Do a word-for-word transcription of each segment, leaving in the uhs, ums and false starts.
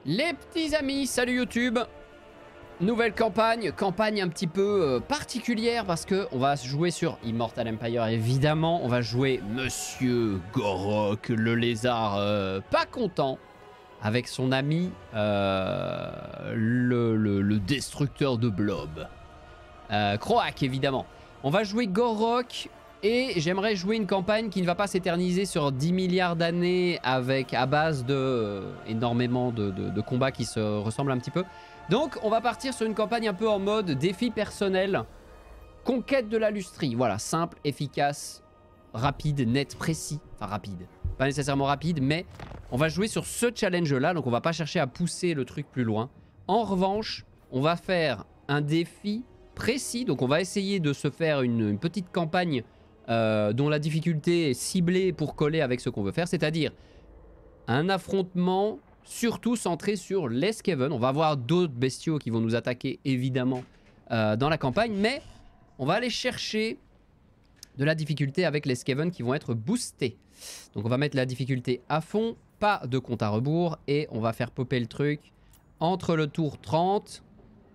Les petits amis, salut YouTube. Nouvelle campagne, campagne un petit peu euh, particulière parce que on va jouer sur Immortal Empire évidemment. On va jouer Monsieur Gorok, le lézard euh, pas content, avec son ami euh, le, le, le destructeur de blob. Euh, Croak évidemment. On va jouer Gorok. Et j'aimerais jouer une campagne qui ne va pas s'éterniser sur dix milliards d'années avec à base de euh, énormément de, de, de combats qui se ressemblent un petit peu. Donc on va partir sur une campagne un peu en mode défi personnel, conquête de la lustrie. Voilà, simple, efficace, rapide, net, précis. Enfin rapide, pas nécessairement rapide, mais on va jouer sur ce challenge-là. Donc on va pas chercher à pousser le truc plus loin. En revanche, on va faire un défi précis. Donc on va essayer de se faire une, une petite campagne Euh, dont la difficulté est ciblée pour coller avec ce qu'on veut faire, c'est-à-dire un affrontement surtout centré sur les Skaven. On va avoir d'autres bestiaux qui vont nous attaquer évidemment euh, dans la campagne, mais on va aller chercher de la difficulté avec les Skaven qui vont être boostés. Donc on va mettre la difficulté à fond, pas de compte à rebours, et on va faire popper le truc entre le tour trente.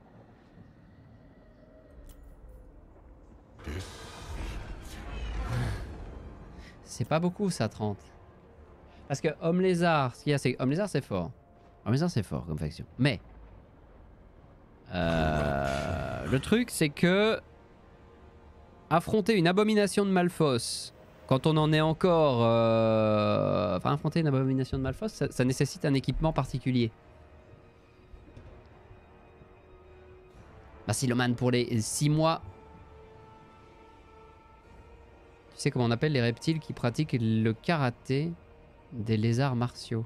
C'est pas beaucoup ça, trente. Parce que Homme Lézard, ce qu'il y a, c'est Homme Lézard c'est fort. Homme Lézard c'est fort comme faction. Mais euh, le truc c'est que affronter une abomination de Malphos quand on en est encore... Euh, enfin affronter une abomination de Malphos, ça, ça nécessite un équipement particulier. Basiloman pour les six mois. Tu sais comment on appelle les reptiles qui pratiquent le karaté des lézards martiaux?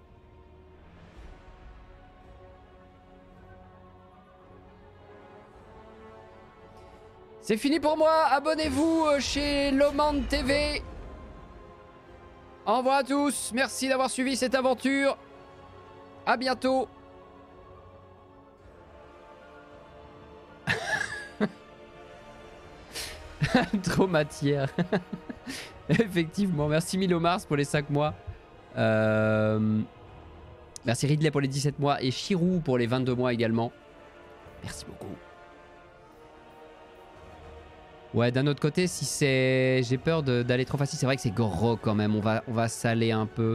C'est fini pour moi. Abonnez-vous chez Lomand T V. Au revoir à tous. Merci d'avoir suivi cette aventure. À bientôt. Trop matière. Effectivement, merci Milomars pour les cinq mois. Euh... Merci Ridley pour les dix-sept mois et Chirou pour les vingt-deux mois également. Merci beaucoup. Ouais, d'un autre côté, si c'est... J'ai peur d'aller trop facile. C'est vrai que c'est Gorok quand même. On va, on va saler un peu.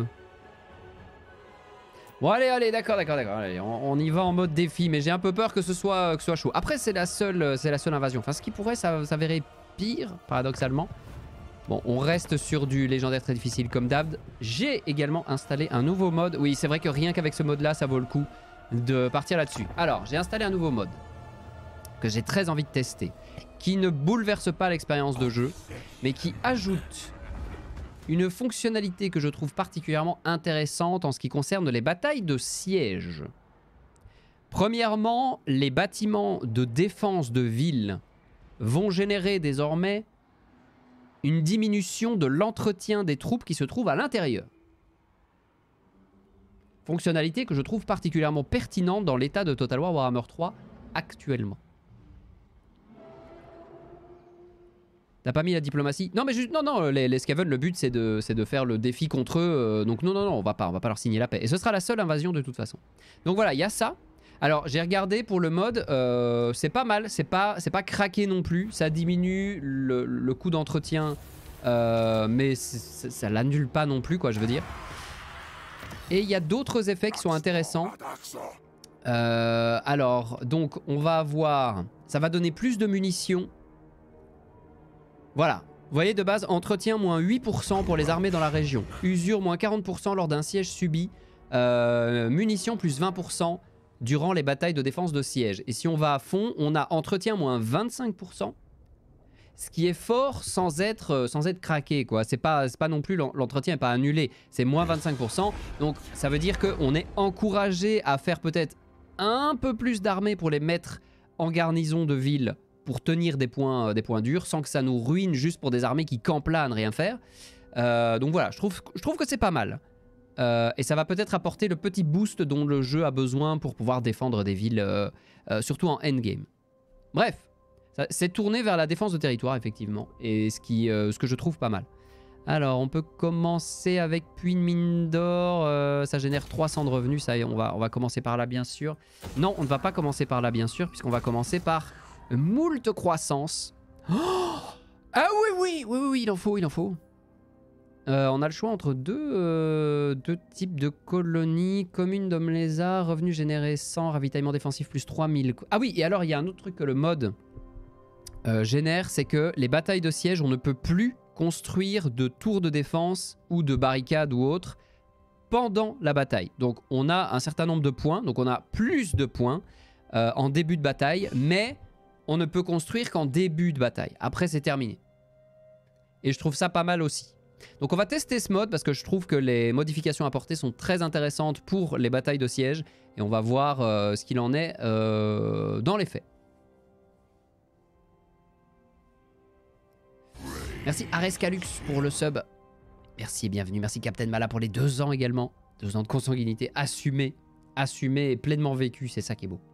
Bon, allez, allez, d'accord, d'accord, d'accord. On, on y va en mode défi, mais j'ai un peu peur que ce soit, que ce soit chaud. Après, c'est la seule, c'est la seule invasion. Enfin, ce qui pourrait s'avérer pire, paradoxalement. Bon, on reste sur du légendaire très difficile comme d'hab. J'ai également installé un nouveau mode. Oui, c'est vrai que rien qu'avec ce mode-là, ça vaut le coup de partir là-dessus. Alors, j'ai installé un nouveau mode que j'ai très envie de tester, qui ne bouleverse pas l'expérience de jeu, mais qui ajoute une fonctionnalité que je trouve particulièrement intéressante en ce qui concerne les batailles de siège. Premièrement, les bâtiments de défense de ville vont générer désormais une diminution de l'entretien des troupes qui se trouvent à l'intérieur. Fonctionnalité que je trouve particulièrement pertinente dans l'état de Total War Warhammer trois actuellement. T'as pas mis la diplomatie? Non mais juste, non non, les, les Skaven, le but c'est de, c'est de faire le défi contre eux, euh, donc non non non, on va pas, on va pas leur signer la paix. Et ce sera la seule invasion de toute façon. Donc voilà, il y a ça. Alors j'ai regardé pour le mode, euh, c'est pas mal, c'est pas, c'est pas craqué non plus, ça diminue le, le coût d'entretien, euh, mais ça l'annule pas non plus quoi, je veux dire. Et il y a d'autres effets qui sont intéressants. Euh, alors, donc on va avoir, ça va donner plus de munitions. Voilà, vous voyez de base, entretien moins huit pour cent pour les armées dans la région. Usure moins quarante pour cent lors d'un siège subi. Euh, munitions plus vingt pour cent durant les batailles de défense de siège. Et si on va à fond, on a entretien moins vingt-cinq pour cent. Ce qui est fort sans être, sans être craqué, quoi. C'est pas, c'est pas non plus, l'entretien n'est pas annulé. C'est moins vingt-cinq pour cent. Donc ça veut dire qu'on est encouragé à faire peut-être un peu plus d'armées pour les mettre en garnison de ville, pour tenir des points, des points durs, sans que ça nous ruine juste pour des armées qui campent là à ne rien faire. Euh, donc voilà, je trouve, je trouve que c'est pas mal. Euh, et ça va peut-être apporter le petit boost dont le jeu a besoin pour pouvoir défendre des villes, euh, euh, surtout en endgame. Bref, c'est tourné vers la défense de territoire, effectivement, et ce, qui, euh, ce que je trouve pas mal. Alors, on peut commencer avec puits de mine d'or. Euh, ça génère trois cents de revenus. Ça, on va, on va commencer par là, bien sûr. Non, on ne va pas commencer par là, bien sûr, puisqu'on va commencer par moult croissance. Oh, ah oui, oui, oui, oui, oui, il en faut, il en faut. Euh, on a le choix entre deux, euh, deux types de colonies. Commune d'hommes lézards, revenus générés cent, ravitaillement défensif plus trois mille. Ah oui, et alors, il y a un autre truc que le mode euh, génère, c'est que les batailles de siège, on ne peut plus construire de tours de défense ou de barricades ou autres pendant la bataille. Donc on a un certain nombre de points, donc on a plus de points euh, en début de bataille, mais on ne peut construire qu'en début de bataille. Après c'est terminé. Et je trouve ça pas mal aussi. Donc on va tester ce mode parce que je trouve que les modifications apportées sont très intéressantes pour les batailles de siège. Et on va voir euh, ce qu'il en est euh, dans les faits. Merci Arescalux pour le sub. Merci et bienvenue. Merci Captain Mala pour les deux ans également. Deux ans de consanguinité assumée. Assumée et pleinement vécue. C'est ça qui est beau.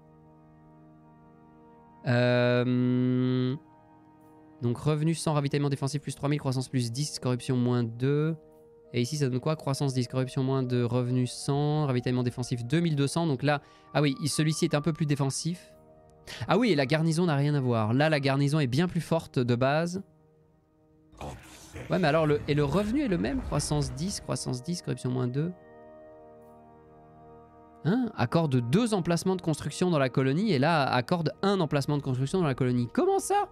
Euh... Donc revenu sans ravitaillement défensif plus trois mille. Croissance plus dix. Corruption moins deux. Et ici ça donne quoi? Croissance dix. Corruption moins deux. Revenu cent. Ravitaillement défensif deux mille deux cents. Donc là... Ah oui, celui-ci est un peu plus défensif. Ah oui, et la garnison n'a rien à voir. Là la garnison est bien plus forte de base. Ouais, mais alors, le, et le revenu est le même? Croissance dix, croissance dix, corruption moins deux. Hein? Accorde deux emplacements de construction dans la colonie, et là, accorde un emplacement de construction dans la colonie. Comment ça?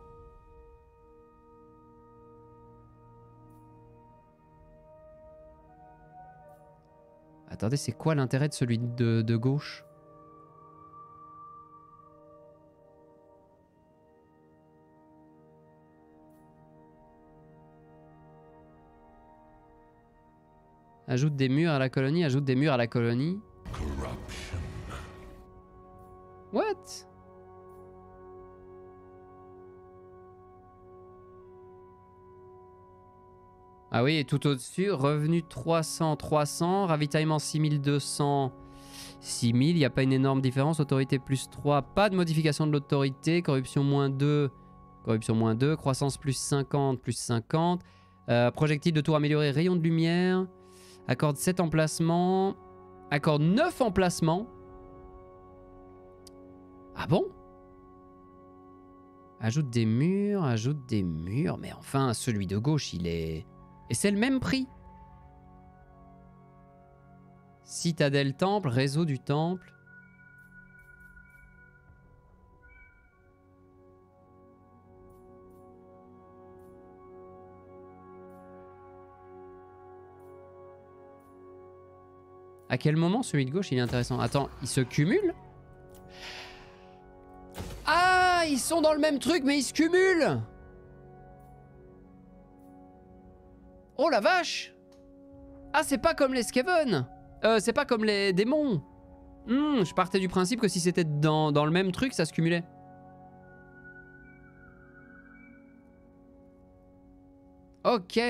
Attendez, c'est quoi l'intérêt de celui de, de gauche? Ajoute des murs à la colonie, ajoute des murs à la colonie. What? Ah oui, et tout au-dessus, revenu trois cents, trois cents, ravitaillement six mille deux cents, six mille, il n'y a pas une énorme différence, autorité plus trois, pas de modification de l'autorité, corruption moins deux, corruption moins deux, croissance plus cinquante, plus cinquante, euh, projectile de tour amélioré, rayon de lumière... Accorde sept emplacements. Accorde neuf emplacements. Ah bon? Ajoute des murs, ajoute des murs. Mais enfin, celui de gauche, il est... Et c'est le même prix. Citadelle temple, réseau du temple. À quel moment celui de gauche il est intéressant? Attends, ils se cumulent? Ah, ils sont dans le même truc mais ils se cumulent. Oh la vache. Ah, c'est pas comme les Skaven. Euh, c'est pas comme les démons. Hmm, je partais du principe que si c'était dans, dans le même truc, ça se cumulait. Ok.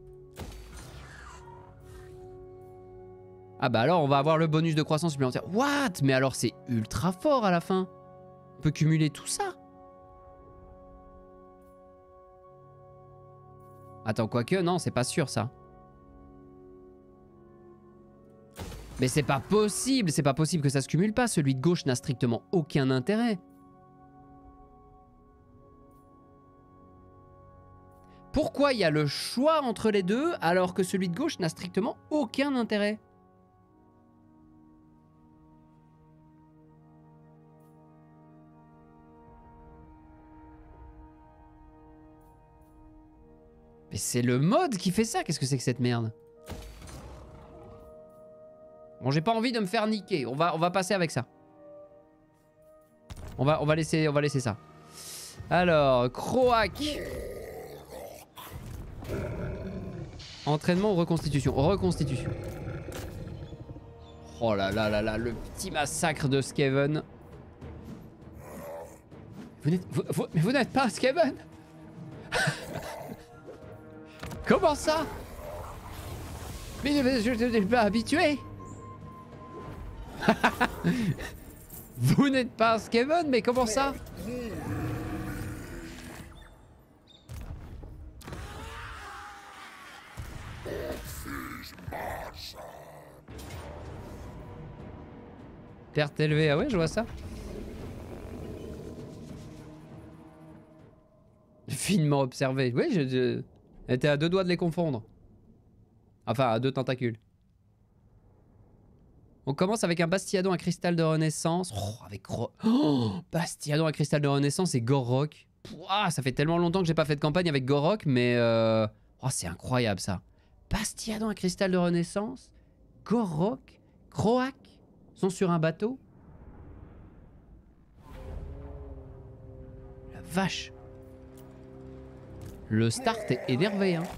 Ah bah alors on va avoir le bonus de croissance supplémentaire. What? Mais alors c'est ultra fort à la fin. On peut cumuler tout ça. Attends, quoique, non, c'est pas sûr ça. Mais c'est pas possible, c'est pas possible que ça se cumule pas. Celui de gauche n'a strictement aucun intérêt. Pourquoi il y a le choix entre les deux alors que celui de gauche n'a strictement aucun intérêt? Mais c'est le mode qui fait ça. Qu'est-ce que c'est que cette merde? Bon, j'ai pas envie de me faire niquer. On va, on va passer avec ça. On va, on va laisser, on va laisser ça. Alors, Croac. Entraînement ou reconstitution? Reconstitution. Oh là là là là, le petit massacre de Skaven. Vous n'êtes, vous, vous, mais vous n'êtes pas un Skaven? Comment ça? Mais je ne suis pas habitué. Vous n'êtes pas un Skaven, mais comment ça? Perte élevée, ah ouais, je vois ça. Finement observé. Oui, je, je... Elle était à deux doigts de les confondre. Enfin, à deux tentacules. On commence avec un Bastiadon à cristal de renaissance. Oh, avec Ro... oh, Bastiadon à cristal de renaissance et Gorok. Pouah, ça fait tellement longtemps que j'ai pas fait de campagne avec Gorok, mais... Euh... Oh, c'est incroyable, ça. Bastiadon à cristal de renaissance, Gorok, Croak sont sur un bateau. La vache. Le start est énervé, hein.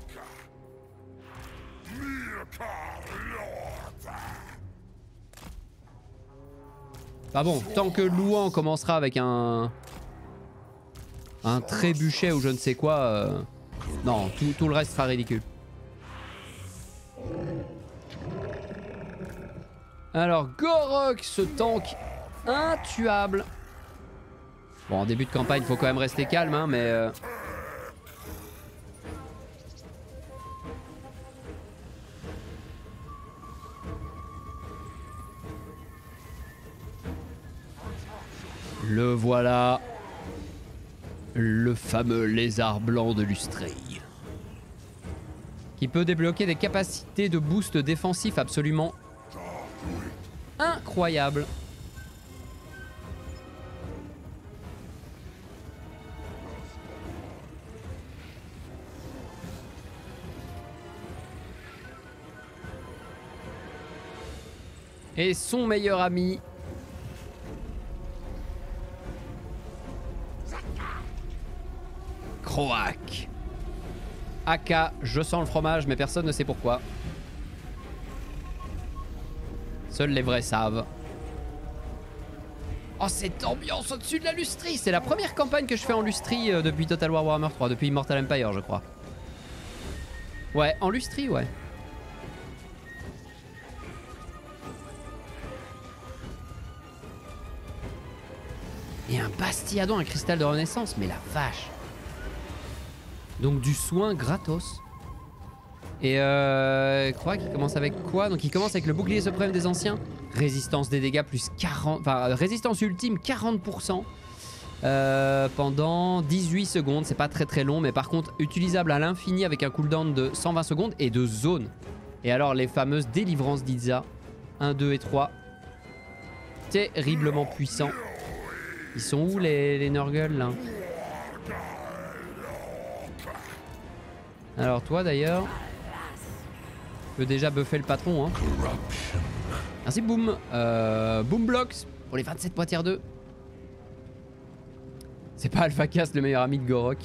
Bah bon, tant que Louan commencera avec un... Un trébuchet ou je ne sais quoi... Euh... Non, tout, tout le reste sera ridicule. Alors, Gorok, ce tank intuable. Bon, en début de campagne, il faut quand même rester calme, hein, mais... Euh... Le voilà. Le fameux lézard blanc de Lustrey. Qui peut débloquer des capacités de boost défensif absolument incroyables. Et son meilleur ami... Croak. Aka, je sens le fromage, mais personne ne sait pourquoi. Seuls les vrais savent. Oh, cette ambiance au-dessus de la Lustrie. C'est la première campagne que je fais en Lustrie euh, depuis Total War Warhammer trois, depuis Immortal Empire, je crois. Ouais, en Lustrie, ouais. Et un Bastiadon, un cristal de renaissance, mais la vache. Donc du soin gratos. Et euh... Croak, il commence avec quoi? Donc il commence avec le bouclier suprême des anciens. Résistance des dégâts plus quarante... Enfin, résistance ultime quarante pour cent. Euh, pendant dix-huit secondes. C'est pas très très long, mais par contre utilisable à l'infini avec un cooldown de cent vingt secondes et de zone. Et alors les fameuses délivrances d'Itza. un, deux et trois. Terriblement puissants. Ils sont où les, les Nurgle là? Alors toi d'ailleurs, tu peux déjà buffer le patron, hein. Merci Boom. Euh, Boom Blocks pour les vingt-sept poids tier deux. C'est pas AlphaCast le meilleur ami de Gorok.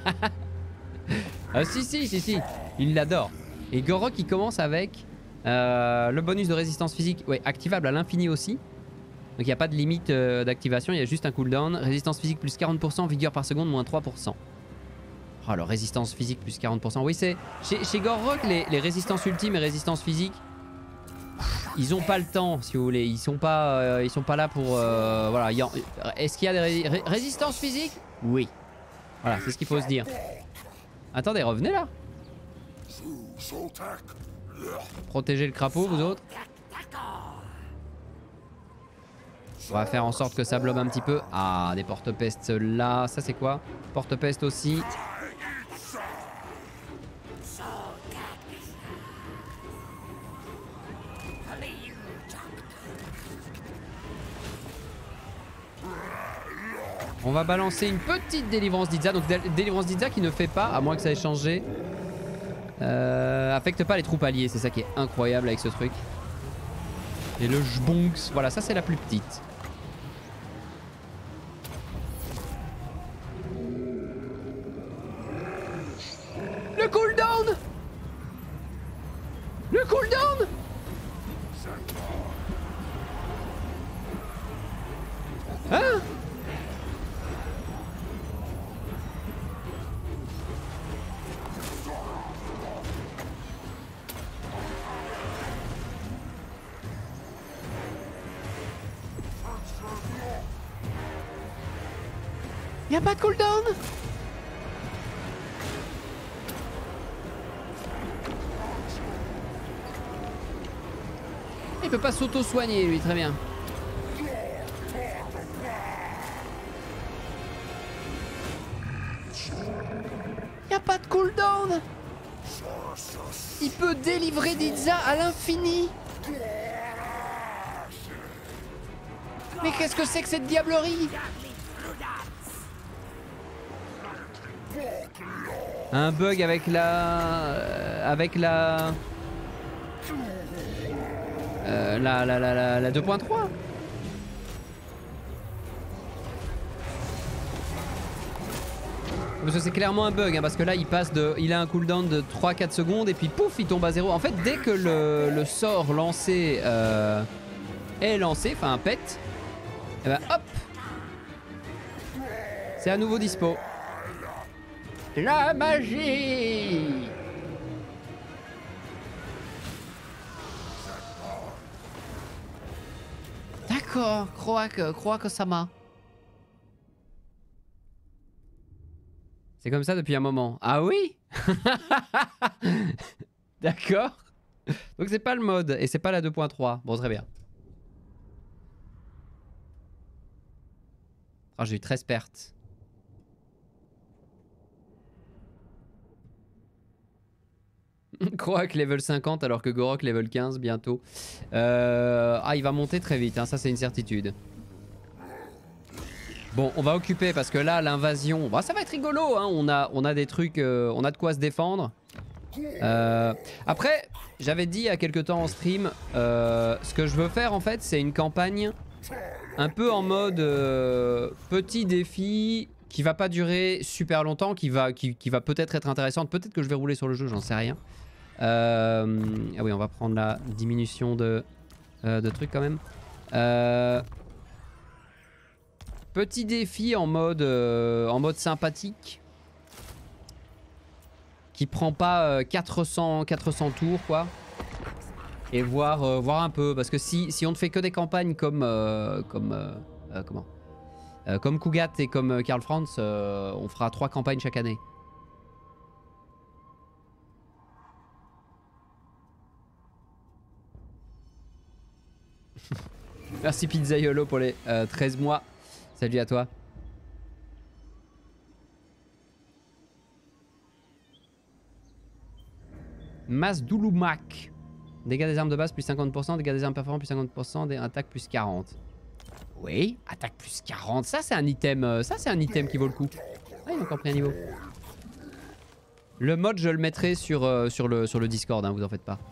Ah si si si si, il l'adore. Et Gorok il commence avec euh, le bonus de résistance physique, ouais, activable à l'infini aussi. Donc il n'y a pas de limite euh, d'activation, il y a juste un cooldown. Résistance physique plus quarante pour cent, vigueur par seconde moins trois pour cent. Oh, alors résistance physique plus quarante pour cent. Oui, c'est... Chez, chez Gorok, les, les résistances ultimes et résistance physique, ils ont pas le temps, si vous voulez. Ils sont pas, euh, ils sont pas là pour... Euh, voilà. Est-ce qu'il y a des ré ré résistances physiques? Oui. Voilà, c'est ce qu'il faut se dire. Attendez, revenez là. Protégez le crapaud, vous autres. On va faire en sorte que ça blobe un petit peu. Ah, des porte-pestes là. Ça, c'est quoi? Porte-peste aussi. On va balancer une petite délivrance d'Itza. Donc délivrance d'Itza qui ne fait pas, à moins que ça ait changé, euh, affecte pas les troupes alliées. C'est ça qui est incroyable avec ce truc. Et le Jbonks, voilà, ça c'est la plus petite. Le cooldown! Le cooldown! Hein? Y'a pas de cooldown? Il peut pas s'auto-soigner lui, très bien. pas de cooldown. Il peut délivrer Dizza à l'infini. Mais qu'est-ce que c'est que cette diablerie? Un bug avec la... euh, avec la... Euh, la, la, la, la, la deux point trois. Parce que c'est clairement un bug, hein, parce que là il passe de... Il a un cooldown de trois à quatre secondes et puis pouf, il tombe à zéro. En fait, dès que le, le sort lancé euh, est lancé, enfin un pet, et ben hop, c'est à nouveau dispo. La magie! D'accord, Croak, Croak-sama. C'est comme ça depuis un moment. Ah oui? D'accord. Donc c'est pas le mode et c'est pas la deux point trois. Bon, très bien. Ah, j'ai eu treize pertes. Croak level cinquante alors que Gorok level quinze bientôt. Euh... Ah, il va monter très vite, hein, ça c'est une certitude. Bon, on va occuper parce que là, l'invasion... Bah, ça va être rigolo, hein. On a, on a des trucs... Euh, on a de quoi se défendre. Euh, après, j'avais dit il y a quelques temps en stream, euh, ce que je veux faire en fait, c'est une campagne un peu en mode euh, petit défi qui va pas durer super longtemps, qui va, qui, qui va peut-être être intéressante. Peut-être que je vais rouler sur le jeu, j'en sais rien. Euh, ah oui, on va prendre la diminution de, euh, de trucs quand même. Euh, petit défi en mode, euh, en mode sympathique. Qui prend pas euh, quatre cents, quatre cents tours quoi. Et voir, euh, voir un peu. Parce que si, si on ne fait que des campagnes comme euh, comme euh, euh, comment euh, comme Cougat et comme euh, Karl Franz, euh, on fera trois campagnes chaque année. Merci Pizzaiolo pour les euh, treize mois. Salut à toi. Mas Douloumac. Dégâts des armes de base plus cinquante pour cent, dégâts des armes performantes plus cinquante pour cent, des attaques plus quarante. Oui, attaque plus quarante, ça c'est un item, euh, ça c'est un item qui vaut le coup. Ah, il a encore pris un niveau. Le mode je le mettrai sur, euh, sur, le, sur le Discord, hein, vous en faites pas.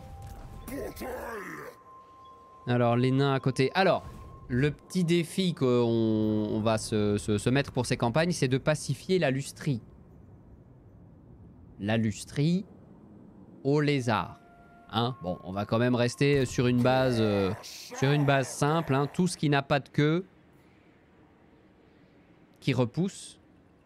Alors les nains à côté. Alors, le petit défi qu'on on va se, se, se mettre pour ces campagnes, c'est de pacifier la lustrie. La lustrie au lézard. Hein, bon, on va quand même rester sur une base, euh, sur une base simple. Hein, tout ce qui n'a pas de queue, qui repousse.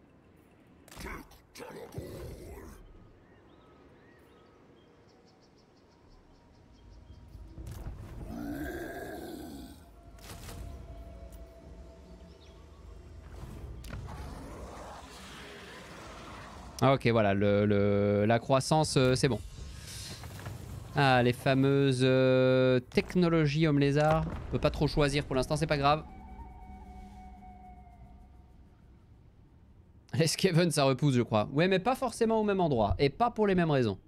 Ah, ok, voilà, le, le, la croissance, euh, c'est bon. Ah, les fameuses euh, technologies homme lézard. On peut pas trop choisir pour l'instant, c'est pas grave. Les Skaven, ça repousse, je crois. Ouais, mais pas forcément au même endroit. Et pas pour les mêmes raisons.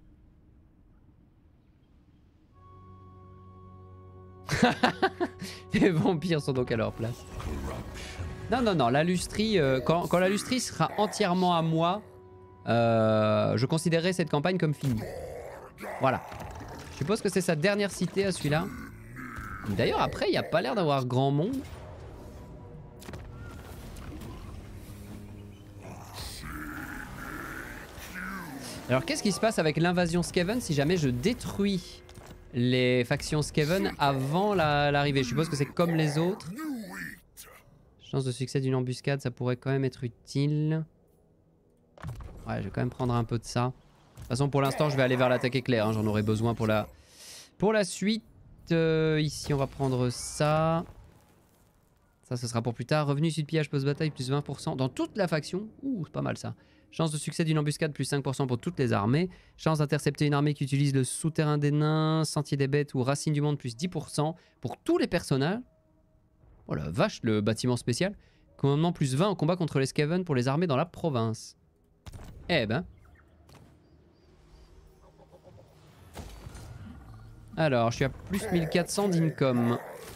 Les vampires sont donc à leur place. Non, non, non, la lustrie, euh, quand, quand la lustrie sera entièrement à moi, euh, je considérerai cette campagne comme finie. Voilà. Je suppose que c'est sa dernière cité à celui-là. D'ailleurs, après, il n'y a pas l'air d'avoir grand monde. Alors, qu'est-ce qui se passe avec l'invasion Skaven si jamais je détruis les factions Skaven avant l'arrivée? Je suppose que c'est comme les autres. Chance de succès d'une embuscade, ça pourrait quand même être utile. Ouais, je vais quand même prendre un peu de ça. De toute façon, pour l'instant, je vais aller vers l'attaque éclair. Hein. J'en aurai besoin pour la, pour la suite. Euh, ici, on va prendre ça. Ça, ce sera pour plus tard. Revenu issu de pillage post-bataille, plus vingt pour cent. Dans toute la faction. Ouh, c'est pas mal ça. Chance de succès d'une embuscade, plus cinq pour cent pour toutes les armées. Chance d'intercepter une armée qui utilise le souterrain des nains, sentier des bêtes ou racine du monde, plus dix pour cent pour tous les personnages. Oh la vache, le bâtiment spécial. Commandement plus vingt en combat contre les Skaven pour les armées dans la province. Eh ben... Alors, je suis à plus mille quatre cents d'income.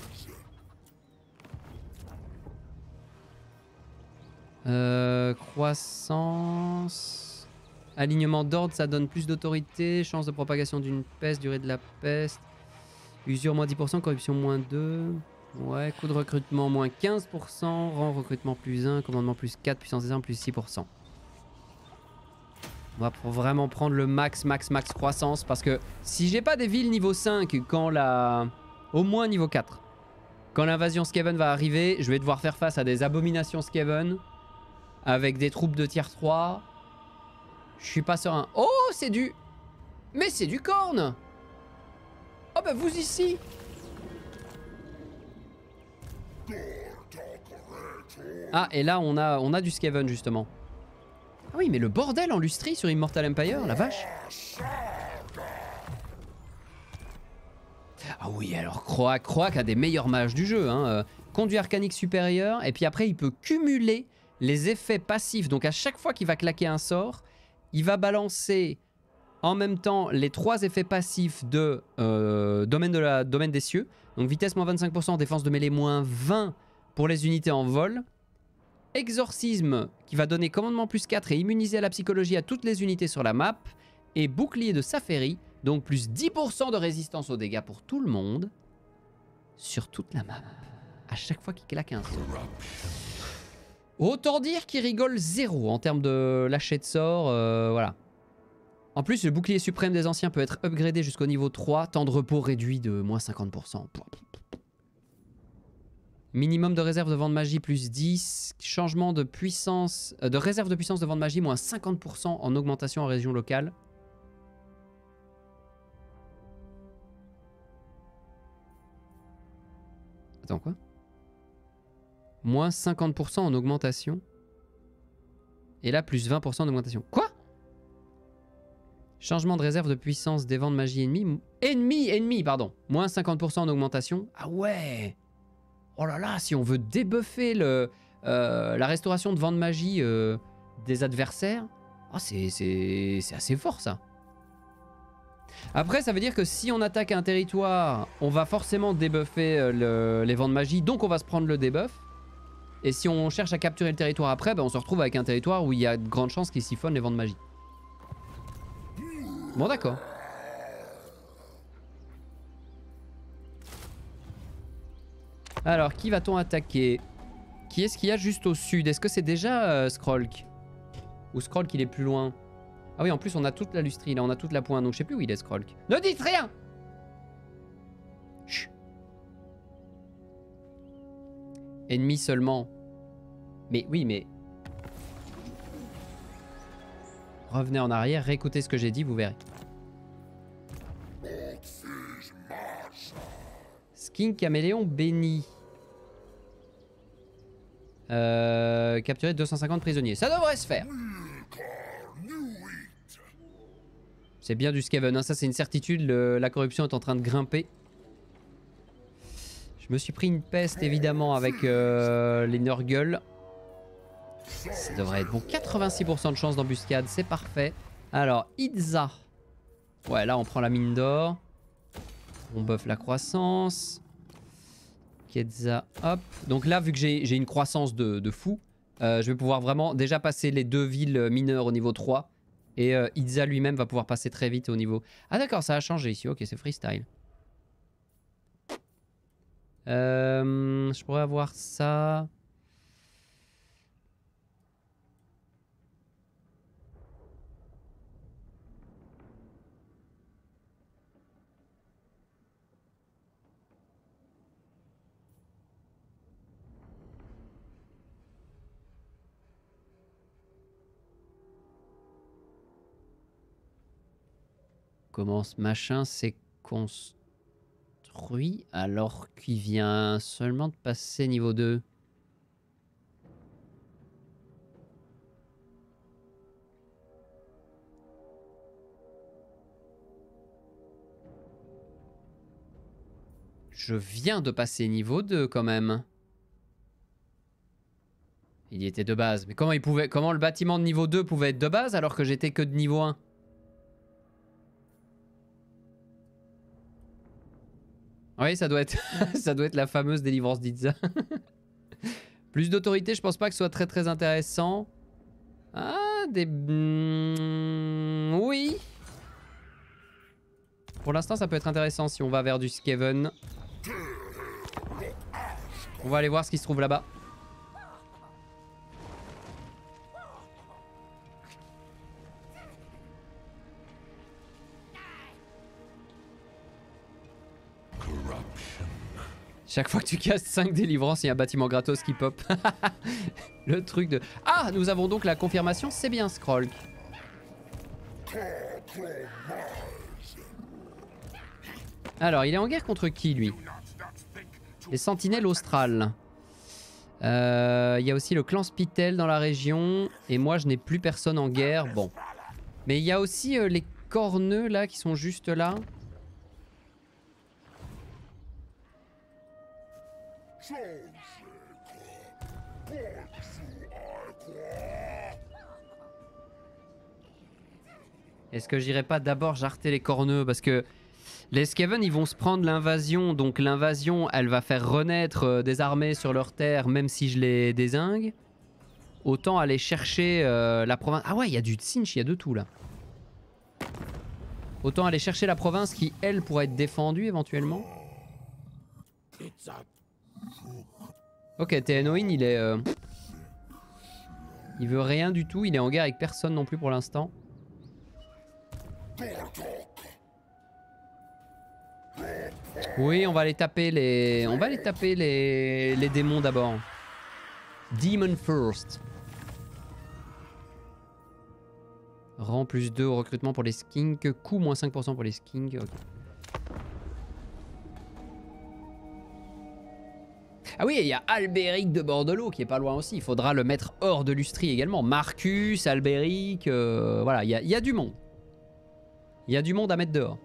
Euh, croissance... Alignement d'ordre, ça donne plus d'autorité. Chance de propagation d'une peste, durée de la peste. Usure moins dix pour cent, corruption moins deux. Ouais, coût de recrutement moins quinze pour cent. Rang recrutement plus un, commandement plus quatre, puissance des armes plus six pour cent. On va vraiment prendre le max, max, max croissance. Parce que si j'ai pas des villes niveau cinq, quand la... Au moins niveau quatre. Quand l'invasion Skaven va arriver, je vais devoir faire face à des abominations Skaven. Avec des troupes de tier trois. Je suis pas serein. Oh, c'est du... Mais c'est du corn. Oh bah vous ici. Ah, et là on a, on a du Skaven justement. Ah oui, mais le bordel en lustrie sur Immortal Empire, la vache. Ah oui, alors Croak, Croak a des meilleurs mages du jeu. Hein. Euh, conduit arcanique supérieur, et puis après il peut cumuler les effets passifs. Donc à chaque fois qu'il va claquer un sort, il va balancer en même temps les trois effets passifs de, euh, domaine, de la, domaine des cieux. Donc vitesse moins vingt-cinq pour cent, défense de mêlée moins vingt pour les unités en vol. Exorcisme qui va donner commandement plus quatre et immuniser à la psychologie à toutes les unités sur la map. Et bouclier de Saferi, donc plus dix pour cent de résistance aux dégâts pour tout le monde. Sur toute la map. À chaque fois qu'il claque un sort. Autant dire qu'il rigole zéro en termes de lâcher de sort. Euh, voilà. En plus, le bouclier suprême des anciens peut être upgradé jusqu'au niveau trois. Temps de repos réduit de moins cinquante pour cent. Minimum de réserve de vent de magie plus dix. Changement de puissance, euh, de réserve de puissance de vent de magie moins cinquante pour cent en augmentation en région locale. Attends, quoi? Moins cinquante pour cent en augmentation. Et là, plus vingt pour cent en augmentation. Quoi? Changement de réserve de puissance des vents de magie ennemis. Ennemi, ennemi, pardon. Moins cinquante pour cent en augmentation. Ah ouais! Oh là là, si on veut débuffer le, euh, la restauration de vent de magie euh, des adversaires, oh, c'est assez fort ça. Après, ça veut dire que si on attaque un territoire, on va forcément débuffer euh, le, les vents de magie, donc on va se prendre le debuff. Et si on cherche à capturer le territoire après, bah, on se retrouve avec un territoire où il y a de grandes chances qu'il siphonne les vents de magie. Bon, d'accord. Alors, qui va-t-on attaquer? Qui est-ce qu'il y a juste au sud? Est-ce que c'est déjà euh, Skrolk? Ou Skrolk il est plus loin? Ah oui, en plus on a toute la lustrie, là on a toute la pointe, donc je sais plus où il est Skrolk. Ne dites rien! Chut. Ennemi seulement. Mais oui, mais... Revenez en arrière, réécoutez ce que j'ai dit, vous verrez. Skin Caméléon béni. Euh, capturer deux cent cinquante prisonniers. Ça devrait se faire. C'est bien du Skaven, hein. Ça c'est une certitude. Le, la corruption est en train de grimper. Je me suis pris une peste évidemment avec euh, les Nurgle. Ça devrait être bon. quatre-vingt-six pour cent de chance d'embuscade, c'est parfait. Alors, Itza. Ouais, là on prend la mine d'or. On buff la croissance. Kedza, hop. Donc là, vu que j'ai une croissance de, de fou, euh, je vais pouvoir vraiment déjà passer les deux villes mineures au niveau trois. Et euh, Itza lui-même va pouvoir passer très vite au niveau... Ah d'accord, ça a changé ici. Ok, c'est freestyle. Euh, je pourrais avoir ça... Comment ce machin s'est construit alors qu'il vient seulement de passer niveau deux? Je viens de passer niveau deux quand même. Il y était de base. Mais comment, il pouvait, comment le bâtiment de niveau deux pouvait être de base alors que j'étais que de niveau un? Oui, ça doit être, ça doit être la fameuse délivrance d'Itza. Plus d'autorité, je pense pas que ce soit très très intéressant. Ah, des... Mmh, oui. Pour l'instant, ça peut être intéressant si on va vers du Skaven. On va aller voir ce qui se trouve là-bas. Chaque fois que tu castes cinq délivrances, il y a un bâtiment gratos qui pop. Le truc de... Ah, nous avons donc la confirmation, c'est bien Scroll. Alors, il est en guerre contre qui, lui? Les sentinelles australes. Euh, il y a aussi le clan Spitel dans la région. Et moi, je n'ai plus personne en guerre. Bon. Mais il y a aussi euh, les corneux, là, qui sont juste là. Est-ce que j'irai pas d'abord jarter les corneux? Parce que les Skaven, ils vont se prendre l'invasion. Donc l'invasion, elle va faire renaître euh, des armées sur leur terre, même si je les dézingue. Autant aller chercher euh, la province... Ah ouais, il y a du Tsinch, il y a de tout là. Autant aller chercher la province qui, elle, pourrait être défendue éventuellement. Ok, Théanoïne, il est... Euh... Il veut rien du tout, il est en guerre avec personne non plus pour l'instant. Oui, on va aller taper les... On va aller taper les, les démons d'abord. Demon first. Rang plus deux au recrutement pour les skinks. Coût moins cinq pour cent pour les skinks. Okay. Ah oui, il y a Albéric de Bordelot qui est pas loin aussi. Il faudra le mettre hors de Lustrie également. Marcus, Albéric, euh, voilà, il y, y a du monde. Il y a du monde à mettre dehors.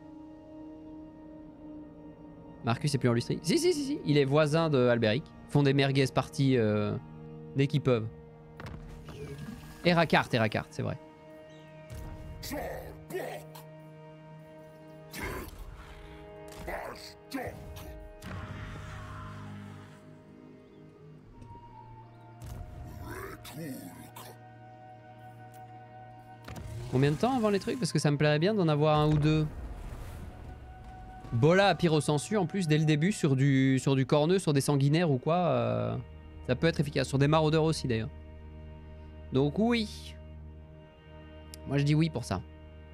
Marcus est plus en Lustrie. Si, si, si, si. Il est voisin de Albéric. Ils font des merguez parties euh, dès qu'ils peuvent. Erakart, Erakart, c'est vrai. Combien de temps avant les trucs? Parce que ça me plairait bien d'en avoir un ou deux. Bola à Pyrosensu en plus dès le début sur du, sur du corneux, sur des sanguinaires ou quoi. Euh, ça peut être efficace. Sur des maraudeurs aussi d'ailleurs. Donc oui. Moi je dis oui pour ça.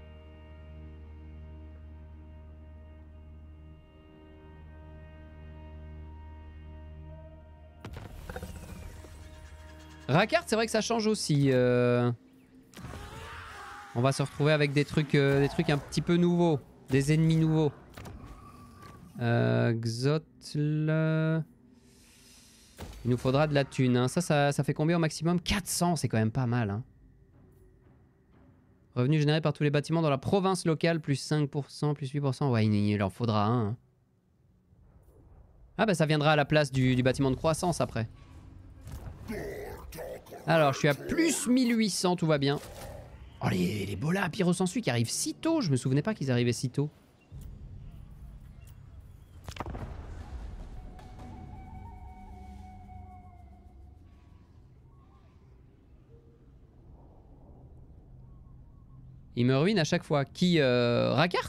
Rakart, c'est vrai que ça change aussi. Euh... On va se retrouver avec des trucs, euh, des trucs un petit peu nouveaux. Des ennemis nouveaux. Euh, Xotl... Il nous faudra de la thune. Hein. Ça, ça, ça fait combien au maximum? quatre cents, c'est quand même pas mal. Hein. Revenus générés par tous les bâtiments dans la province locale, plus cinq pour cent, plus huit pour cent. Ouais, il, il en faudra un. Hein. Ah bah ça viendra à la place du, du bâtiment de croissance après. Alors, je suis à plus mille huit cents, tout va bien. Oh, les, les bolas à Pyrosensu qui arrivent si tôt. Je me souvenais pas qu'ils arrivaient si tôt. Il me ruine à chaque fois. Qui euh, Rakart?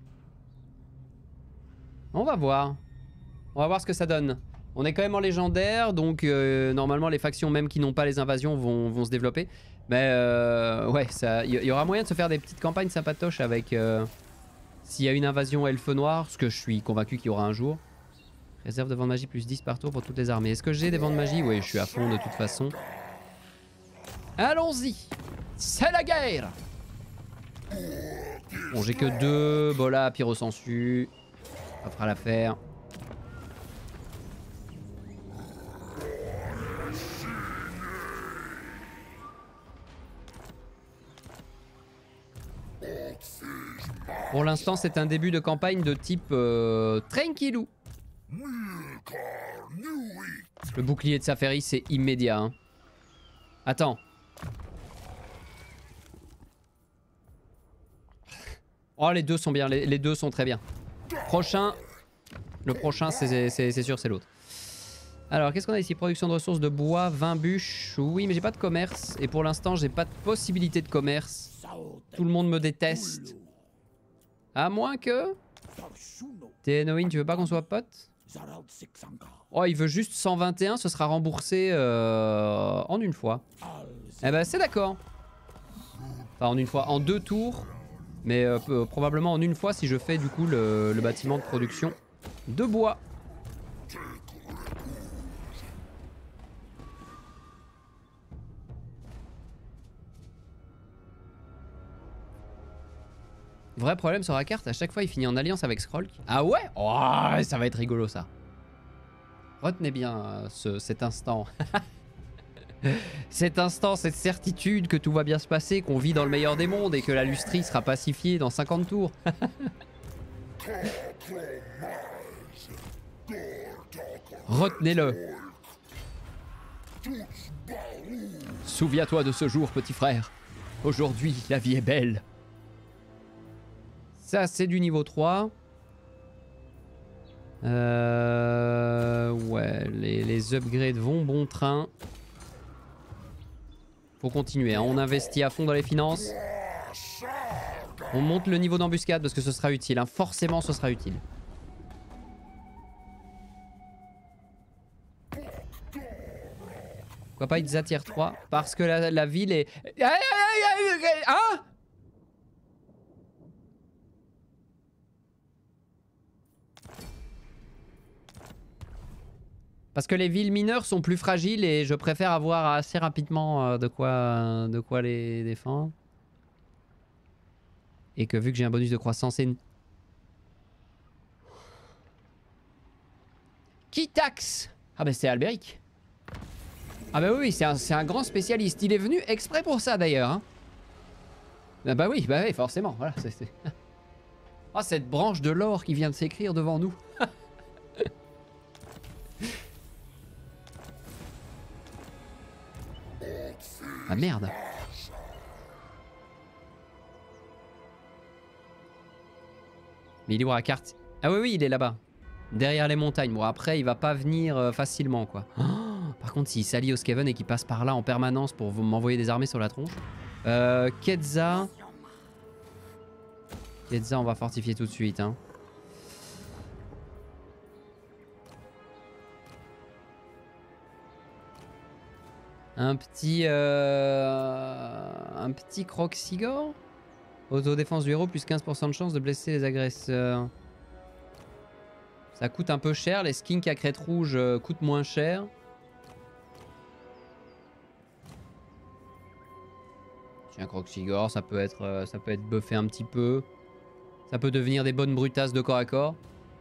On va voir. On va voir ce que ça donne. On est quand même en légendaire, donc euh, normalement les factions même qui n'ont pas les invasions vont, vont se développer. Mais euh, ouais, il y, y aura moyen de se faire des petites campagnes sympatoches avec... Euh, s'il y a une invasion elfe noir, ce que je suis convaincu qu'il y aura un jour. Réserve de vent de magie plus dix par tour pour toutes les armées. Est-ce que j'ai des vents de magie? Oui, je suis à fond de toute façon. Allons-y. C'est la guerre. Bon, j'ai que deux. Bola, Pyrosensu. Ça fera l'affaire. Pour l'instant, c'est un début de campagne de type euh, tranquillou. Le bouclier de Saferi, c'est immédiat. Hein. Attends. Oh, les deux sont bien. Les, les deux sont très bien. Prochain. Le prochain, c'est sûr, c'est l'autre. Alors, qu'est-ce qu'on a ici? Production de ressources de bois, vingt bûches. Oui, mais j'ai pas de commerce. Et pour l'instant, j'ai pas de possibilité de commerce. Tout le monde me déteste. À moins que... Thénoïne, tu veux pas qu'on soit potes? Oh, il veut juste cent vingt et un, ce sera remboursé euh, en une fois. Eh ben, c'est d'accord. Enfin, en une fois, en deux tours. Mais euh, probablement en une fois si je fais du coup le, le bâtiment de production de bois. Vrai problème sur la carte, à chaque fois il finit en alliance avec Skrolk. Ah ouais? Oh, ça va être rigolo ça. Retenez bien euh, ce, cet instant. Cet instant, cette certitude que tout va bien se passer, qu'on vit dans le meilleur des mondes et que la lustrie sera pacifiée dans cinquante tours. Retenez-le. Souviens-toi de ce jour, petit frère. Aujourd'hui, la vie est belle. Ça, c'est du niveau trois. Euh... Ouais, les, les upgrades vont bon train. Faut continuer, hein. On investit à fond dans les finances. On monte le niveau d'embuscade parce que ce sera utile, hein. Forcément, ce sera utile. Pourquoi pas Itza tier trois? Parce que la, la ville est... Hein? Parce que les villes mineures sont plus fragiles et je préfère avoir assez rapidement de quoi, de quoi les défendre. Et que vu que j'ai un bonus de croissance... Et... Qui taxe? Ah bah c'est Albéric. Ah bah oui, c'est un, un grand spécialiste. Il est venu exprès pour ça d'ailleurs. Hein. Ah bah oui, bah oui, forcément. Voilà, c'est... Ah, cette branche de l'or qui vient de s'écrire devant nous. Ah merde. Mais il est où la carte? Ah oui, oui, il est là-bas. Derrière les montagnes. Bon, après, il va pas venir euh, facilement, quoi. Oh, par contre, s'il s'allie au Skaven et qu'il passe par là en permanence pour m'envoyer des armées sur la tronche. Euh, Kedza. Kedza, on va fortifier tout de suite, hein. Un petit... Euh, un petit Croxigor. Autodéfense du héros, plus quinze pour cent de chance de blesser les agresseurs. Ça coûte un peu cher. Les skins à crête rouge euh, coûtent moins cher. Tiens, Croxigor, ça peut être, euh, ça peut être buffé un petit peu. Ça peut devenir des bonnes brutasses de corps à corps.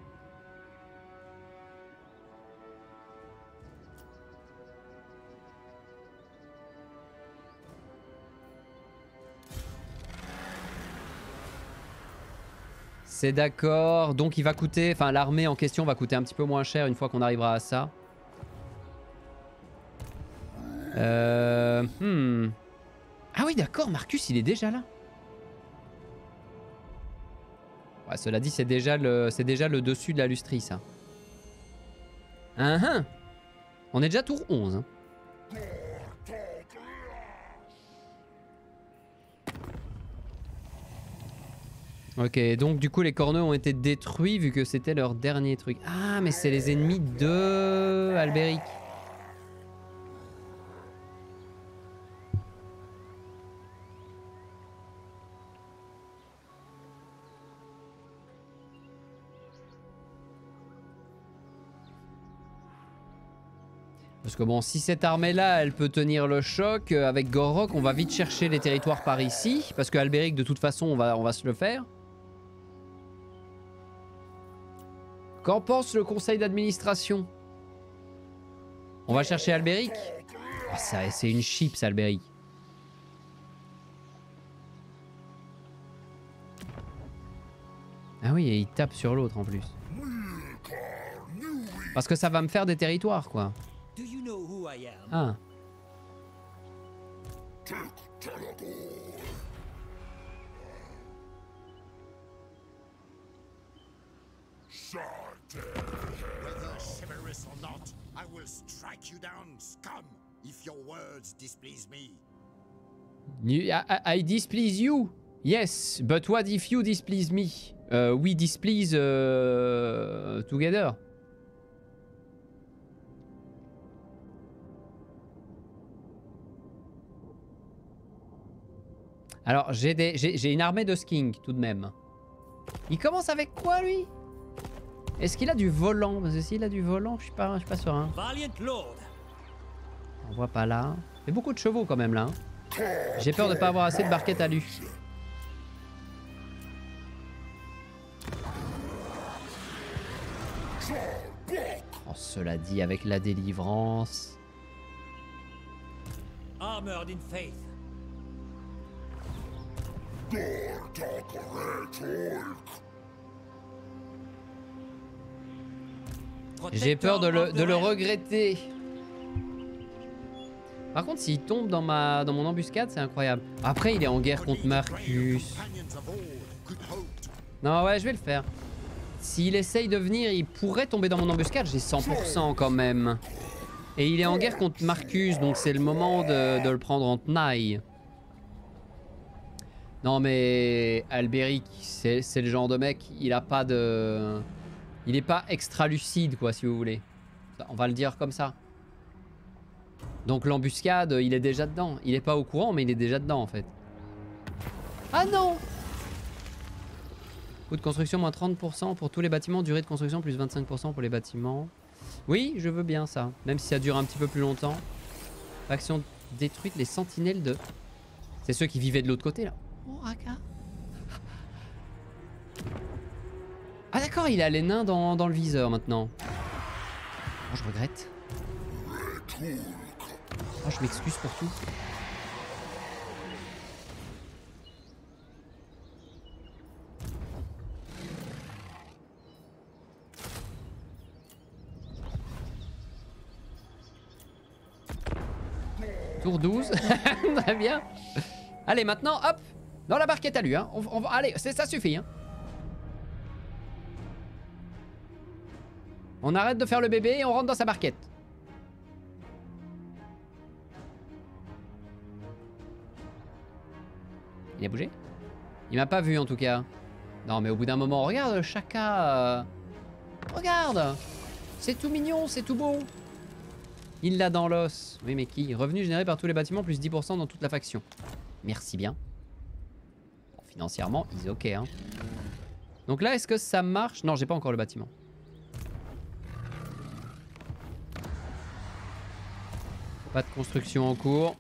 C'est d'accord. Donc il va coûter... Enfin, l'armée en question va coûter un petit peu moins cher une fois qu'on arrivera à ça. Euh... Hmm. Ah oui, d'accord. Marcus, il est déjà là. Ouais, cela dit, c'est déjà, le... déjà le dessus de la lustrie, ça. Uh -huh. On est déjà tour onze. Hein. Ok, donc du coup les corneaux ont été détruits vu que c'était leur dernier truc. Ah, mais c'est les ennemis de Albéric. Parce que bon, si cette armée-là, elle peut tenir le choc, avec Gorrock, on va vite chercher les territoires par ici. Parce que Albéric, de toute façon, on va, on va se le faire. Qu'en pense le conseil d'administration? On va chercher Albéric. Oh, c'est une chips, Albéric. Ah oui, et il tape sur l'autre en plus. Parce que ça va me faire des territoires, quoi. Ah. Whether chivalrous or not, I will strike you down, scum, if your words displease me. You, I, I displease you? Yes, but what if you displease me? Uh, we displease uh, together. Alors, j'ai des, j'ai une armée de skink tout de même. Il commence avec quoi, lui? Est-ce qu'il a du volant? Parce que s'il a du volant, je suis pas, je suis pas serein. On voit pas là. Il y a beaucoup de chevaux quand même là. Hein. J'ai peur de pas avoir assez de barquettes à lui. Oh, cela dit, avec la délivrance. Armored in faith. J'ai peur de le, de le regretter. Par contre, s'il tombe dans, ma, dans mon embuscade, c'est incroyable. Après, il est en guerre contre Marcus. Non, ouais, je vais le faire. S'il essaye de venir, il pourrait tomber dans mon embuscade. J'ai cent pour cent quand même. Et il est en guerre contre Marcus, donc c'est le moment de, de le prendre en tenaille. Non mais Albéric, c'est le genre de mec, il a pas de... Il est pas extra lucide quoi si vous voulez. On va le dire comme ça. Donc l'embuscade, il est déjà dedans. Il est pas au courant mais il est déjà dedans en fait. Ah non! Coût de construction moins trente pour cent pour tous les bâtiments, durée de construction plus vingt-cinq pour cent pour les bâtiments. Oui, je veux bien ça, même si ça dure un petit peu plus longtemps. Faction détruite, les sentinelles de... C'est ceux qui vivaient de l'autre côté là. Oh, Raka. Ah d'accord, il a les nains dans, dans le viseur maintenant. Oh, je regrette. Oh, je m'excuse pour tout. Tour douze. Très bien. Allez, maintenant, hop. Dans la barquette à lui. Hein. On, on, allez, ça suffit. Hein. On arrête de faire le bébé et on rentre dans sa barquette. Il a bougé? Il m'a pas vu en tout cas. Non mais au bout d'un moment, regarde Chaka. Euh... Regarde. C'est tout mignon, c'est tout beau. Il l'a dans l'os. Oui mais qui? Revenu généré par tous les bâtiments plus dix pour cent dans toute la faction. Merci bien. Bon, financièrement, ils ok hein. Donc là, est-ce que ça marche? Non, j'ai pas encore le bâtiment. Pas de construction en cours.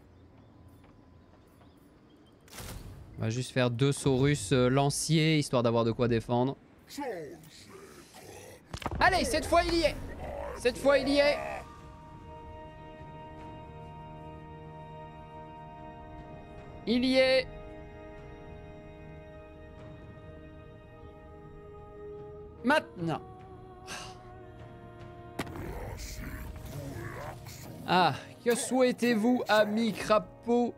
On va juste faire deux Saurus euh, lanciers, histoire d'avoir de quoi défendre. Allez, cette fois il y est. Cette fois il y est. Il y est. Maintenant. Ah, que souhaitez-vous, ami crapaud?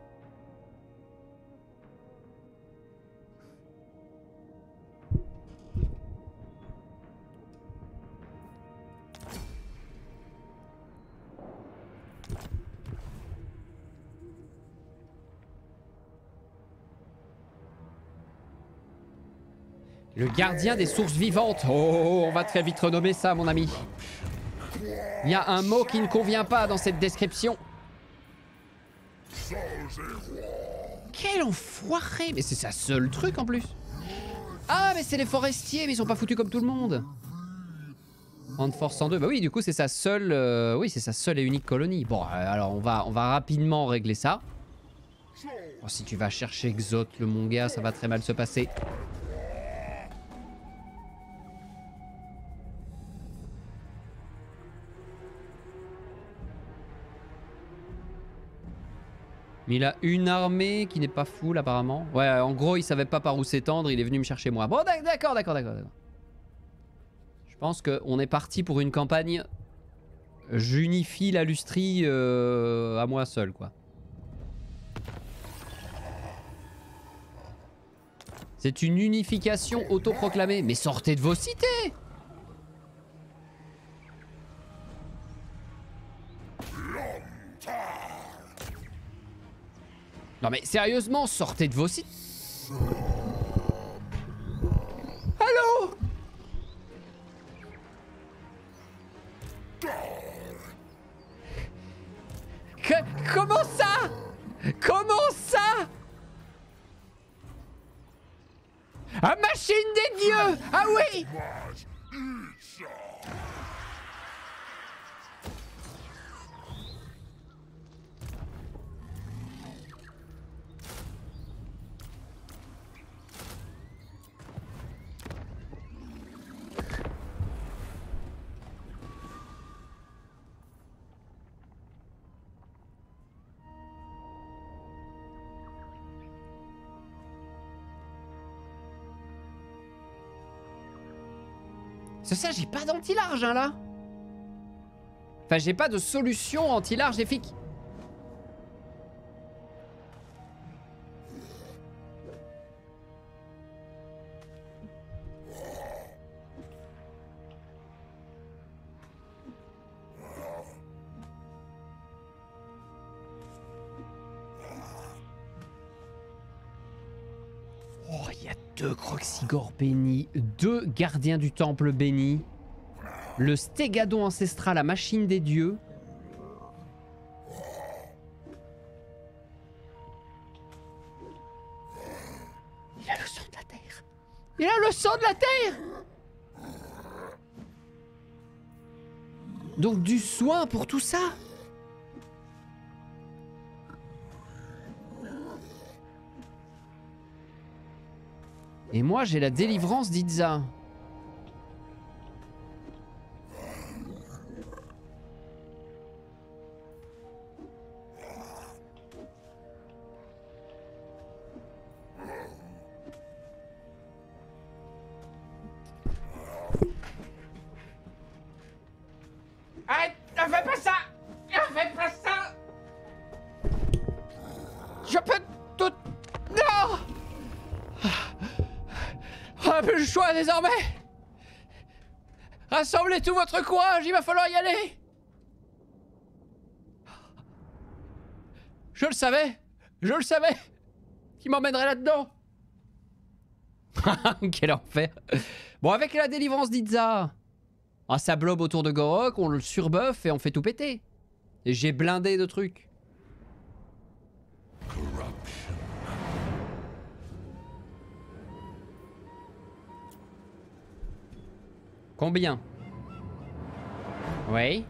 Le gardien des sources vivantes. Oh, on va très vite renommer ça, mon ami. Il y a un mot qui ne convient pas dans cette description. Quel enfoiré! Mais c'est sa seule truc en plus. Ah, mais c'est les forestiers, mais ils sont pas foutus comme tout le monde. En force cent deux. Bah oui, du coup, c'est sa seule... Euh, oui, c'est sa seule et unique colonie. Bon, alors on va, on va rapidement régler ça. Oh, si tu vas chercher Exot, le mon gars, ça va très mal se passer. Mais il a une armée qui n'est pas full apparemment. Ouais, en gros, il savait pas par où s'étendre, il est venu me chercher moi. Bon, d'accord, d'accord, d'accord. Je pense qu'on est parti pour une campagne. J'unifie la lustrie euh, à moi seul, quoi. C'est une unification autoproclamée. Mais sortez de vos cités! Non mais sérieusement, sortez de vos sites. Allô? Que, comment ça? Comment ça? Ah, machine des dieux! Ah oui! C'est ça, j'ai pas d'anti-large hein, là. Enfin, j'ai pas de solution anti-large efficace. Oh, il y a deux Kroxigor bénis, deux gardiens du temple bénis, le Stégadon ancestral, la machine des dieux. Il a le sang de la terre. Il a le sang de la terre. Donc du soin pour tout ça. Et moi, j'ai la délivrance d'Itza. Arrête, ne fais pas ça! Ne fais pas ça! Je peux tout... Non! On n'a plus le choix désormais. Rassemblez tout votre courage, il va falloir y aller. Je le savais, je le savais. Qui m'emmènerait là-dedans? Quel enfer. Bon, avec la délivrance d'Itza, ah, ça blobe autour de Gorok, on le surbuff et on fait tout péter. Et j'ai blindé de trucs. Combien? Oui.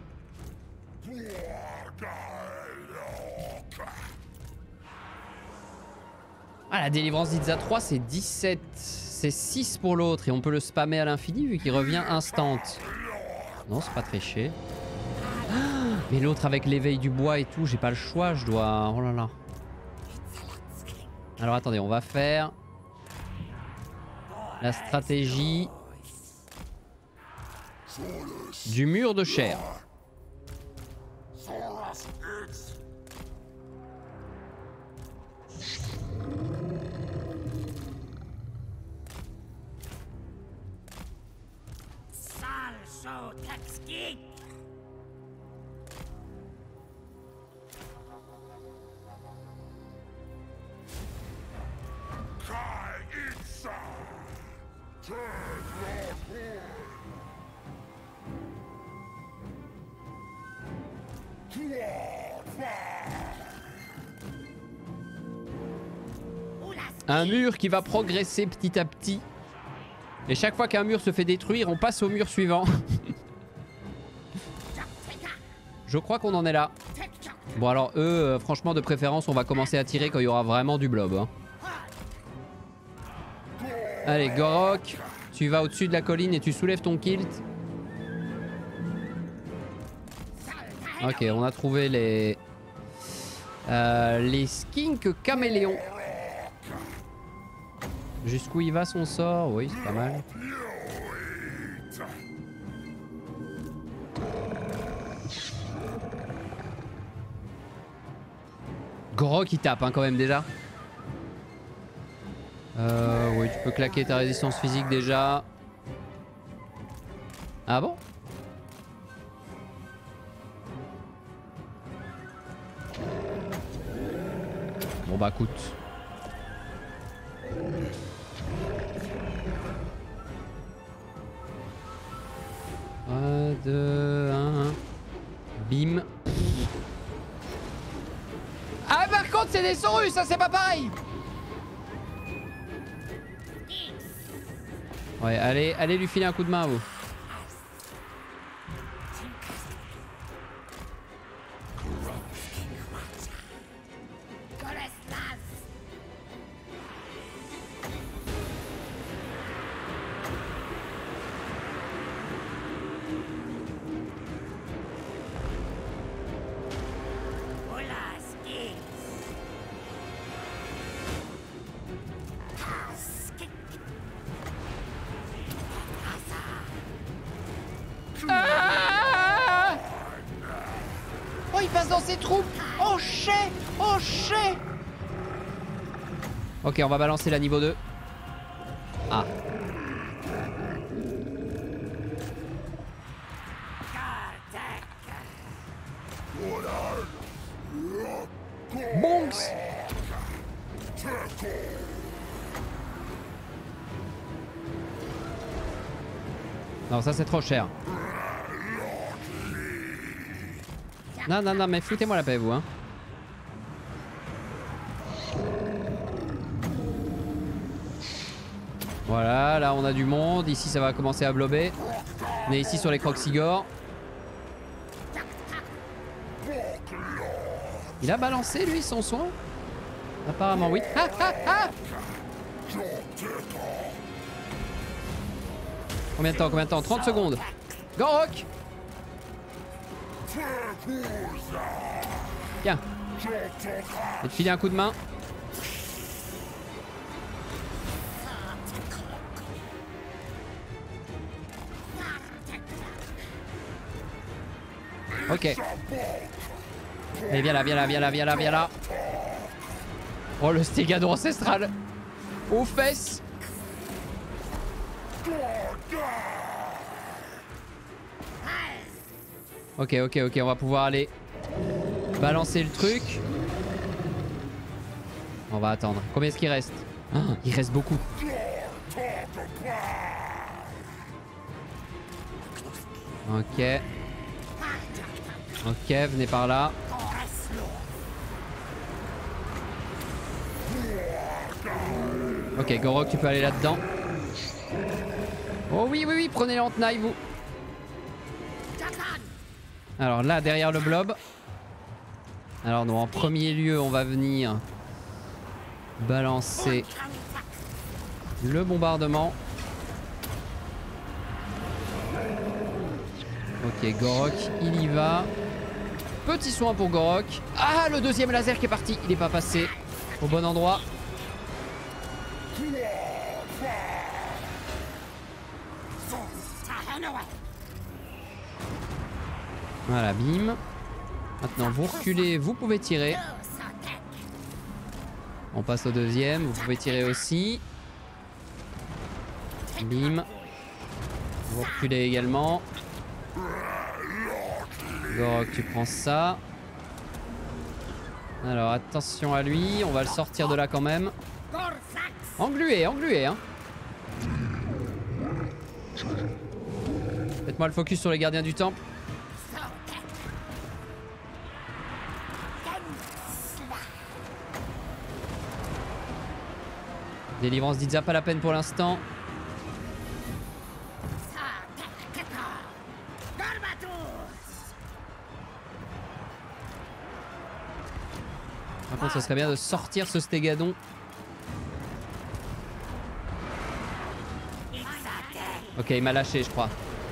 Ah, la délivrance d'Itza trois, c'est dix-sept. C'est six pour l'autre. Et on peut le spammer à l'infini vu qu'il revient instant. Non, c'est pas très cher. Ah, mais l'autre avec l'éveil du bois et tout, j'ai pas le choix. Je dois... Oh là là. Alors attendez, on va faire... la stratégie... du mur de chair. Un mur qui va progresser petit à petit. Et chaque fois qu'un mur se fait détruire, on passe au mur suivant. Je crois qu'on en est là. Bon alors eux, euh, franchement de préférence, on va commencer à tirer quand il y aura vraiment du blob. Hein. Allez, Gorok, tu vas au-dessus de la colline et tu soulèves ton kilt. Ok, on a trouvé les... Euh, les skinks caméléons. Jusqu'où il va son sort? Oui, c'est pas mal. Gorok il tape hein, quand même déjà. Euh, oui, tu peux claquer ta résistance physique déjà. Ah bon? Bon bah écoute. un, deux, un. Bim. Ah par contre c'est des saurus, ça c'est pas pareil. Ouais, allez, allez lui filer un coup de main, vous. Ah oh, il passe dans ses troupes. Oh, chais. Oh, chais. Ok, on va balancer la niveau deux. Ah. Bonks. Non, ça c'est trop cher. Non, non, non, mais foutez-moi la paix, vous, hein. Voilà, là on a du monde. Ici ça va commencer à blober. On est ici sur les Croxigores. Il a balancé lui son soin? Apparemment oui. Ah, ah, ah combien de temps? Combien de temps? trente secondes. Gorok. Tiens. Je vais te filer un coup de main. Ok. Allez, viens là, viens là, viens là, viens là, viens là. Oh, le stégadon ancestral. Aux fesses. Ok, ok, ok, on va pouvoir aller balancer le truc. On va attendre. Combien est-ce qu'il reste? Oh, il reste beaucoup. Ok. Ok, venez par là. Ok, Gorok, tu peux aller là-dedans. Oh oui, oui, oui, prenez en tenaille, vous. Alors là, derrière le blob. Alors non, en premier lieu, on va venir balancer le bombardement. Ok, Gorok, il y va. Petit soin pour Gorok. Ah, le deuxième laser qui est parti. Il n'est pas passé au bon endroit. Voilà, bim. Maintenant, vous reculez, vous pouvez tirer. On passe au deuxième, vous pouvez tirer aussi. Bim. Vous reculez également. Gorok, tu prends ça. Alors, attention à lui, on va le sortir de là quand même. Englué, englué, hein. Faites-moi le focus sur les gardiens du temple. Délivrance d'Itza, pas la peine pour l'instant. Par contre, ça serait bien de sortir ce stégadon. Ok, il m'a lâché, je crois.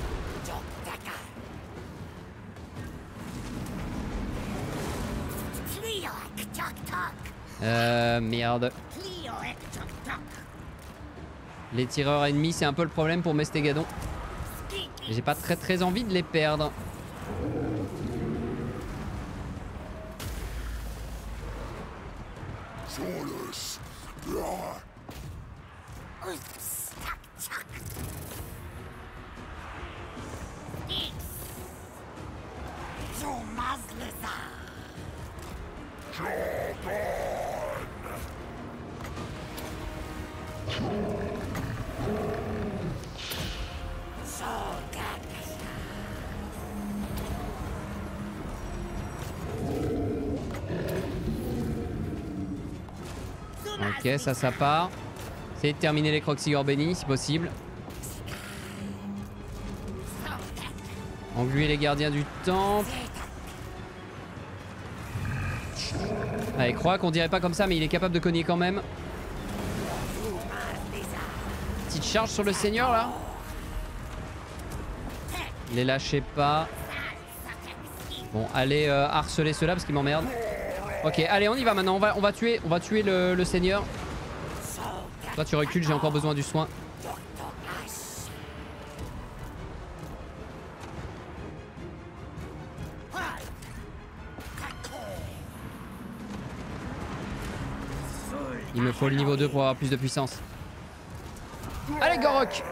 Euh, merde. Les tireurs ennemis, c'est un peu le problème pour mes stégadons. J'ai pas très très envie de les perdre. Ok, ça, ça part. Essayez de terminer les Croxigor bénis si possible. Engluer les gardiens du temple. Allez, Croak, on dirait pas comme ça, mais il est capable de cogner quand même. Petite charge sur le seigneur là. Les lâchez pas. Bon, allez euh, harceler ceux-là parce qu'ils m'emmerdent. Ok, allez, on y va maintenant. On va, on va tuer, on va tuer le, le seigneur. Toi, tu recules, j'ai encore besoin du soin. Il me faut le niveau deux pour avoir plus de puissance. Allez, Gorok!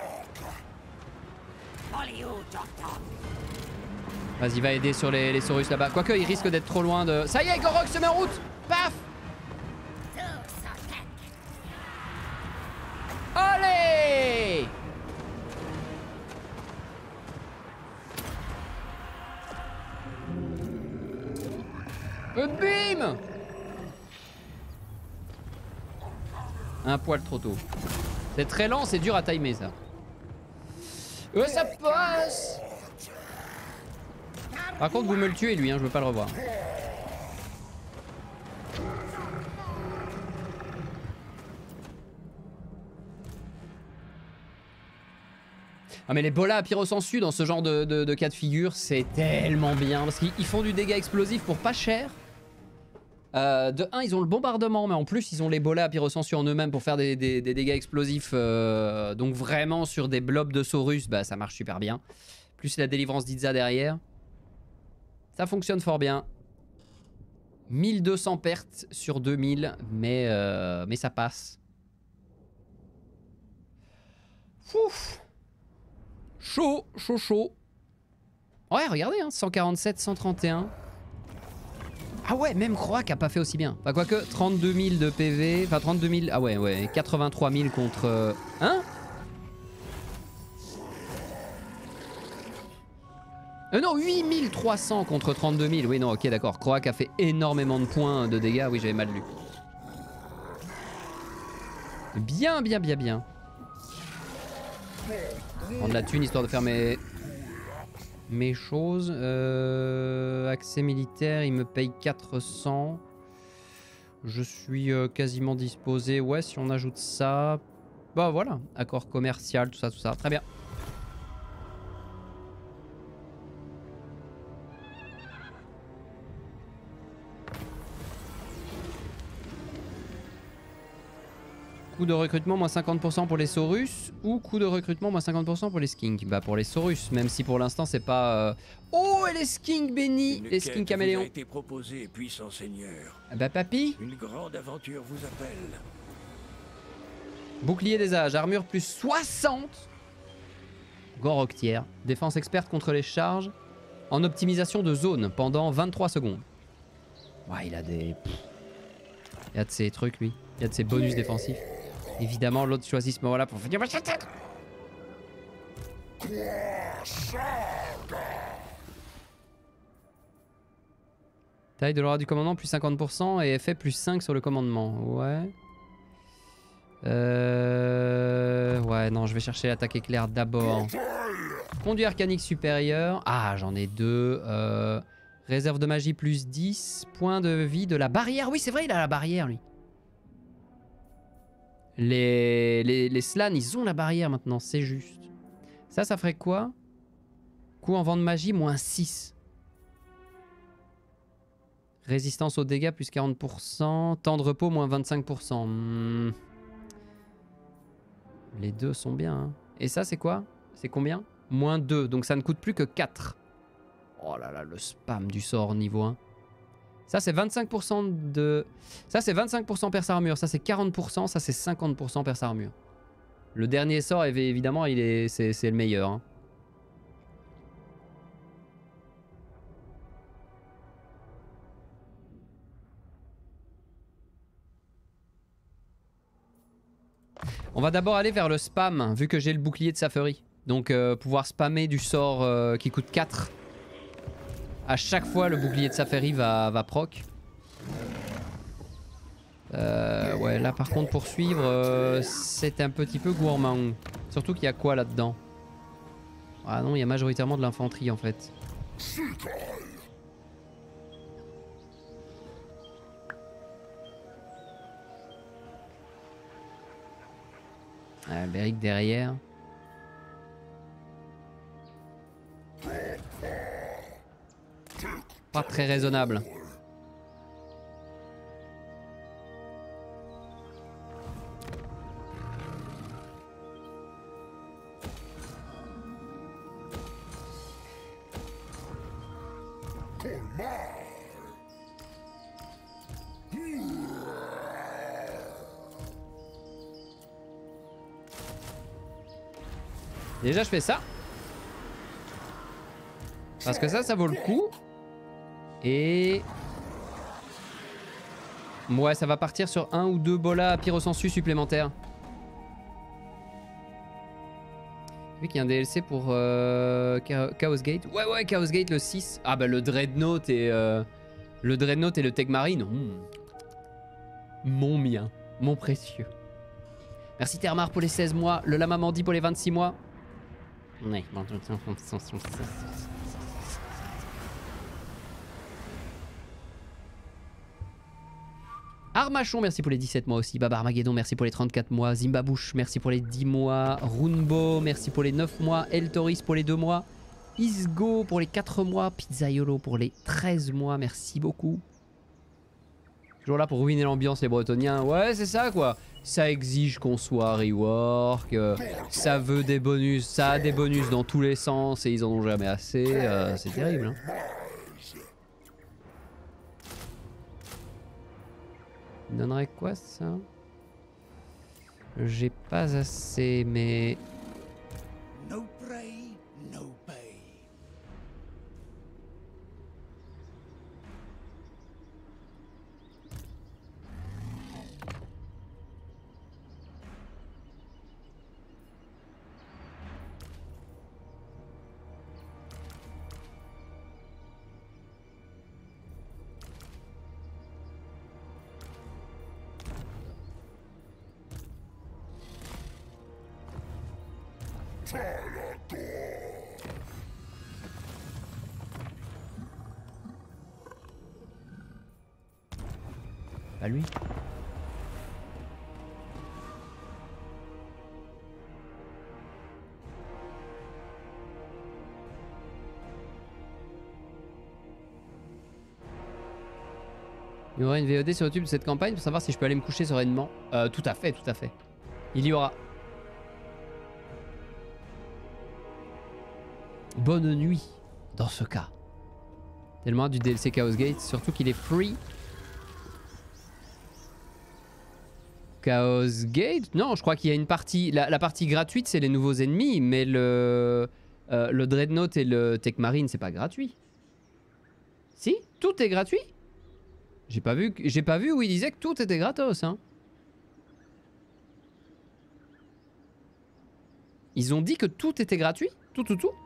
Vas-y, va aider sur les, les Saurus là-bas. Quoique, il risque d'être trop loin de... Ça y est, Gorok se met en route! Paf! Allez! Bim! Un poil trop tôt. C'est très lent, c'est dur à timer ça. Euh, ça passe! Par contre, vous me le tuez lui, hein, je veux pas le revoir. Ah mais les bolas à pyrosensu dans ce genre de, de, de cas de figure, c'est tellement bien. Parce qu'ils font du dégât explosif pour pas cher. Euh, de un, ils ont le bombardement, mais en plus, ils ont les bolas à pyrosensu en eux-mêmes pour faire des, des, des dégâts explosifs. Euh, donc vraiment, sur des blobs de Saurus, bah, ça marche super bien. Plus la délivrance d'Itza derrière. Ça fonctionne fort bien. mille deux cents pertes sur deux mille, mais, euh, mais ça passe. Ouf. Chaud, chaud, chaud. Ouais, regardez, hein, cent quarante-sept, cent trente et un. Ah ouais, même Croak a pas fait aussi bien. Enfin, quoique, trente-deux mille de P V. Enfin, trente-deux mille. Ah ouais, ouais. quatre-vingt-trois mille contre. Euh, hein euh, Non, huit mille trois cents contre trente-deux mille. Oui, non, ok, d'accord. Croak a fait énormément de points de dégâts. Oui, j'avais mal lu. Bien, bien, bien, bien. Prendre la thune histoire de faire mes. Mes choses. Euh, accès militaire, il me paye quatre cents. Je suis euh, quasiment disposé. Ouais, si on ajoute ça. Bah voilà, accord commercial, tout ça, tout ça. Très bien. Coût de recrutement moins cinquante pour cent pour les Saurus ou coût de recrutement moins cinquante pour cent pour les Skinks? Bah pour les Saurus, même si pour l'instant c'est pas... Euh... Oh, et les Skinks bénis, les Skinks caméléons. Une quête vous a été proposée, puissant seigneur. Ah bah papy. Une grande aventure vous appelle. Bouclier des âges, armure plus soixante. Gorok tiers, défense experte contre les charges en optimisation de zone pendant vingt-trois secondes. Ouais, il a des... Il y a de ces trucs lui, il y a de ces bonus défensifs. Évidemment, l'autre choisit ce moment-là pour finir ma tête. Taille de l'aura du commandement plus cinquante pour cent et effet plus cinq sur le commandement. Ouais. Euh... Ouais, non, je vais chercher l'attaque éclair d'abord. Conduit arcanique supérieur. Ah, j'en ai deux. Euh... Réserve de magie plus dix. Point de vie de la barrière. Oui, c'est vrai, il a la barrière, lui. Les, les, les slans, ils ont la barrière maintenant, c'est juste. Ça, ça ferait quoi? Coup en vent de magie, moins six. Résistance aux dégâts, plus quarante pour cent. Temps de repos, moins vingt-cinq pour cent. Hmm. Les deux sont bien. Hein. Et ça, c'est quoi? C'est combien? Moins deux, donc ça ne coûte plus que quatre. Oh là là, le spam du sort niveau un. Ça, c'est vingt-cinq pour cent de... Ça, c'est vingt-cinq pour cent perce armure. Ça, c'est quarante pour cent. Ça, c'est cinquante pour cent perce armure. Le dernier sort, évidemment, il est... c'est le meilleur. Hein. On va d'abord aller vers le spam, vu que j'ai le bouclier de Sapheri. Donc euh, pouvoir spammer du sort euh, qui coûte quatre. À chaque fois, le bouclier de Sapheri va, va proc. Euh, ouais, là par contre, poursuivre, euh, c'est un petit peu gourmand. Surtout qu'il y a quoi là-dedans? Ah non, il y a majoritairement de l'infanterie en fait. Ah, Beric derrière. Pas très raisonnable. Déjà je fais ça. Parce que ça, ça vaut le coup. Et... ouais, ça va partir sur un ou deux bolas à pyrosensu supplémentaires. Vu qu'il y a un D L C pour euh, Chaos Gate. Ouais, ouais, Chaos Gate le six. Ah bah le Dreadnought et... Euh, le Dreadnought et le Tegmarine. Mmh. Mon mien. Mon précieux. Merci Termar pour les seize mois. Le Lama Mandi pour les vingt-six mois. Ouais. Armachon, merci pour les dix-sept mois aussi. Baba Armageddon, merci pour les trente-quatre mois. Zimbabouche, merci pour les dix mois. Runbo, merci pour les neuf mois. El Toris pour les deux mois. Isgo pour les quatre mois. Pizzaiolo pour les treize mois. Merci beaucoup. Toujours là pour ruiner l'ambiance, les Bretoniens. Ouais, c'est ça quoi. Ça exige qu'on soit rework. Euh, ça veut des bonus. Ça a des bonus dans tous les sens et ils en ont jamais assez. Euh, c'est terrible. Hein. Il donnerait quoi ça? J'ai pas assez, mais... No prey, no pay. Pas lui. Il y aura une V O D sur YouTube de cette campagne pour savoir si je peux aller me coucher sereinement. Euh, tout à fait, tout à fait. Il y aura. Bonne nuit, dans ce cas. Tellement du D L C Chaos Gate, surtout qu'il est free. Chaos Gate? Non, je crois qu'il y a une partie... La, la partie gratuite, c'est les nouveaux ennemis, mais le... Euh, le Dreadnought et le Tegmarine, c'est pas gratuit. Si? Tout est gratuit? J'ai pas vu, j'ai pas vu où il disait que tout était gratos, hein. Ils ont dit que tout était gratuit? Tout, tout, tout?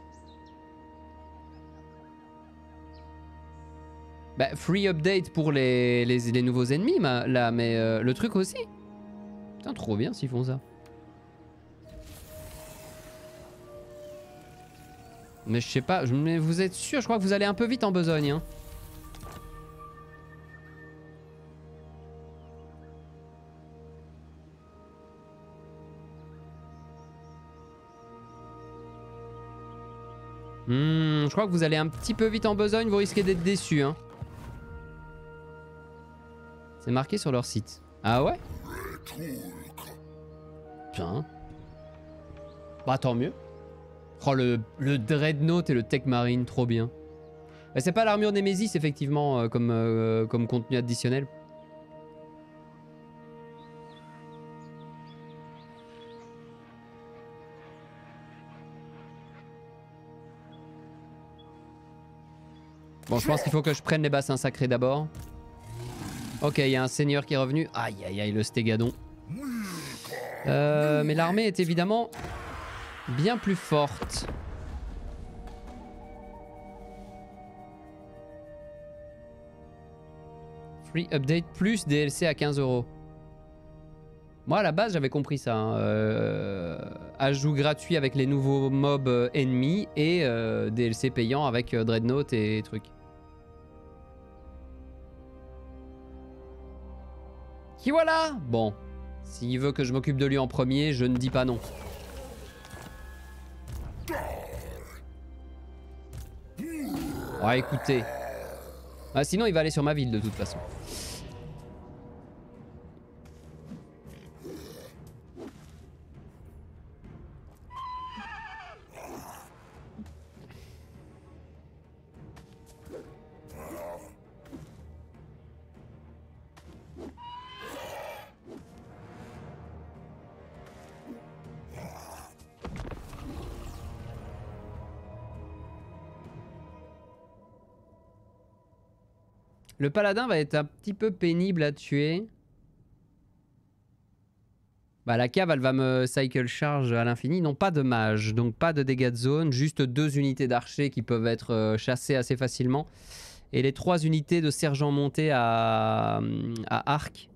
Bah, free update pour les, les, les nouveaux ennemis, ma, là, mais euh, le truc aussi. Putain, trop bien s'ils font ça. Mais je sais pas, je, mais vous êtes sûr, je crois que vous allez un peu vite en besogne, hein. Hmm, je crois que vous allez un petit peu vite en besogne, vous risquez d'être déçus, hein. C'est marqué sur leur site. Ah ouais? Putain. Bah tant mieux. Oh le, le Dreadnought et le Tegmarine, trop bien. Bah, c'est pas l'armure Nemesis effectivement euh, comme, euh, comme contenu additionnel. Bon, je pense qu'il faut que je prenne les bassins sacrés d'abord. Ok, il y a un seigneur qui est revenu. Aïe aïe aïe, le stégadon. Euh, mais l'armée est évidemment bien plus forte. Free update plus D L C à quinze euros. Moi à la base j'avais compris ça. Hein. Euh, ajout gratuit avec les nouveaux mobs euh, ennemis et euh, D L C payant avec euh, Dreadnought et trucs. Qui voilà. Bon, s'il veut que je m'occupe de lui en premier, je ne dis pas non. Oh écoutez. Ah, sinon il va aller sur ma ville de toute façon. Le paladin va être un petit peu pénible à tuer. Bah la cave elle va me cycle charge à l'infini. Non, pas de mage, donc pas de dégâts de zone. Juste deux unités d'archers qui peuvent être euh, chassées assez facilement. Et les trois unités de sergent monté à, à arc.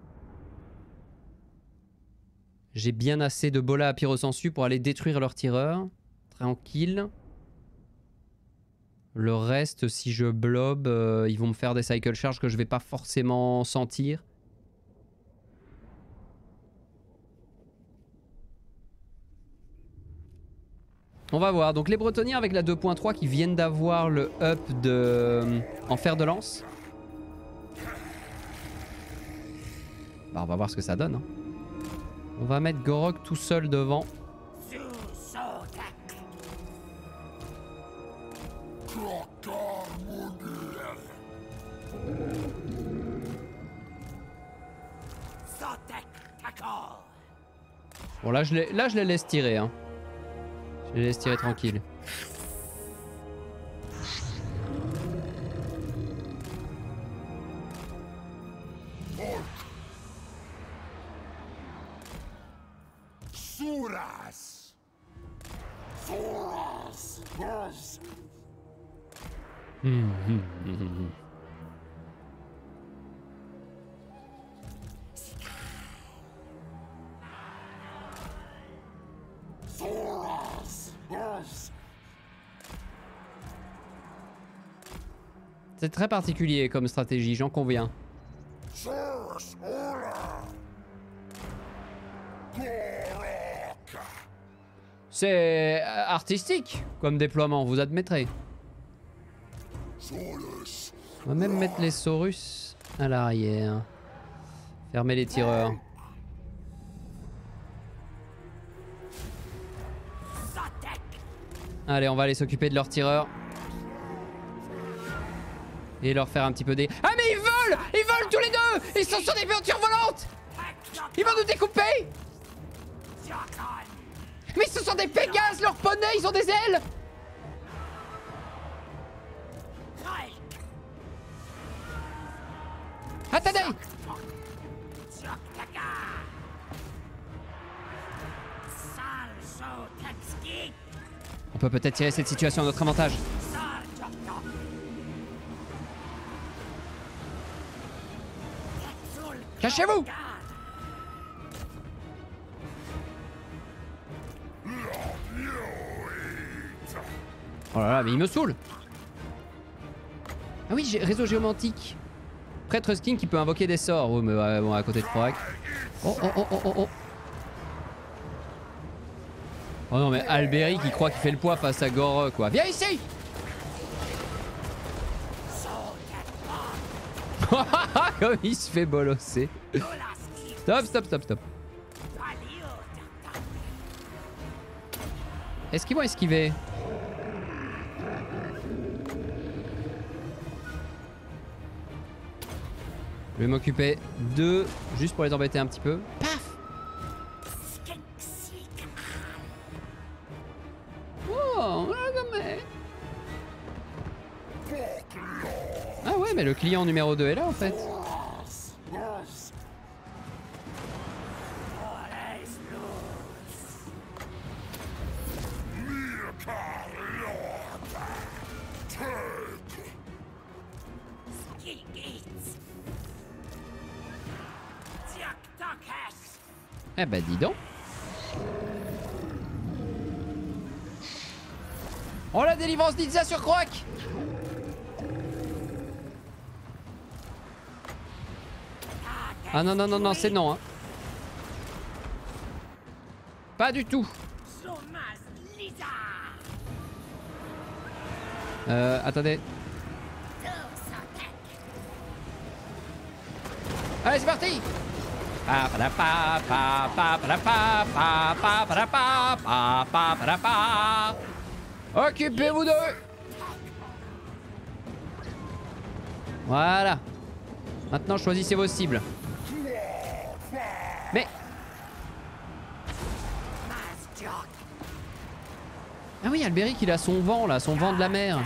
J'ai bien assez de bolas à pyrosensu pour aller détruire leurs tireurs. Tranquille. Le reste, si je blob, euh, ils vont me faire des cycle charges que je vais pas forcément sentir. On va voir. Donc les Bretonniens avec la deux point trois qui viennent d'avoir le up de euh, en fer de lance. Bah, on va voir ce que ça donne. Hein. On va mettre Gorok tout seul devant. Bon là je les, là je les laisse tirer hein. Je les laisse tirer tranquille. Suras. Suras. Suras. Hum, hum, hum, hum. C'est très particulier comme stratégie, j'en conviens. C'est artistique comme déploiement, vous admettrez. On va même mettre les Saurus à l'arrière. Fermer les tireurs. Allez, on va aller s'occuper de leurs tireurs. Et leur faire un petit peu des... Ah mais ils volent! Ils volent tous les deux! Ils sont sur des voitures volantes! Ils vont nous découper! Mais ce sont des Pégases, leurs poneys, ils ont des ailes! Attendez! On peut peut-être tirer cette situation à notre avantage. Cachez-vous! Oh là là, mais il me saoule! Ah oui, j'ai réseau géomantique. Prêtre skin qui peut invoquer des sorts. Oh, mais ouais, bon, à côté de Proac. Oh, oh, oh, oh, oh, oh. Oh non, mais Alberi qui croit qu'il fait le poids face à Gorok, quoi. Viens ici! Comme il se fait bolosser. Stop, stop, stop, stop. Est-ce qu'ils vont esquiver? Je vais m'occuper d'eux, juste pour les embêter un petit peu. Paf! Oh, ah ouais, mais le client numéro deux est là en fait. Eh ben dis donc. Oh la délivrance ninja sur Croak. Ah non non non non c'est non hein. Pas du tout. Euh attendez. Allez c'est parti. Pa pa pa pa pa pa pa pa pa pa pa pa pa. Occupez-vous d'eux. Voilà. Maintenant choisissez vos cibles. Mais ah oui, Albéric il a son vent là, son vent de la mer.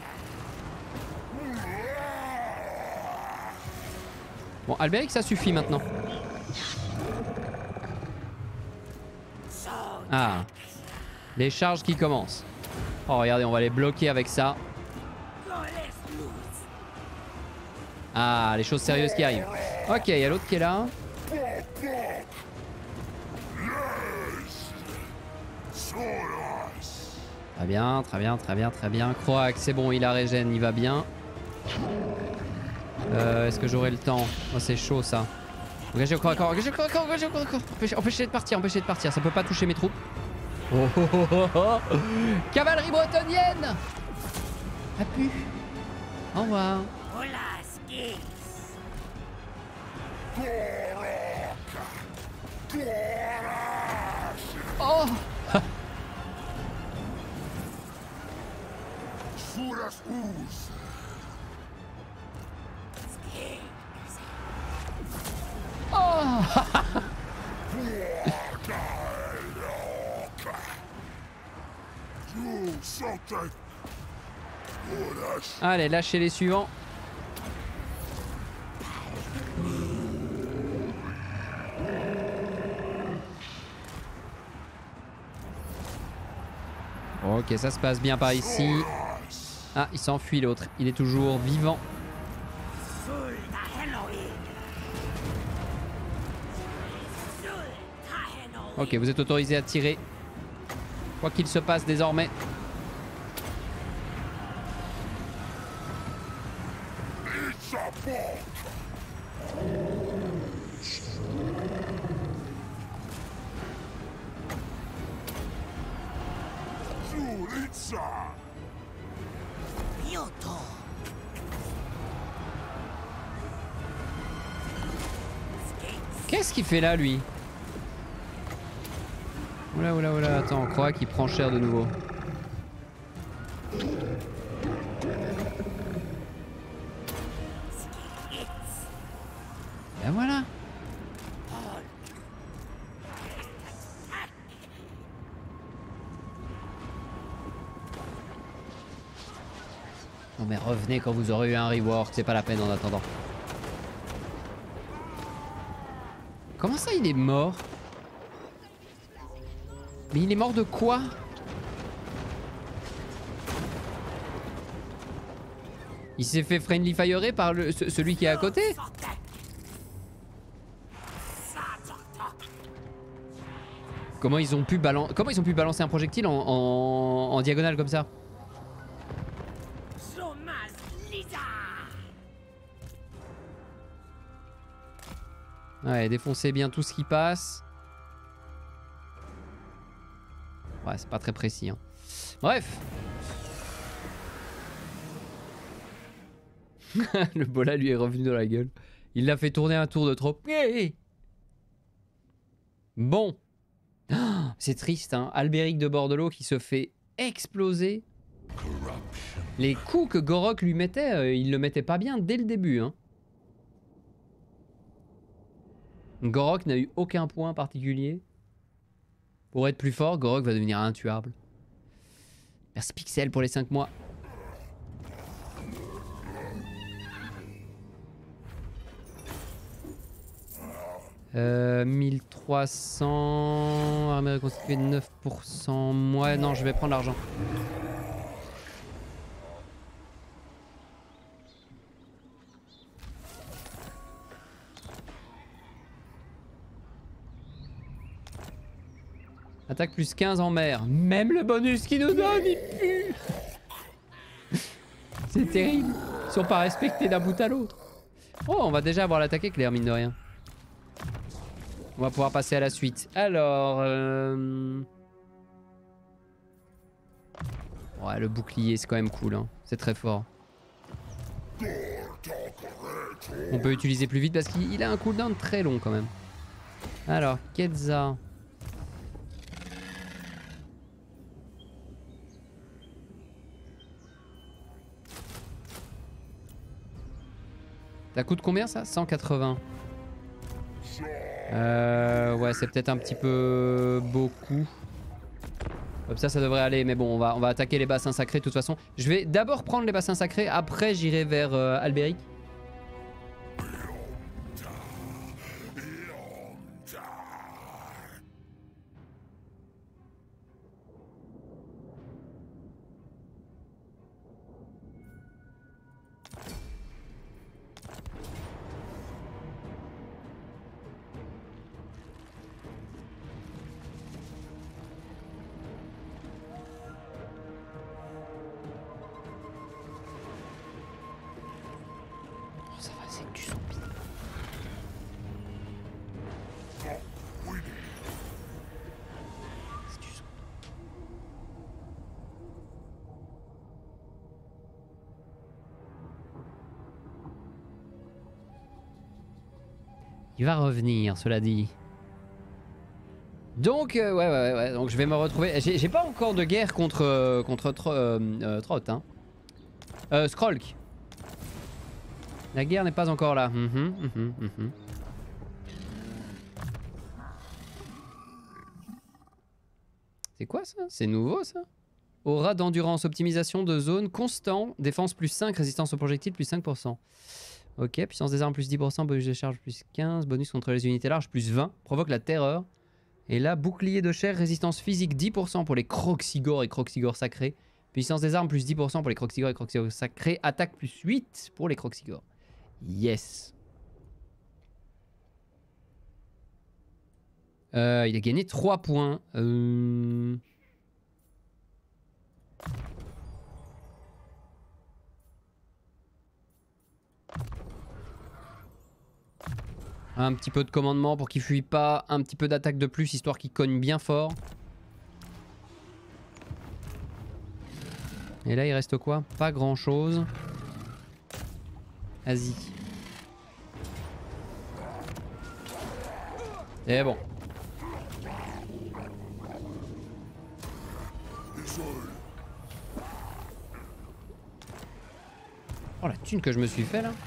Bon, Albéric ça suffit maintenant. Ah, les charges qui commencent. Oh regardez, on va les bloquer avec ça. Ah, les choses sérieuses qui arrivent. Ok, il y a l'autre qui est là. Très bien, très bien, très bien, très bien. Croak, c'est bon, il a régène, il va bien. Euh, Est-ce que j'aurai le temps? Oh, c'est chaud ça. Engagez au corps à corps, engagez au corps à corps, engagez au corps à corps. Empêchez, empêchez de partir, empêchez de partir, ça peut pas toucher mes troupes. Oh, oh, oh, oh, oh. Cavalerie bretonnienne. A pu. Au revoir. Oh. Oh. Allez, lâchez les suivants. Ok, ça se passe bien par ici. Ah, il s'enfuit l'autre. Il est toujours vivant. Ok, vous êtes autorisé à tirer. Quoi qu'il se passe désormais. Qu'est-ce qu'il fait là, lui? Oula, oula, oula, attends, on croit qu'il prend cher de nouveau. Ben voilà. Non mais revenez quand vous aurez eu un rework, c'est pas la peine en attendant. Comment ça il est mort? Mais il est mort de quoi? Il s'est fait friendly firer par le, ce, celui qui est à côté? Comment ils ont pu balancer, comment ils ont pu balancer un projectile en, en, en diagonale comme ça? Ouais, défoncez bien tout ce qui passe. Ouais, c'est pas très précis. Hein. Bref. Le bola lui est revenu dans la gueule. Il l'a fait tourner un tour de trop. Bon. C'est triste, hein. Albéric de Bordelot qui se fait exploser. Les coups que Gorok lui mettait, euh, il le mettait pas bien dès le début. Hein. Gorok n'a eu aucun point particulier. Pour être plus fort, Gorok va devenir intuable. Merci Pixel pour les cinq mois. Euh, mille trois cents... Armée reconstituée neuf pour cent. Ouais, non, je vais prendre l'argent. Attaque plus quinze en mer. Même le bonus qu'il nous donne, il pue. C'est terrible. Ils sont pas respectés d'un bout à l'autre. Oh, on va déjà avoir l'attaque éclair, mine de rien. On va pouvoir passer à la suite. Alors... Euh... Ouais, le bouclier, c'est quand même cool. Hein. C'est très fort. On peut utiliser plus vite parce qu'il a un cooldown très long quand même. Alors, Ketza... Ça coûte combien ça? cent quatre-vingts. Euh, ouais, c'est peut-être un petit peu beaucoup. Comme ça, ça devrait aller. Mais bon, on va, on va attaquer les bassins sacrés de toute façon. Je vais d'abord prendre les bassins sacrés. Après, j'irai vers euh, Albéric. Il va revenir, cela dit. Donc, euh, ouais, ouais, ouais, donc je vais me retrouver... J'ai pas encore de guerre contre, euh, contre tro euh, euh, Trott, hein. Euh, Skrolk. La guerre n'est pas encore là. Mm-hmm, mm-hmm, mm-hmm. C'est quoi ça? C'est nouveau ça? Aura d'endurance, optimisation de zone constant, défense plus cinq, résistance aux projectiles plus cinq pour cent. Ok, puissance des armes plus dix pour cent, bonus de charge plus quinze, bonus contre les unités larges plus vingt, provoque la terreur. Et là, bouclier de chair, résistance physique dix pour cent pour les croxigores et croxigores sacrés. Puissance des armes plus dix pour cent pour les croxigores et croxigores sacrés. Attaque plus huit pour les croxigores. Yes. Euh, il a gagné trois points. Euh... Un petit peu de commandement pour qu'il fuit pas. Un petit peu d'attaque de plus, histoire qu'il cogne bien fort. Et là, il reste quoi? Pas grand chose. Vas-y. Et bon. Oh la thune que je me suis fait là.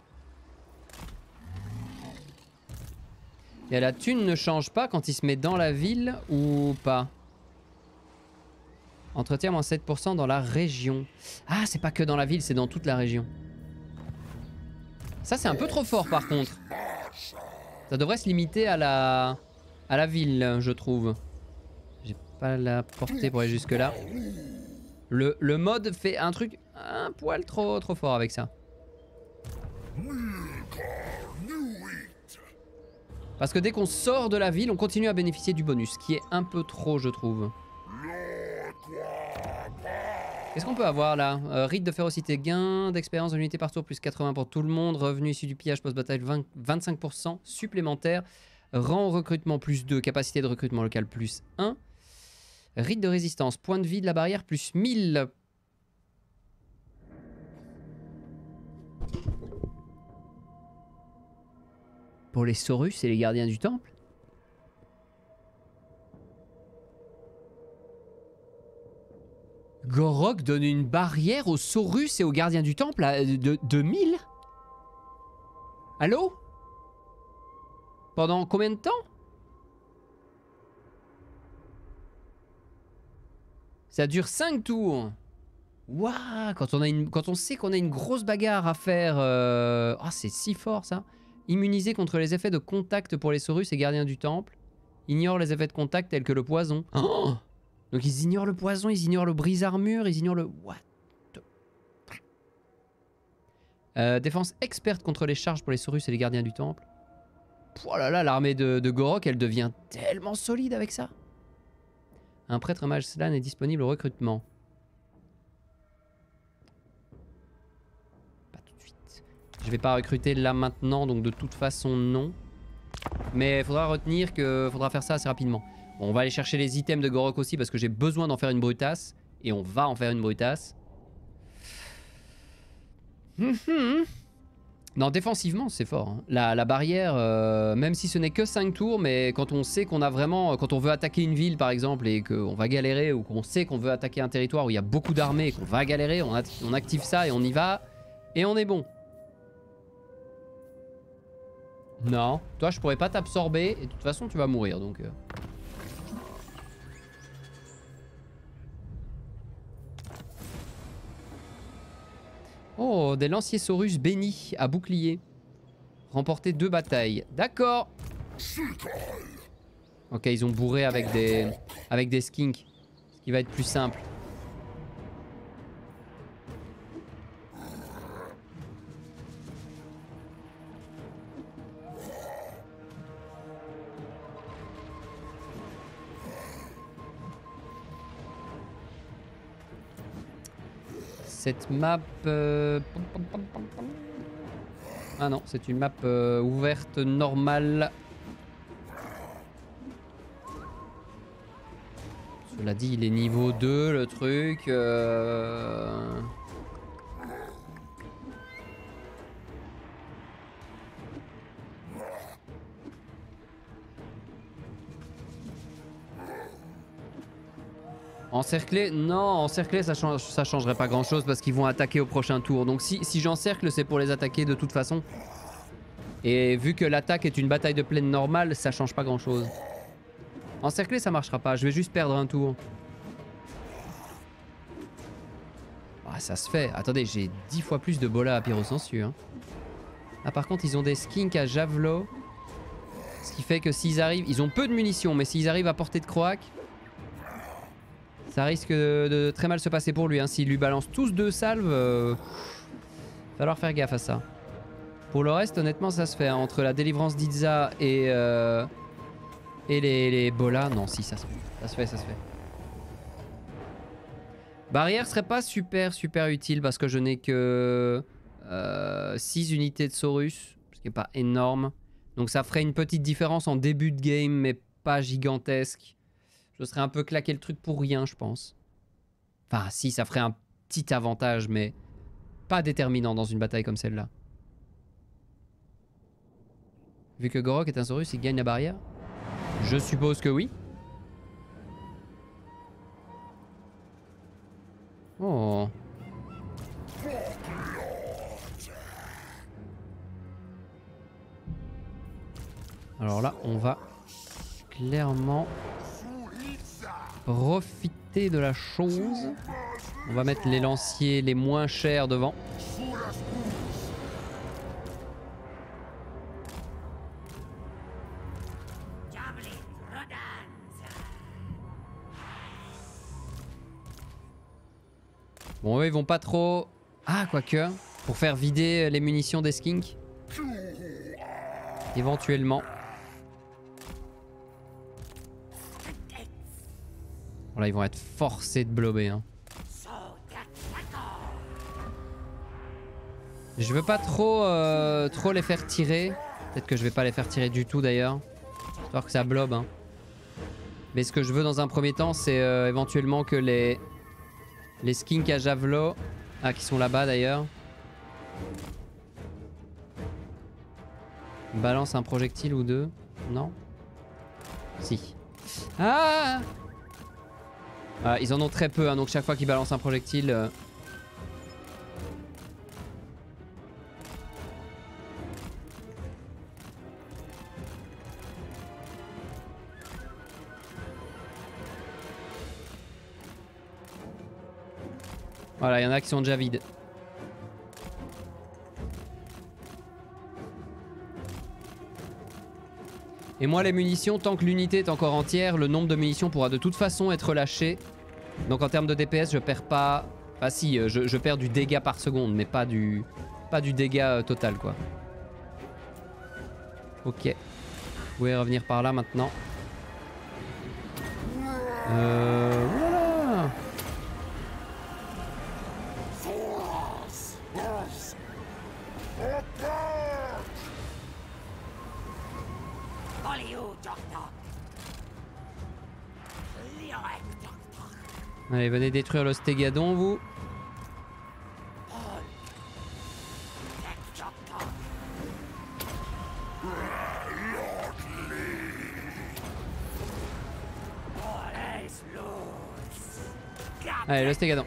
Et la thune ne change pas quand il se met dans la ville ou pas? Entretien moins sept pour cent dans la région. Ah, c'est pas que dans la ville, c'est dans toute la région. Ça, c'est un peu trop fort par contre. Ça devrait se limiter à la, à la ville, je trouve. J'ai pas la portée pour aller jusque là. Le, le mode fait un truc un poil trop, trop fort avec ça. Parce que dès qu'on sort de la ville, on continue à bénéficier du bonus, ce qui est un peu trop, je trouve. Qu'est-ce qu'on peut avoir là? euh, Rite de férocité, gain d'expérience de l'unité par tour, plus quatre-vingts pour tout le monde. Revenu issu du pillage post-bataille, vingt-cinq pour cent supplémentaire. Rang au recrutement, plus deux. Capacité de recrutement local, plus un. Rite de résistance, point de vie de la barrière, plus mille. Pour les Saurus et les gardiens du temple? Gorok donne une barrière aux Saurus et aux gardiens du temple à de, de mille? Allô? Pendant combien de temps? Ça dure cinq tours. Waouh, quand on a une, quand on sait qu'on a une grosse bagarre à faire. Euh... Oh, c'est si fort ça. Immunisé contre les effets de contact pour les Saurus et gardiens du temple. Ignore les effets de contact tels que le poison. Oh, donc ils ignorent le poison, ils ignorent le brise-armure, ils ignorent le... What the... euh, Défense experte contre les charges pour les Saurus et les gardiens du temple. Oh là là, l'armée de, de Gorok, elle devient tellement solide avec ça. Un prêtre mage Slann est disponible au recrutement. Pas tout de suite. Je vais pas recruter là maintenant, donc de toute façon non. Mais il faudra retenir que faudra faire ça assez rapidement. Bon, on va aller chercher les items de Gorok aussi parce que j'ai besoin d'en faire une brutasse. Et on va en faire une brutasse. Non, défensivement, c'est fort. Hein. La, la barrière, euh, même si ce n'est que cinq tours, mais quand on sait qu'on a vraiment... Quand on veut attaquer une ville, par exemple, et qu'on va galérer, ou qu'on sait qu'on veut attaquer un territoire où il y a beaucoup d'armées et qu'on va galérer, on, on active ça et on y va. Et on est bon. Non, toi je pourrais pas t'absorber et de toute façon tu vas mourir donc... Euh... Oh, des lanciers Saurus bénis à bouclier. Remporter deux batailles. D'accord. Ok, ils ont bourré avec des... avec des skinks. Ce qui va être plus simple. Cette map... Euh... Ah non, c'est une map euh, ouverte normale. Cela dit, il est niveau deux le truc. Euh... Encercler? Non, encercler ça, change, ça changerait pas grand chose parce qu'ils vont attaquer au prochain tour. Donc si, si j'encercle, c'est pour les attaquer de toute façon. Et vu que l'attaque est une bataille de plaine normale, ça change pas grand chose. Encercler ça marchera pas, je vais juste perdre un tour. Ah, ça se fait. Attendez, j'ai dix fois plus de bolas à pyrosensu. Hein. Ah par contre ils ont des skinks à javelot. Ce qui fait que s'ils arrivent... Ils ont peu de munitions, mais s'ils arrivent à portée de croac... Ça risque de, de très mal se passer pour lui. Hein. S'il lui balance tous deux salves, euh, va falloir faire gaffe à ça. Pour le reste, honnêtement, ça se fait. Hein. Entre la délivrance d'Itza et, euh, et les, les bolas. Non, si, ça se fait. Ça se fait, ça se fait. Barrière serait pas super, super utile parce que je n'ai que euh, six unités de Saurus. Ce qui n'est pas énorme. Donc ça ferait une petite différence en début de game, mais pas gigantesque. Je serais un peu claqué le truc pour rien, je pense. Enfin, si, ça ferait un petit avantage, mais pas déterminant dans une bataille comme celle-là. Vu que Gorok est un Saurus, il gagne la barrière? Je suppose que oui. Oh. Alors là, on va clairement... profiter de la chose. On va mettre les lanciers les moins chers devant. Bon, eux, ils vont pas trop... Ah, quoique. Pour faire vider les munitions des skinks. Éventuellement. Là, ils vont être forcés de blober. Hein. Je veux pas trop, euh, trop les faire tirer. Peut-être que je vais pas les faire tirer du tout d'ailleurs. Histoire que ça blobe. Hein. Mais ce que je veux dans un premier temps, c'est euh, éventuellement que les, les skinks à javelot... Ah, qui sont là-bas d'ailleurs. Balance un projectile ou deux. Non? Si. Ah! Ah, ils en ont très peu, hein, donc chaque fois qu'ils balancent un projectile... Euh... Voilà, il y en a qui sont déjà vides. Et moi les munitions, tant que l'unité est encore entière, le nombre de munitions pourra de toute façon être lâché. Donc en termes de D P S je perds pas... Enfin si, je, je perds du dégât par seconde, mais pas du, pas du dégât euh, total quoi. Ok. Vous pouvez revenir par là maintenant. Euh... Voilà. Allez, venez détruire le stégadon, vous. Allez, le stégadon.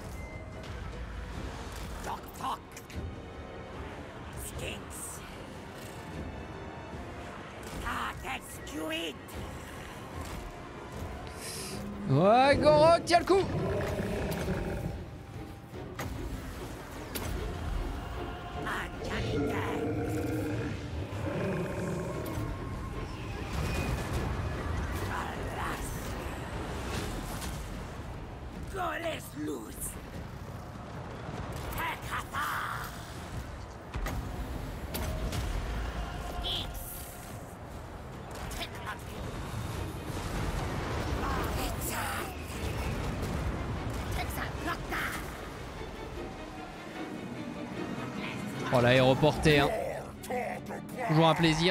Ouais, Gorok, tiens le coup. Oh l'aéroporté hein. Toujours un plaisir.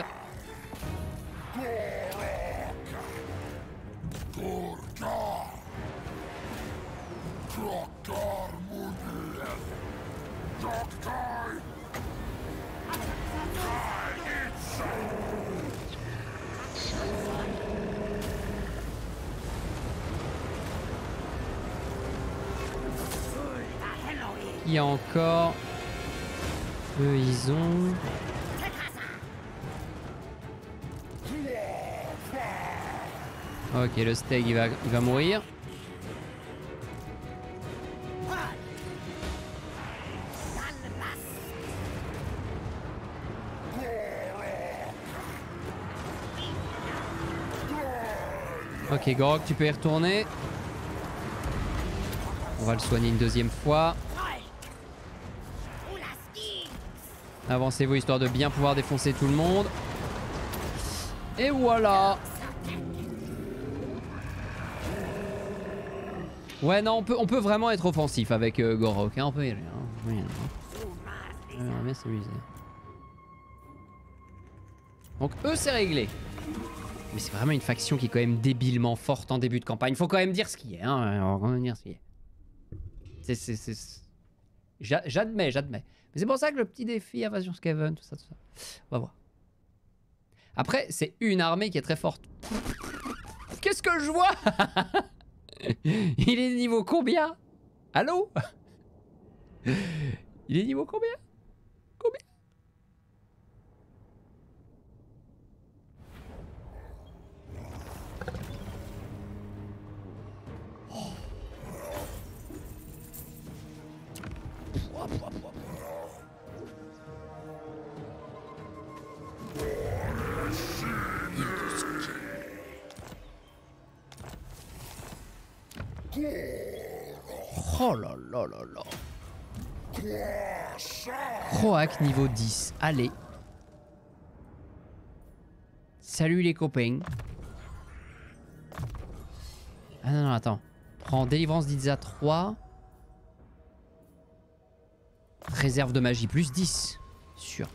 Il y a encore... Eux ils ont... Ok, le steg il va, il va mourir. Ok, Gorok, tu peux y retourner. On va le soigner une deuxième fois. Avancez-vous histoire de bien pouvoir défoncer tout le monde. Et voilà. Ouais non on peut, on peut vraiment être offensif avec euh, Gorok hein, on peut y aller hein. Oui, hein. On va bien s'amuser. Donc eux c'est réglé. Mais c'est vraiment une faction qui est quand même débilement forte en début de campagne. Faut quand même dire ce qui est hein. On va quand même dire ce qui est. C'est... c'est, c'est... J'admets, j'admets. Mais c'est pour ça que le petit défi Invasion Skaven, tout ça, tout ça. On va voir. Après, c'est une armée qui est très forte. Qu'est-ce que je vois? Il est niveau combien? Allô? Il est niveau combien? Combien? Oh là là là là. Croac niveau dix. Allez. Salut les copains. Ah non non attends. Prends délivrance d'Itza trois. Réserve de magie plus dix. Sûr.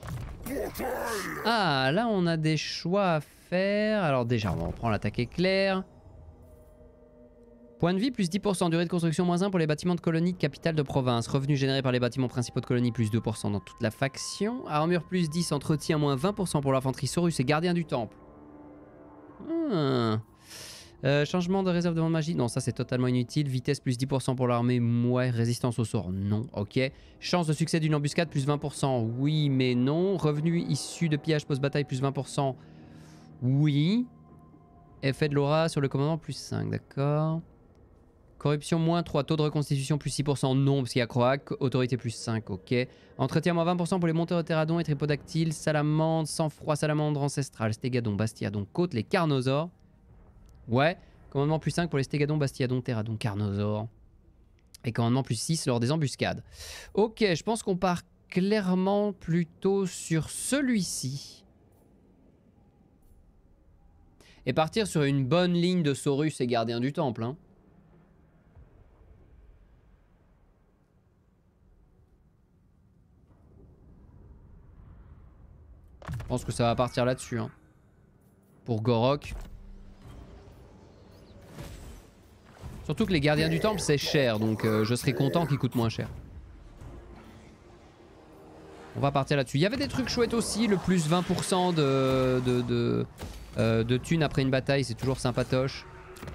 Ah là on a des choix à faire. Alors déjà on prend l'attaque éclair. Point de vie plus dix pour cent, durée de construction moins un pour les bâtiments de colonie de capitale de province. Revenus générés par les bâtiments principaux de colonie plus deux pour cent dans toute la faction. Armure plus dix, entretien moins vingt pour cent pour l'infanterie Saurus et gardien du temple. Hmm. Euh, changement de réserve de magie, non ça c'est totalement inutile. Vitesse plus dix pour cent pour l'armée, ouais. Résistance au sort, non, ok. Chance de succès d'une embuscade plus vingt pour cent, oui mais non. Revenus issus de pillage post-bataille plus vingt pour cent, oui. Effet de l'aura sur le commandement plus cinq, d'accord. Corruption moins trois, taux de reconstitution plus six pour cent, non, parce qu'il y a Croac, autorité plus cinq, ok. Entretien moins vingt pour cent pour les monteurs pterodactyles et tripodactyles, salamandre, sang-froid, salamandre ancestrale, stégadon, bastiadon, côte, les carnosaures. Ouais, commandement plus cinq pour les stégadons, bastiadon, pterodon, carnosaures. Et commandement plus six lors des embuscades. Ok, je pense qu'on part clairement plutôt sur celui-ci. Et partir sur une bonne ligne de Saurus et gardiens du temple, hein. Je pense que ça va partir là-dessus, hein. Pour Gorok. Surtout que les gardiens du temple c'est cher, donc euh, je serais content qu'ils coûtent moins cher. On va partir là-dessus. Il y avait des trucs chouettes aussi, le plus vingt pour cent de, de, de, euh, de thunes après une bataille, c'est toujours sympatoche.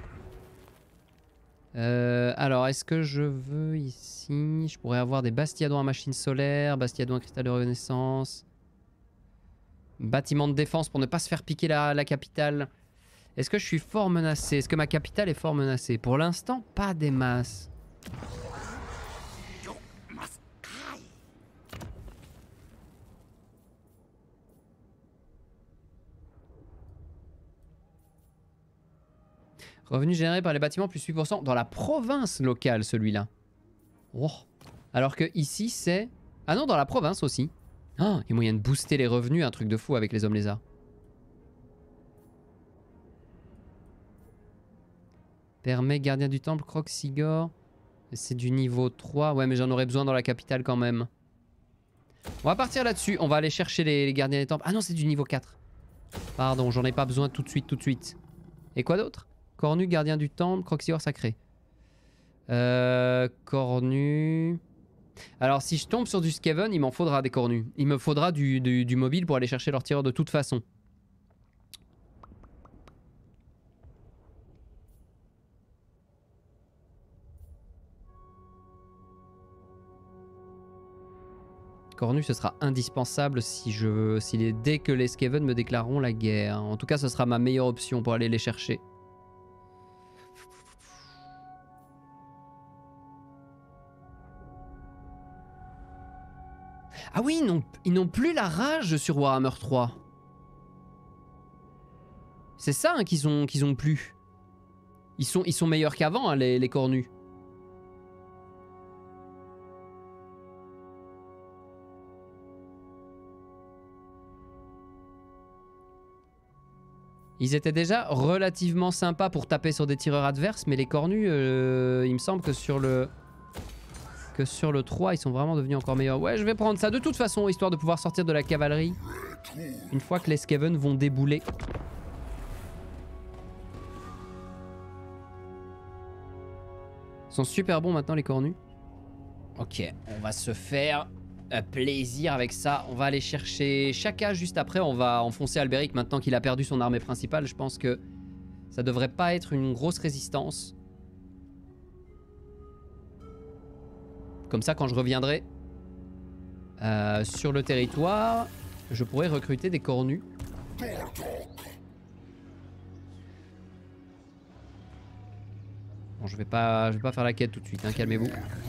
Euh, alors, est-ce que je veux ici... Je pourrais avoir des bastiadons à machine solaire, bastiadons à cristal de renaissance... Bâtiment de défense pour ne pas se faire piquer la, la capitale. Est-ce que je suis fort menacé? Est-ce que ma capitale est fort menacée? Pour l'instant, pas des masses. Revenu généré par les bâtiments plus huit pour cent dans la province locale, celui-là. Oh. Alors que ici, c'est... Ah non, dans la province aussi. Ah, il y a moyen de booster les revenus, un truc de fou avec les hommes lézards. Permet gardien du temple, Croc-Sigor. C'est du niveau trois. Ouais, mais j'en aurais besoin dans la capitale quand même. On va partir là-dessus. On va aller chercher les, les gardiens des temples. Ah non, c'est du niveau quatre. Pardon, j'en ai pas besoin tout de suite, tout de suite. Et quoi d'autre? Cornu, gardien du temple, Croc-Sigor sacré. Euh... Cornu... Alors si je tombe sur du Skaven, il m'en faudra des cornus. Il me faudra du, du, du mobile pour aller chercher leur tireur de toute façon. Cornu, ce sera indispensable si je, si les, dès que les Skaven me déclareront la guerre. En tout cas, ce sera ma meilleure option pour aller les chercher. Ah oui, ils n'ont plus la rage sur Warhammer trois. C'est ça hein, qu'ils ont, qu'ils ont plus. Ils sont, ils sont meilleurs qu'avant, hein, les, les cornus. Ils étaient déjà relativement sympas pour taper sur des tireurs adverses, mais les cornus, euh, il me semble que sur le... que sur le trois, ils sont vraiment devenus encore meilleurs. Ouais, je vais prendre ça de toute façon, histoire de pouvoir sortir de la cavalerie. Une fois que les Skaven vont débouler. Ils sont super bons maintenant, les cornus. Ok, on va se faire euh, plaisir avec ça. On va aller chercher Shaka juste après. On va enfoncer Alberic maintenant qu'il a perdu son armée principale. Je pense que ça devrait pas être une grosse résistance. Comme ça, quand je reviendrai euh, sur le territoire, je pourrai recruter des cornus. Bon, je vais pas, je vais pas faire la quête tout de suite, hein, calmez-vous.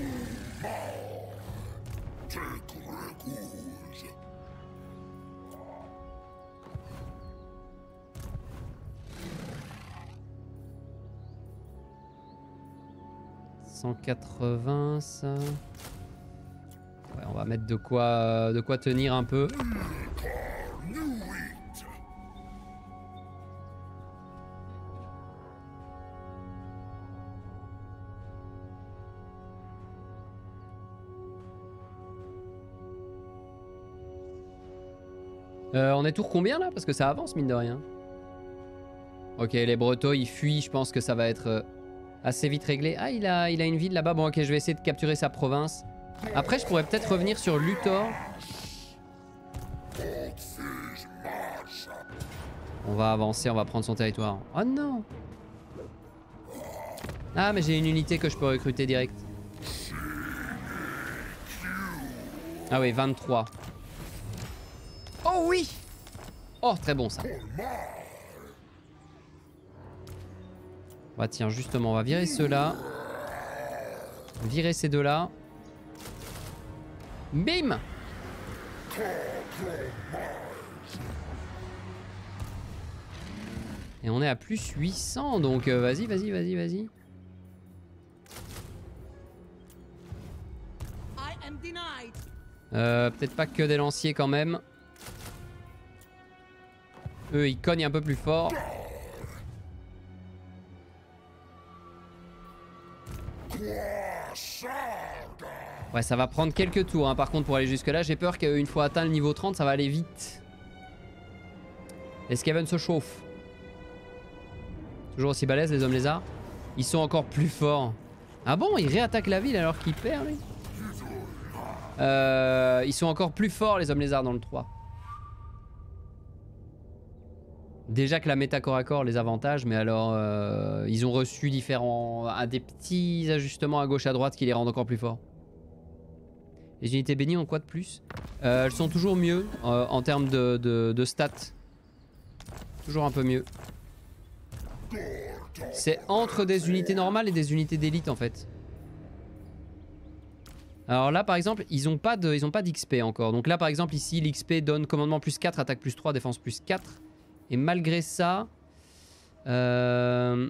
cent quatre-vingts, ça... Ouais, on va mettre de quoi, de quoi tenir un peu. Euh, on est tour combien là? Parce que ça avance mine de rien. Ok, les Bretons ils fuient, je pense que ça va être euh, assez vite réglé. Ah, il a, il a une ville là-bas. Bon, ok, je vais essayer de capturer sa province. Après, je pourrais peut-être revenir sur Luthor. On va avancer, on va prendre son territoire. Oh non! Ah, mais j'ai une unité que je peux recruter direct. Ah oui, vingt-trois. Oh oui! Oh, très bon ça. Bah tiens, justement, on va virer ceux-là. Virer ces deux-là. Bim! Et on est à plus huit cents, donc euh, vas-y, vas-y, vas-y, vas-y. Euh, peut-être pas que des lanciers quand même. Eux, ils cognent un peu plus fort. Ouais, ça va prendre quelques tours, hein. Par contre, pour aller jusque là, j'ai peur qu'une fois atteint le niveau trente, ça va aller vite. Les Skaven se chauffent. Toujours aussi balèzes, les hommes lézards. Ils sont encore plus forts. Ah bon, ils réattaquent la ville alors qu'ils perdent, lui. Euh, ils sont encore plus forts, les hommes lézards, dans le trois. Déjà que la méta corps à corps les avantage, mais alors euh, ils ont reçu différents, à des petits ajustements à gauche à droite qui les rendent encore plus forts. Les unités bénies ont quoi de plus? euh, Elles sont toujours mieux euh, en termes de, de, de stats. Toujours un peu mieux. C'est entre des unités normales et des unités d'élite en fait. Alors là par exemple ils ont pas de, ils ont pas d'X P encore. Donc là par exemple ici l'X P donne commandement plus quatre, attaque plus trois, défense plus quatre. Et malgré ça... Euh,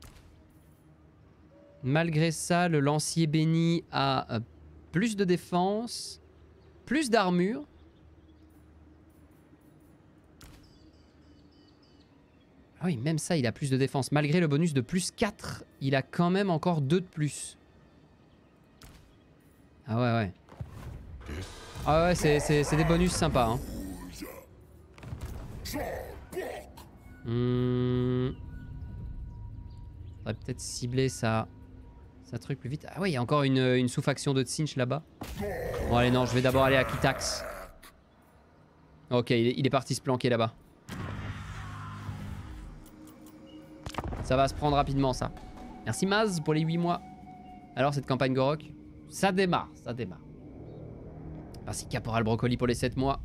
malgré ça le lancier béni a euh, plus de défense, plus d'armure. Ah oui, même ça, il a plus de défense. Malgré le bonus de plus quatre, il a quand même encore deux de plus. Ah ouais, ouais. Ah ouais, c'est des bonus sympas. Hein. Hmm. Faudrait peut-être cibler ça. Ça truc plus vite. Ah ouais, il y a encore une, une sous-faction de Tsinch là-bas. Bon, allez, non, je vais d'abord aller à Kitax. Ok, il est, il est parti se planquer là-bas. Ça va se prendre rapidement, ça. Merci Maz pour les huit mois. Alors, cette campagne Gorok, ça démarre, ça démarre. Merci Caporal Brocoli pour les sept mois.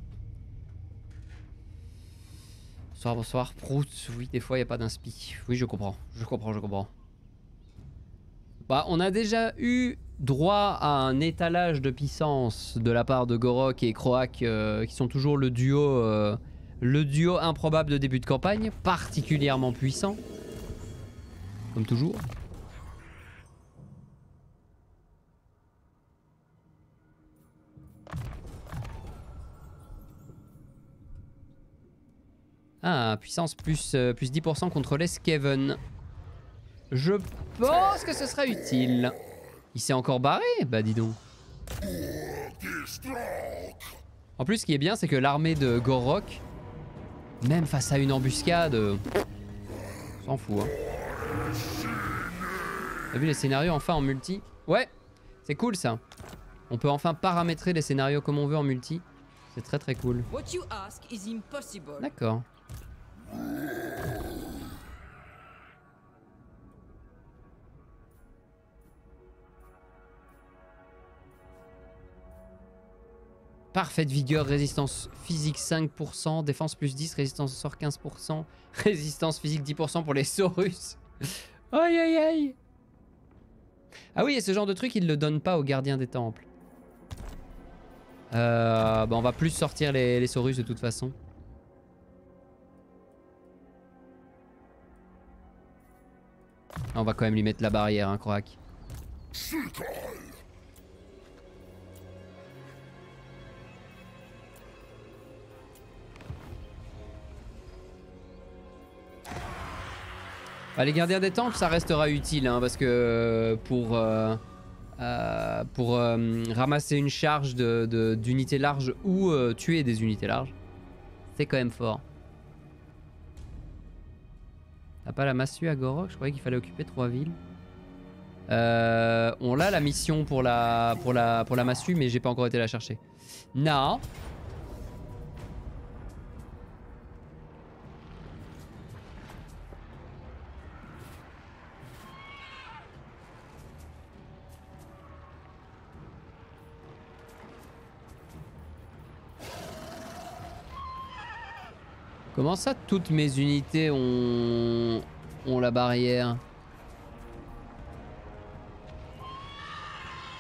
Bonsoir, bonsoir. Prout, oui, des fois, il n'y a pas d'inspi. Oui, je comprends, je comprends, je comprends. Bah, on a déjà eu droit à un étalage de puissance de la part de Gorok et Croak, euh, qui sont toujours le duo, euh, le duo improbable de début de campagne, particulièrement puissant. Comme toujours. Ah, puissance plus, euh, plus dix pour cent contre les Skaven. Je pense que ce sera utile. Il s'est encore barré? Bah dis donc. En plus, ce qui est bien, c'est que l'armée de Gorok, même face à une embuscade, euh, s'en fout. Hein. T'as vu les scénarios enfin en multi? Ouais, c'est cool ça. On peut enfin paramétrer les scénarios comme on veut en multi. C'est très très cool. D'accord. Parfaite vigueur, résistance physique cinq pour cent, défense plus dix, résistance au sort quinze pour cent, résistance physique dix pour cent pour les Saurus. Aïe aïe aïe. Ah oui, et ce genre de truc, ils le donnent pas aux gardiens des temples. Euh, bah on va plus sortir les, les Saurus de toute façon. On va quand même lui mettre la barrière, hein, Croak. Bah, les gardiens des temples, ça restera utile, hein, parce que pour, euh, euh, pour euh, ramasser une charge d'unités de, de, larges ou euh, tuer des unités larges, c'est quand même fort. T'as pas la massue à Gorok? Je croyais qu'il fallait occuper trois villes. Euh, on l'a la mission pour la, pour la, pour la massue, mais j'ai pas encore été la chercher. Non. Comment ça, toutes mes unités ont, ont la barrière?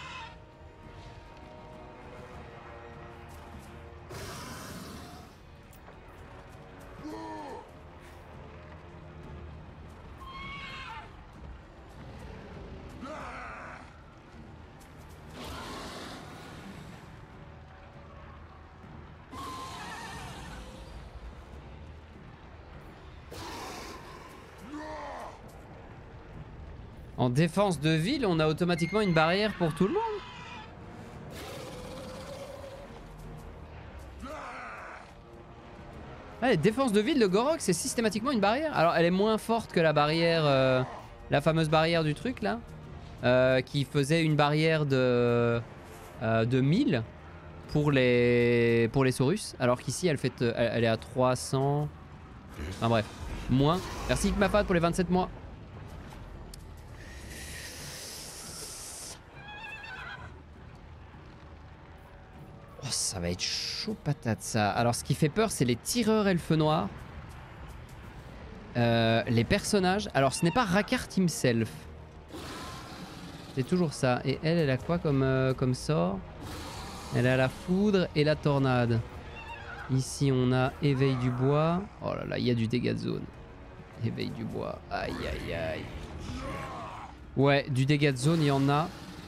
En défense de ville, on a automatiquement une barrière pour tout le monde. Allez, défense de ville de Gorok, c'est systématiquement une barrière. Alors, elle est moins forte que la barrière, euh, la fameuse barrière du truc là, euh, qui faisait une barrière de euh, de mille pour les pour les Saurus, alors qu'ici elle fait, elle, elle est à trois cents. Enfin bref, moins. Merci Mafat pour les vingt-sept mois. Oh, ça va être chaud patate ça. Alors ce qui fait peur c'est les tireurs elfes noirs. Euh, les personnages. Alors ce n'est pas Rakart himself. C'est toujours ça. Et elle, elle a quoi comme, euh, comme sort? Elle a la foudre et la tornade. Ici on a éveil du bois. Oh là là, il y a du dégât de zone. Éveil du bois. Aïe aïe aïe. Ouais, du dégât de zone il y en a.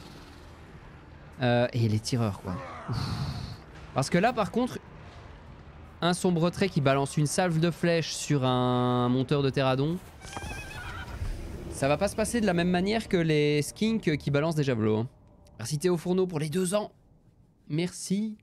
Euh, et les tireurs quoi. Ouf. Parce que là par contre, un sombre trait qui balance une salve de flèches sur un monteur de Terradon, ça va pas se passer de la même manière que les skinks qui balancent des javelots. Hein. Merci Théo Fourneau pour les deux ans. Merci.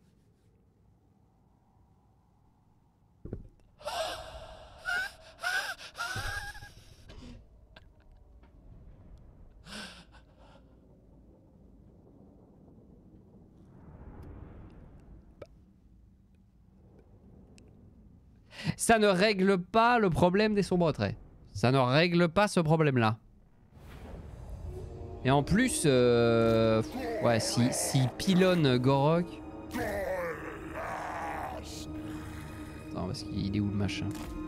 Ça ne règle pas le problème des sombres traits. Ça ne règle pas ce problème-là. Et en plus, euh, ouais, si, si pilonne Gorok... Attends, parce qu'il est où le machin?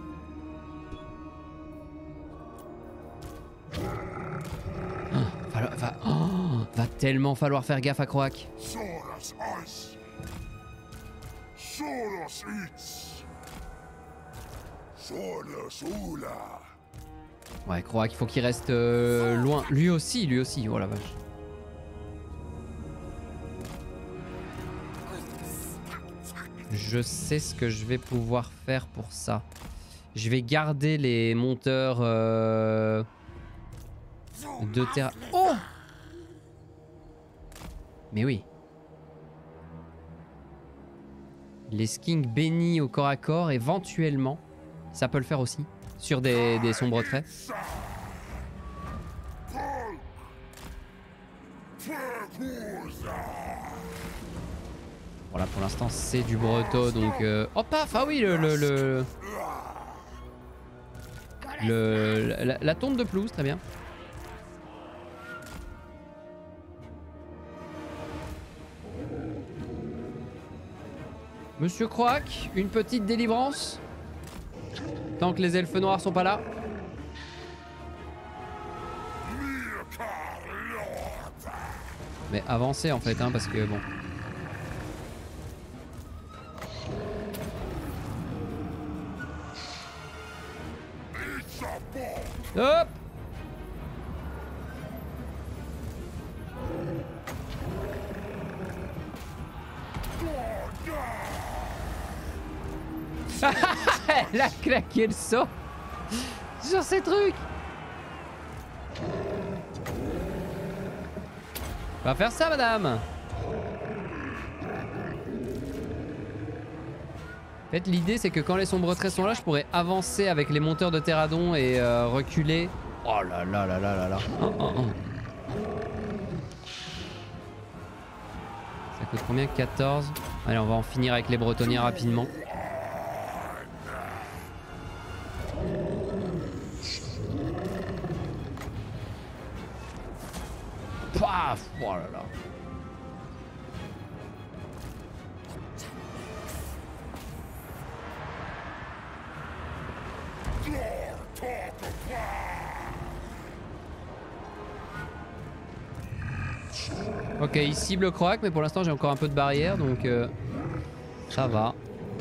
Oh, va, va, oh, va tellement falloir faire gaffe à Croak. Ouais, Croak, il faut qu'il reste euh, loin. Lui aussi, lui aussi. Oh la vache. Je sais ce que je vais pouvoir faire pour ça. Je vais garder les monteurs euh, de terre. Oh! Mais oui. Les skinks bénis au corps à corps, éventuellement, ça peut le faire aussi. Sur des, des sombres traits. Voilà, pour l'instant c'est du breton donc... Euh... Oh paf! Ah oui, le... le, le... le la, la tombe de pelouse, très bien. Monsieur Croak, une petite délivrance? Tant que les elfes noirs sont pas là. Mais avancez en fait, hein, parce que bon... Hop! Elle a claqué le saut sur ces trucs. Va faire ça, madame. En fait, l'idée, c'est que quand les sombres traits sont là, je pourrais avancer avec les monteurs de Terradon et euh, reculer. Oh là là là là là là. Oh, oh, oh. Ça coûte combien? quatorze. Allez, on va en finir avec les bretonniers rapidement. Paf! Oh là là. Ok, il cible Croak, mais pour l'instant j'ai encore un peu de barrière, donc euh, ça va.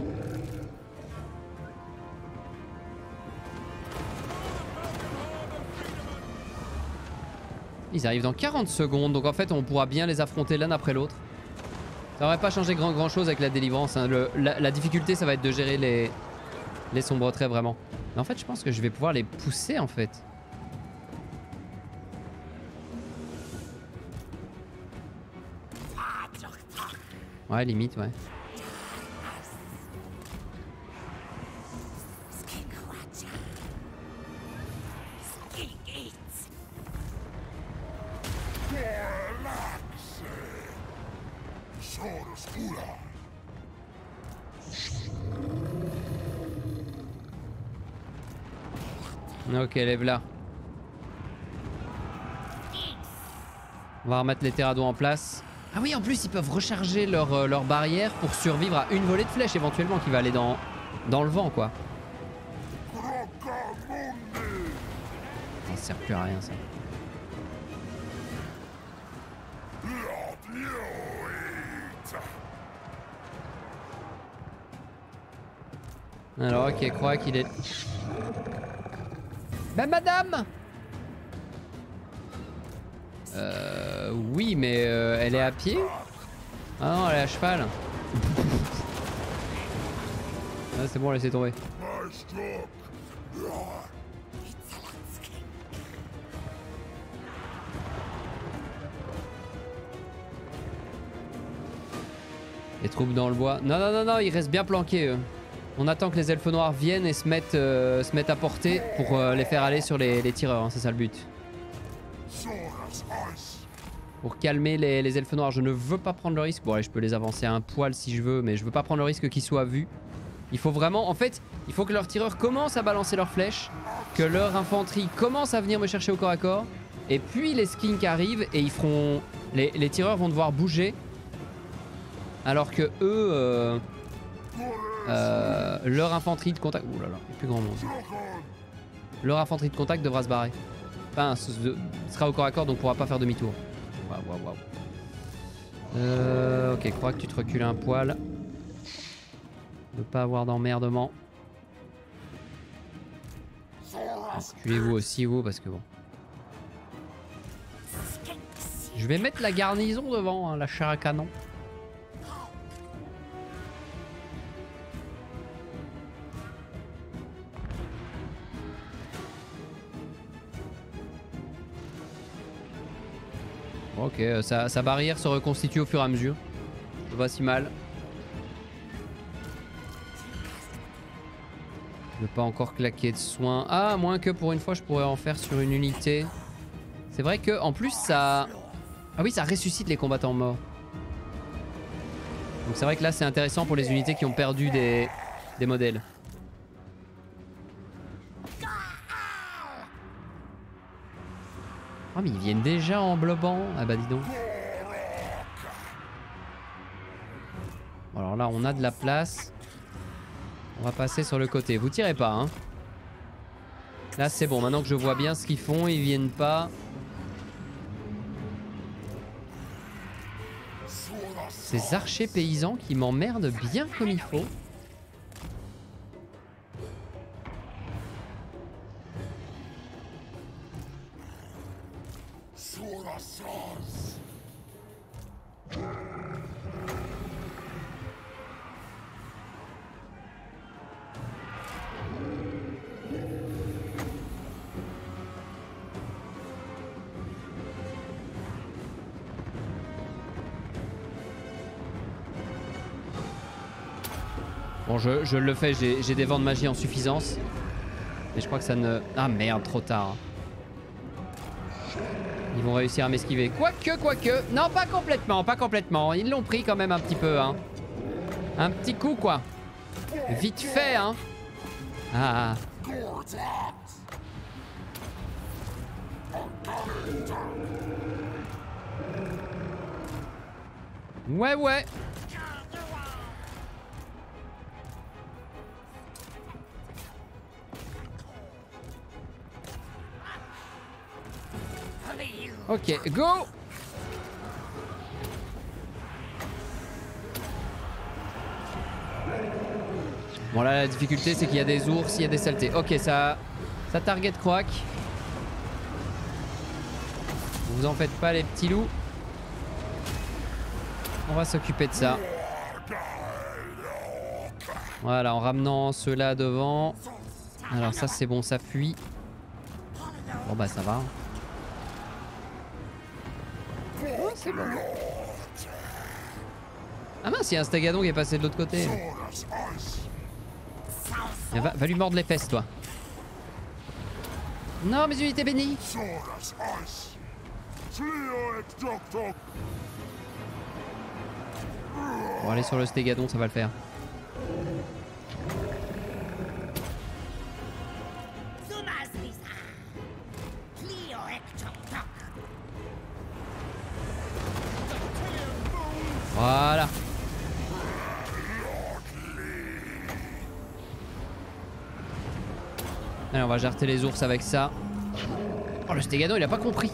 Ils arrivent dans quarante secondes, donc en fait on pourra bien les affronter l'un après l'autre. Ça aurait pas changé grand grand chose avec la délivrance, hein. Le, la, la difficulté ça va être de gérer les, les sombres traits vraiment. Mais en fait je pense que je vais pouvoir les pousser en fait. Ouais, limite, ouais. Ok, lève là. On va remettre les terrados en place. Ah oui, en plus, ils peuvent recharger leur, euh, leur barrière pour survivre à une volée de flèches éventuellement qui va aller dans, dans le vent, quoi. Ça sert plus à rien, ça. Alors, ok, crois qu'il est... Bah, madame! Euh... Oui, mais euh, elle est à pied? Ah non, elle est à cheval. Ah, c'est bon, laissez tomber. Les troupes dans le bois. Non, non, non, non, ils restent bien planqués, eux. On attend que les elfes noirs viennent et se mettent, euh, se mettent à portée pour euh, les faire aller sur les, les tireurs, hein, c'est ça le but. Pour calmer les, les elfes noirs, je ne veux pas prendre le risque. Bon allez, je peux les avancer un poil si je veux, mais je veux pas prendre le risque qu'ils soient vus. Il faut vraiment, en fait, il faut que leurs tireurs commencent à balancer leurs flèches, que leur infanterie commence à venir me chercher au corps à corps, et puis les skinks arrivent et ils feront... Les, les tireurs vont devoir bouger, alors que eux... Euh... Euh, leur infanterie de contact... Ouh là là, il y a plus grand monde. Leur infanterie de contact devra se barrer. Enfin, ce sera au corps à corps, donc pourra pas faire demi-tour. Waouh, waouh, waouh. Euh, ok, crois que tu te recules un poil. Ne pas avoir d'emmerdement. Reculez-vous aussi, vous, parce que bon. Je vais mettre la garnison devant, hein, la chair à canon. Ok, sa, sa barrière se reconstitue au fur et à mesure. C'est pas si mal. Je ne veux pas encore claquer de soins. Ah, moins que pour une fois, je pourrais en faire sur une unité. C'est vrai que en plus, ça... Ah oui, ça ressuscite les combattants morts. Donc c'est vrai que là, c'est intéressant pour les unités qui ont perdu des, des modèles. Ah mais ils viennent déjà en blobant. Ah bah dis donc. Bon, alors là on a de la place. On va passer sur le côté. Vous tirez pas hein. Là c'est bon. Maintenant que je vois bien ce qu'ils font, ils viennent pas. Ces archers paysans qui m'emmerdent bien comme il faut. Bon, je, je le fais, j'ai des vents de magie en suffisance. Mais je crois que ça ne... Ah merde, trop tard. Ils vont réussir à m'esquiver. Quoique, quoique. Non, pas complètement, pas complètement. Ils l'ont pris quand même un petit peu, hein. Un petit coup, quoi. Vite fait, hein. Ah. Ouais, ouais. Ok, go! Bon là la difficulté c'est qu'il y a des ours, il y a des saletés. Ok, ça, ça target croac. Vous en faites pas les petits loups. On va s'occuper de ça. Voilà, en ramenant ceux-là devant. Alors ça c'est bon, ça fuit. Bon bah ça va. Oh, c'est bon. Ah mince, il y a un Stegadon qui est passé de l'autre côté. Va, va lui mordre les fesses, toi. Non, mes unités bénies. Bon, aller sur le Stegadon, ça va le faire. Voilà. Allez, on va jarter les ours avec ça. Oh, le Stegadon, il a pas compris.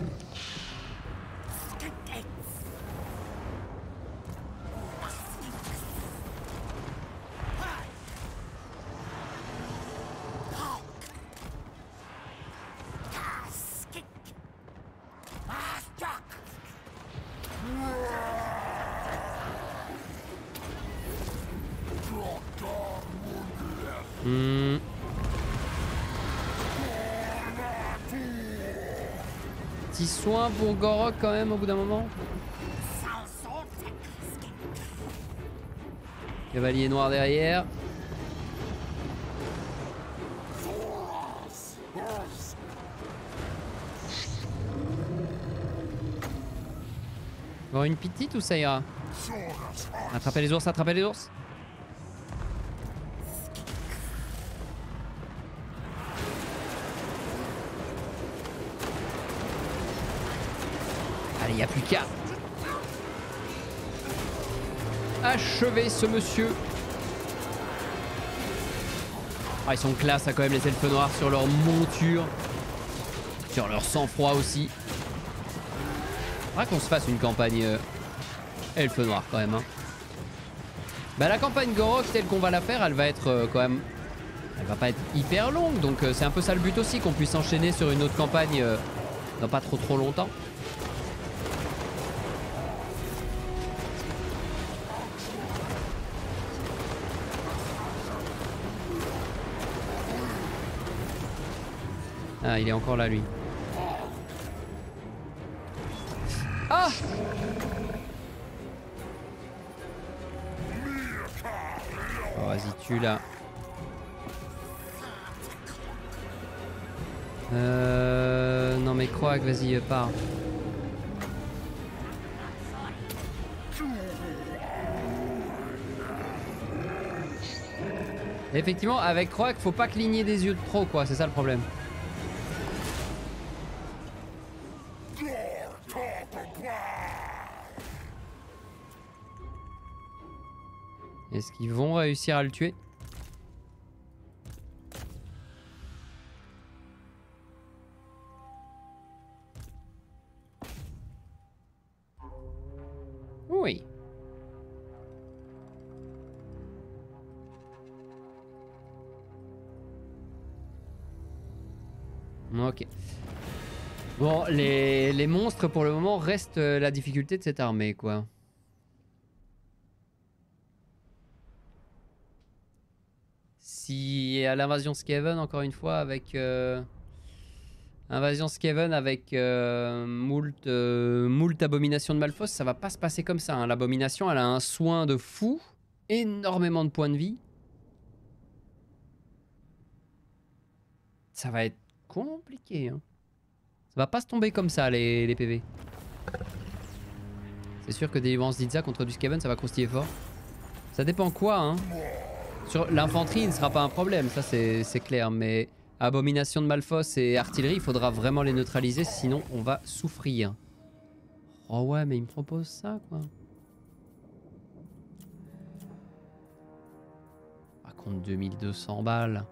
Hmm. Petit soin pour Gorok quand même au bout d'un moment. Cavalier noir derrière. Avoir une petite ou ça ira? Attrapez les ours, attrapez les ours. Allez, il n'y a plus qu'à achever ce monsieur. Ah, ils sont classe, hein, quand même, les elfes noirs sur leur monture. Sur leur sang-froid aussi. Faudra qu'on se fasse une campagne euh, elfe noir quand même. Hein. Bah, la campagne Gorok, telle qu'on va la faire, elle va être euh, quand même... Elle va pas être hyper longue. Donc euh, c'est un peu ça le but aussi, qu'on puisse enchaîner sur une autre campagne euh, dans pas trop trop longtemps. Ah, il est encore là, lui. Ah! Oh, vas-y, tue là. Euh... Non mais Croak, vas-y, pars. Effectivement, avec Croak, faut pas cligner des yeux de trop, quoi. C'est ça le problème. Est-ce qu'ils vont réussir à le tuer? Oui. Ok. Bon, les, les monstres pour le moment restent la difficulté de cette armée, quoi. Si à l'invasion Skaven, encore une fois, avec... Euh, invasion Skaven avec euh, moult, euh, moult abomination de Malphos, ça va pas se passer comme ça. Hein. L'abomination, elle a un soin de fou. Énormément de points de vie. Ça va être compliqué. Hein. Ça va pas se tomber comme ça, les, les P V. C'est sûr que Délivrance d'Itza contre du Skaven, ça va croustiller fort. Ça dépend quoi, hein. Sur l'infanterie, il ne sera pas un problème, ça c'est clair. Mais abomination de Malphos et artillerie, il faudra vraiment les neutraliser, sinon on va souffrir. Oh ouais, mais il me propose ça, quoi. Par contre, deux mille deux cents balles.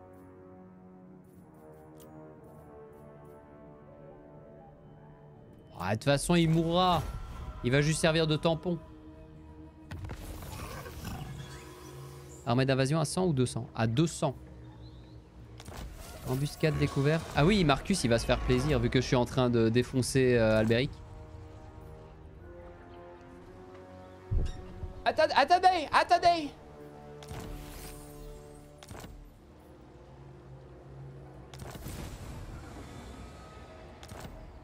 Ah, de toute façon, il mourra. Il va juste servir de tampon. Armée d'invasion à cent ou deux cents? À deux cents. Embuscade découverte. Ah oui, Marcus, il va se faire plaisir vu que je suis en train de défoncer euh, Albéric. Attendez, attendez, attendez.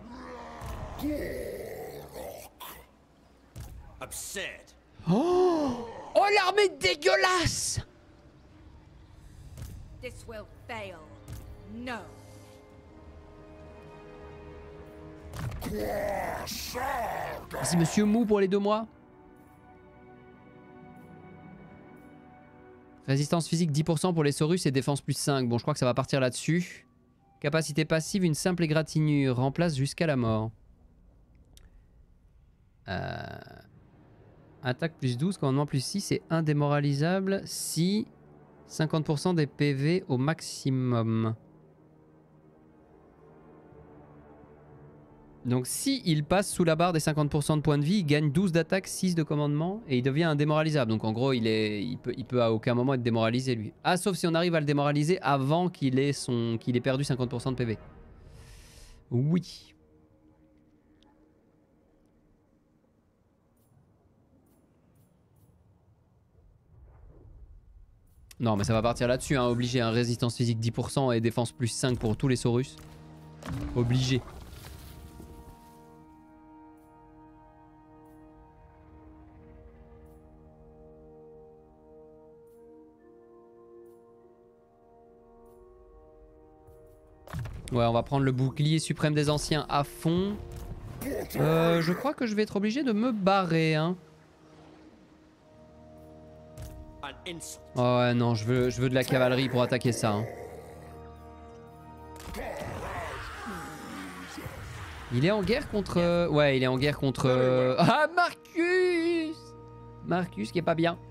Upset. Oh! l'armée dégueulasse! This will fail. No. Merci monsieur Mou pour les deux mois. Résistance physique dix pour cent pour les Saurus et défense plus cinq. Bon, je crois que ça va partir là-dessus. Capacité passive, une simple égratignure. Remplace jusqu'à la mort. Euh... Attaque plus douze, commandement plus six et indémoralisable si cinquante pour cent des P V au maximum. Donc si il passe sous la barre des cinquante pour cent de points de vie, il gagne douze d'attaque, six de commandement et il devient indémoralisable. Donc en gros, il, est, il, peut, il peut à aucun moment être démoralisé lui. Ah, sauf si on arrive à le démoraliser avant qu'il ait, son, qu'il ait perdu cinquante pour cent de P V. Oui. Non mais ça va partir là-dessus, hein. Obligé, hein. Résistance physique dix pour cent et défense plus cinq pour tous les Saurus. Obligé. Ouais, on va prendre le bouclier suprême des anciens à fond. Euh, je crois que je vais être obligé de me barrer, hein. Oh ouais, non, je veux, je veux de la cavalerie pour attaquer ça, hein. Il est en guerre contre... Euh... Ouais, il est en guerre contre... Euh... Ah, Marcus Marcus qui est pas bien.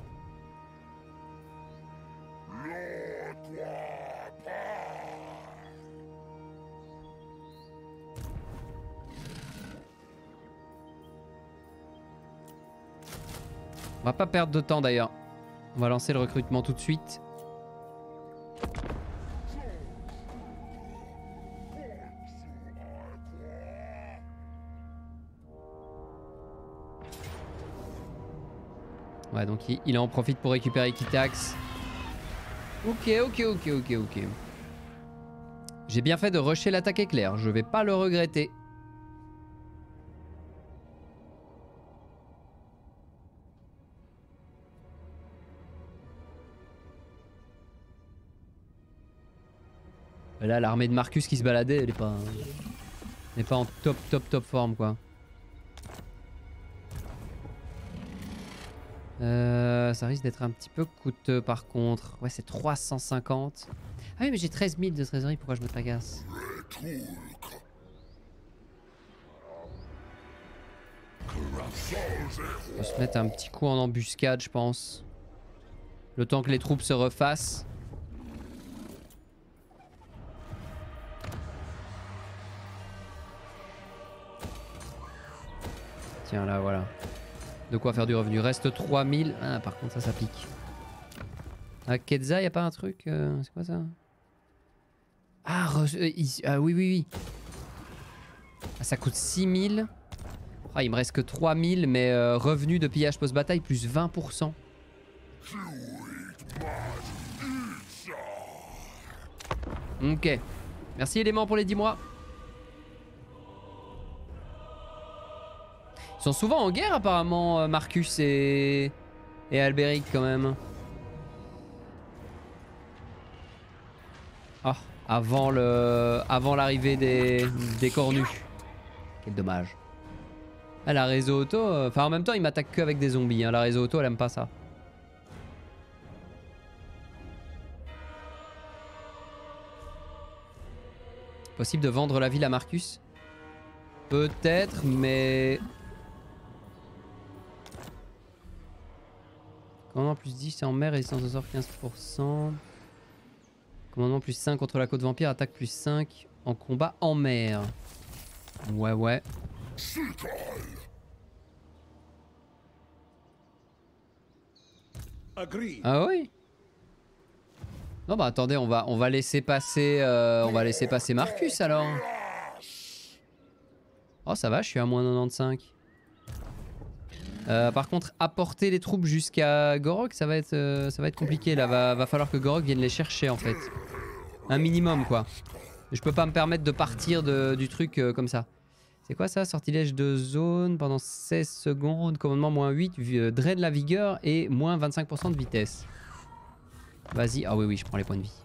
On va pas perdre de temps d'ailleurs. On va lancer le recrutement tout de suite. Ouais, donc il, il en profite pour récupérer Kitax. Ok, ok, ok, ok, ok. J'ai bien fait de rusher l'attaque éclair. Je vais pas le regretter. Là, l'armée de Marcus qui se baladait, elle est pas, elle est pas en top, top, top forme, quoi. Euh, ça risque d'être un petit peu coûteux, par contre. Ouais, c'est trois cent cinquante. Ah oui, mais j'ai treize mille de trésorerie, pourquoi je me tragasse? On va se mettre un petit coup en embuscade, je pense. Le temps que les troupes se refassent. Tiens, là, voilà. De quoi faire du revenu. Reste trois mille. Ah, par contre, ça, ça pique. À Kedza, y a pas un truc euh, c'est quoi ça? Ah, re... euh, il... ah, oui, oui, oui. Ah, ça coûte six mille. Ah, il me reste que trois mille, mais euh, revenu de pillage post-bataille plus vingt pour cent. Ok. Merci, élément, pour les dix mois. Ils sont souvent en guerre apparemment, Marcus et, et Albéric quand même. Ah, avant le, avant l'arrivée des, des cornus. Quel dommage. Ah, la réseau auto, enfin en même temps il m'attaque que avec des zombies, hein. La réseau auto elle aime pas ça. Possible de vendre la ville à Marcus? Peut-être, mais... Commandement plus dix, c'est en mer, résistance au sort quinze pour cent. Commandement plus cinq contre la côte vampire, attaque plus cinq en combat en mer. Ouais, ouais. Ah oui? Non bah attendez, on va, on va laisser passer, euh, on va laisser passer Marcus alors. Oh ça va, je suis à moins quatre-vingt-quinze. Euh, par contre, apporter les troupes jusqu'à Gorok, ça va être, euh, ça va être compliqué là. Va, va falloir que Gorok vienne les chercher en fait. Un minimum quoi. Je peux pas me permettre de partir de, du truc euh, comme ça. C'est quoi ça? Sortilège de zone pendant seize secondes, commandement moins huit, euh, drain de la vigueur et moins vingt-cinq pour cent de vitesse. Vas-y, ah oui oui, je prends les points de vie.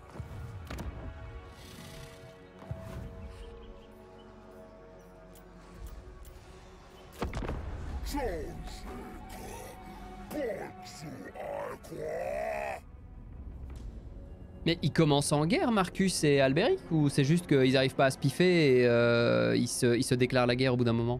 Mais ils commencent en guerre, Marcus et Albéric, ou c'est juste qu'ils n'arrivent pas à se piffer et euh, ils, se, ils se déclarent la guerre au bout d'un moment?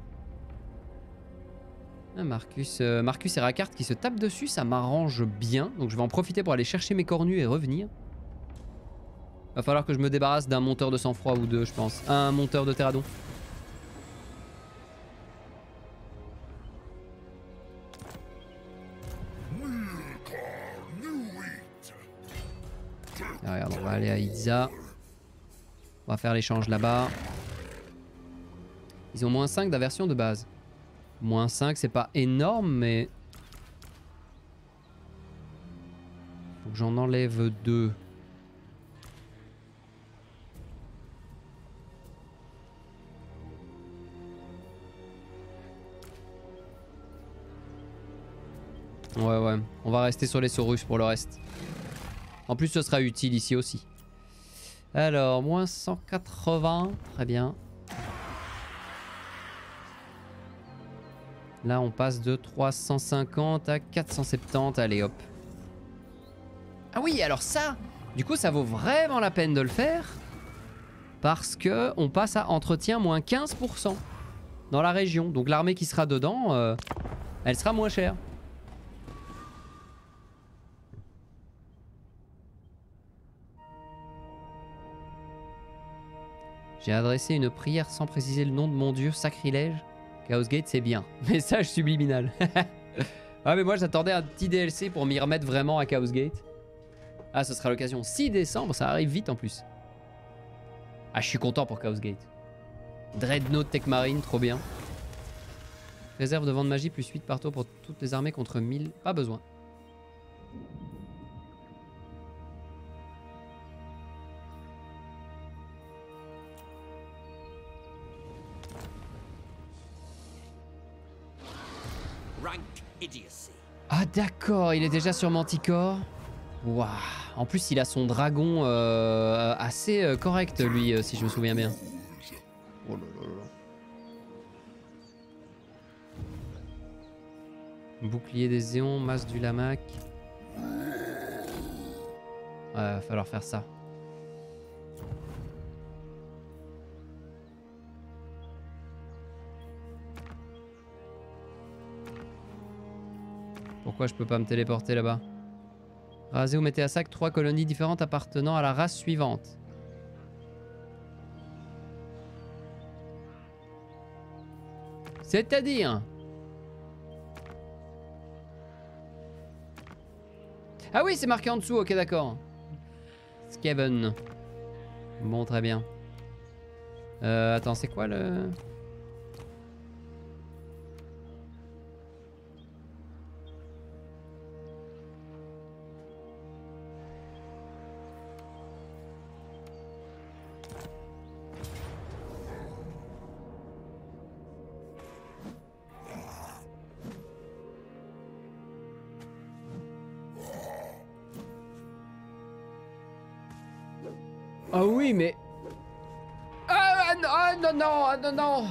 ah, Marcus, euh, Marcus et Rackard qui se tapent dessus, ça m'arrange bien. Donc je vais en profiter pour aller chercher mes cornus et revenir. Va falloir que je me débarrasse d'un monteur de sang-froid ou deux, je pense. Un monteur de terradon. Ah, regarde, on va aller à Iza. On va faire l'échange là-bas. Ils ont moins cinq d'aversion de base. moins cinq, c'est pas énorme, mais... Faut que j'en enlève deux. Ouais, ouais. On va rester sur les Saurus pour le reste. En plus, ce sera utile ici aussi. Alors, moins cent quatre-vingts. Très bien. Là, on passe de trois cent cinquante à quatre cent soixante-dix. Allez, hop. Ah oui, alors ça, du coup, ça vaut vraiment la peine de le faire. Parce que on passe à entretien moins quinze pour cent dans la région. Donc l'armée qui sera dedans, euh, elle sera moins chère. J'ai adressé une prière sans préciser le nom de mon dieu, sacrilège. Chaos Gate, c'est bien. Message subliminal. Ah mais moi j'attendais un petit D L C pour m'y remettre vraiment à Chaos Gate. Ah, ce sera l'occasion. six décembre, ça arrive vite en plus. Ah, je suis content pour Chaos Gate. Dreadnought Tech Marine, trop bien. Réserve de vent de magie plus huit par tour pour toutes les armées contre mille. Pas besoin. Ah d'accord, il est déjà sur Manticore. Waouh. En plus, il a son dragon euh, assez euh, correct, lui, euh, si je me souviens bien. Oh là là là. Bouclier des éons, masse du Lamac. Ouais, va falloir faire ça. Pourquoi je peux pas me téléporter là-bas? Rasez ou mettez à sac trois colonies différentes appartenant à la race suivante. C'est-à-dire? Ah oui, c'est marqué en dessous, ok d'accord. Skaven. Bon, très bien. Euh, attends, c'est quoi le... Ah oui, mais... Ah non, ah, non, non, ah, non, non.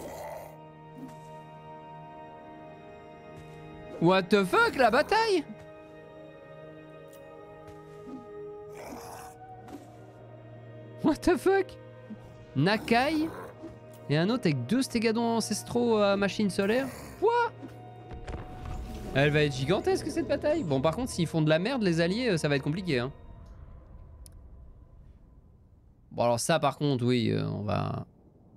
What the fuck, la bataille? What the fuck? Nakai et un autre avec deux stégadons ancestraux à machine solaire? Quoi? Elle va être gigantesque cette bataille. Bon, par contre, s'ils font de la merde, les alliés, ça va être compliqué, hein. Bon alors ça par contre oui euh, on va...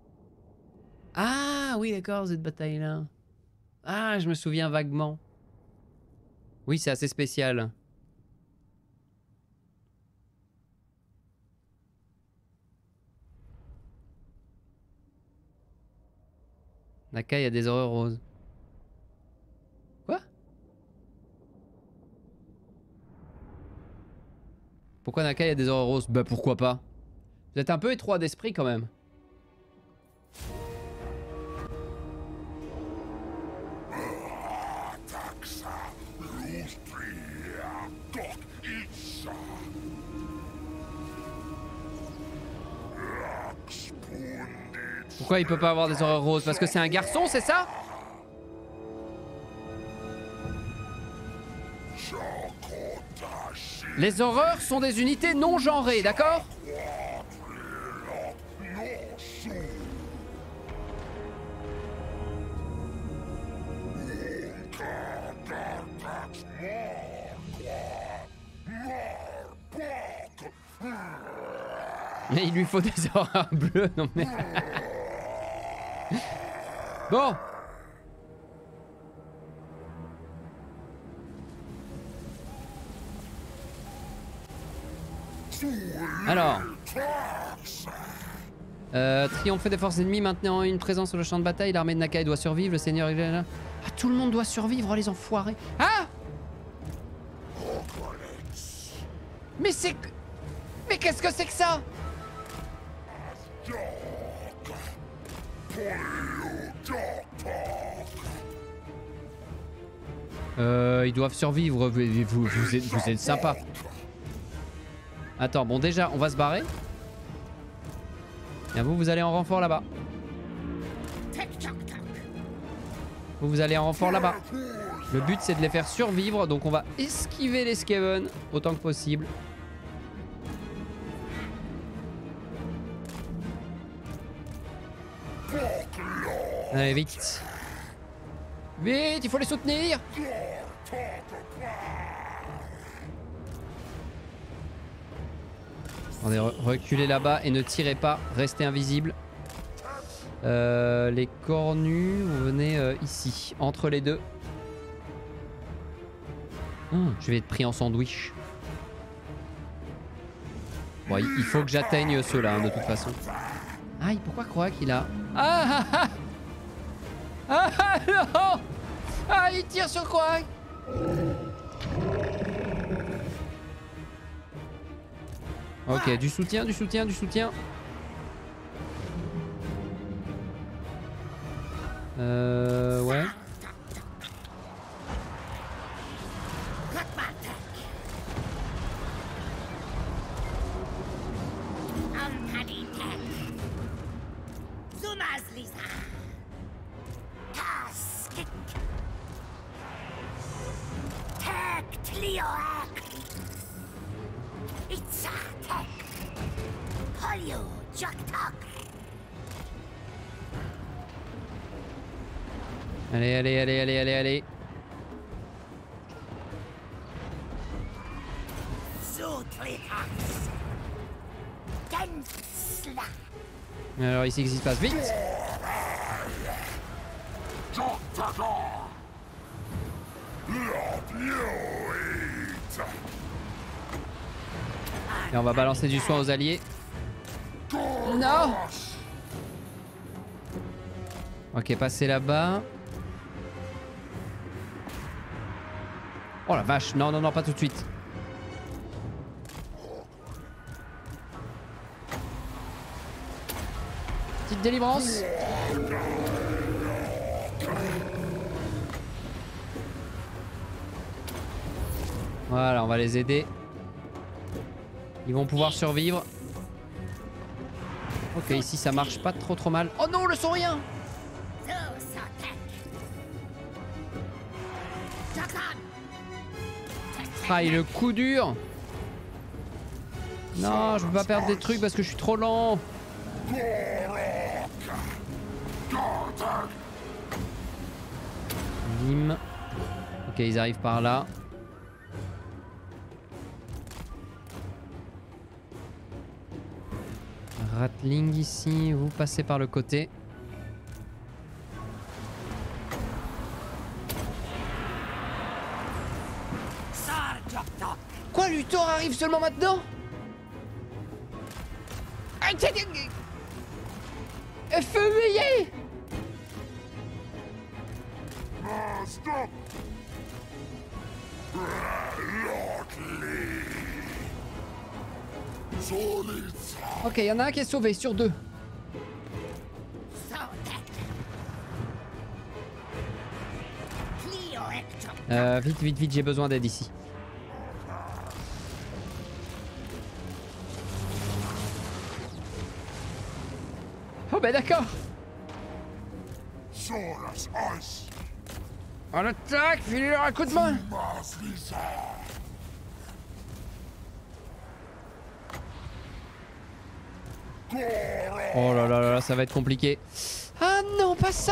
Ah oui d'accord cette bataille là. Ah je me souviens vaguement. Oui c'est assez spécial. Nakai a des horreurs roses. Quoi? Pourquoi Nakai a des horreurs roses? Bah pourquoi pas. Vous êtes un peu étroit d'esprit quand même. Pourquoi il peut pas avoir des horreurs roses? Parce que c'est un garçon, c'est ça? Les horreurs sont des unités non genrées, d'accord? Mais il lui faut des horreurs bleues, non mais... Bon. Alors. Euh, triompher des forces ennemies, maintenant une présence sur le champ de bataille, l'armée de Nakai doit survivre, le seigneur... Ah, tout le monde doit survivre, les enfoirés. Ah! Mais c'est... Mais qu'est-ce que c'est que ça? Euh, ils doivent survivre, vous, vous, vous êtes, vous êtes sympa. Attends, bon déjà, on va se barrer. Et vous, vous allez en renfort là-bas. Vous, vous allez en renfort là-bas. Le but, c'est de les faire survivre, donc on va esquiver les Skaven autant que possible. Allez, vite. Vite, il faut les soutenir. Attendez, reculez là-bas et ne tirez pas. Restez invisible. Euh, les cornus, vous venez euh, ici, entre les deux. Hum, je vais être pris en sandwich. Bon, il faut que j'atteigne ceux-là, hein, de toute façon. Aïe, pourquoi croire qu'il a... Ah ah ah Ah ah non. Ah, il tire sur quoi? Ok, du soutien, du soutien, du soutien. Euh... Ouais. Allez, allez, allez, allez, allez, allez. Alors ici, qu'est-ce qui se passe? Vite! Et on va balancer du soin aux alliés. Non! Ok, passez là-bas. Oh la vache, non, non, non, pas tout de suite. Petite délivrance. Voilà, on va les aider. Ils vont pouvoir survivre. Ok, ici ça marche pas trop trop mal. Oh non, le saurien! Ah, et le coup dur. Non, je peux pas perdre des trucs parce que je suis trop lent. Bim. Ok, ils arrivent par là. Ratling ici, vous passez par le côté. Quoi, Luthor arrive seulement maintenant? Fumée! Ok, il y en a un qui est sauvé sur deux. Euh, vite, vite, vite, j'ai besoin d'aide ici. Oh bah d'accord. On attaque, filez-leur un coup de main. Oh là là là là, ça va être compliqué. Ah non, pas ça.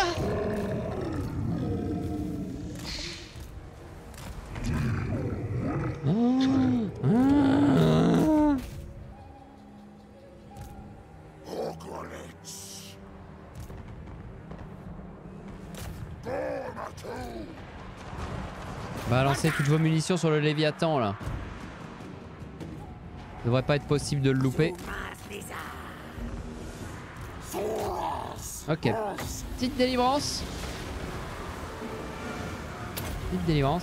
Oh, ah. Balancez toutes vos munitions sur le Léviathan là. Devrait pas être possible de le louper. Ok. Petite délivrance. Petite délivrance.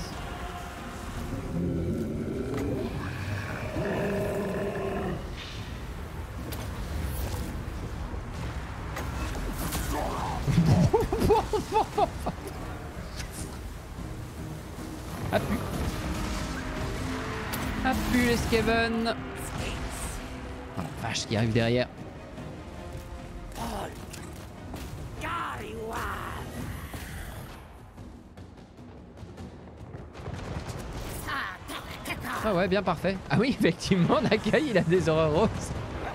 Appuie. Appuie les Skaven. Oh la vache qui arrive derrière. Ah ouais, bien parfait. Ah oui, effectivement, Nakai, il a des horreurs roses.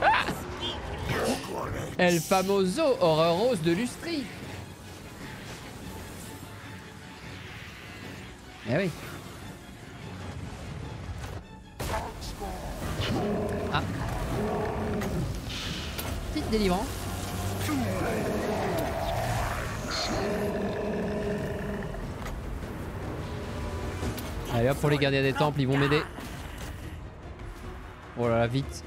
El famoso horreur rose de Lustri. Eh oui. Ah. Petite délivrance. Allez hop, pour les gardiens des temples, ils vont m'aider. Oh là là, vite.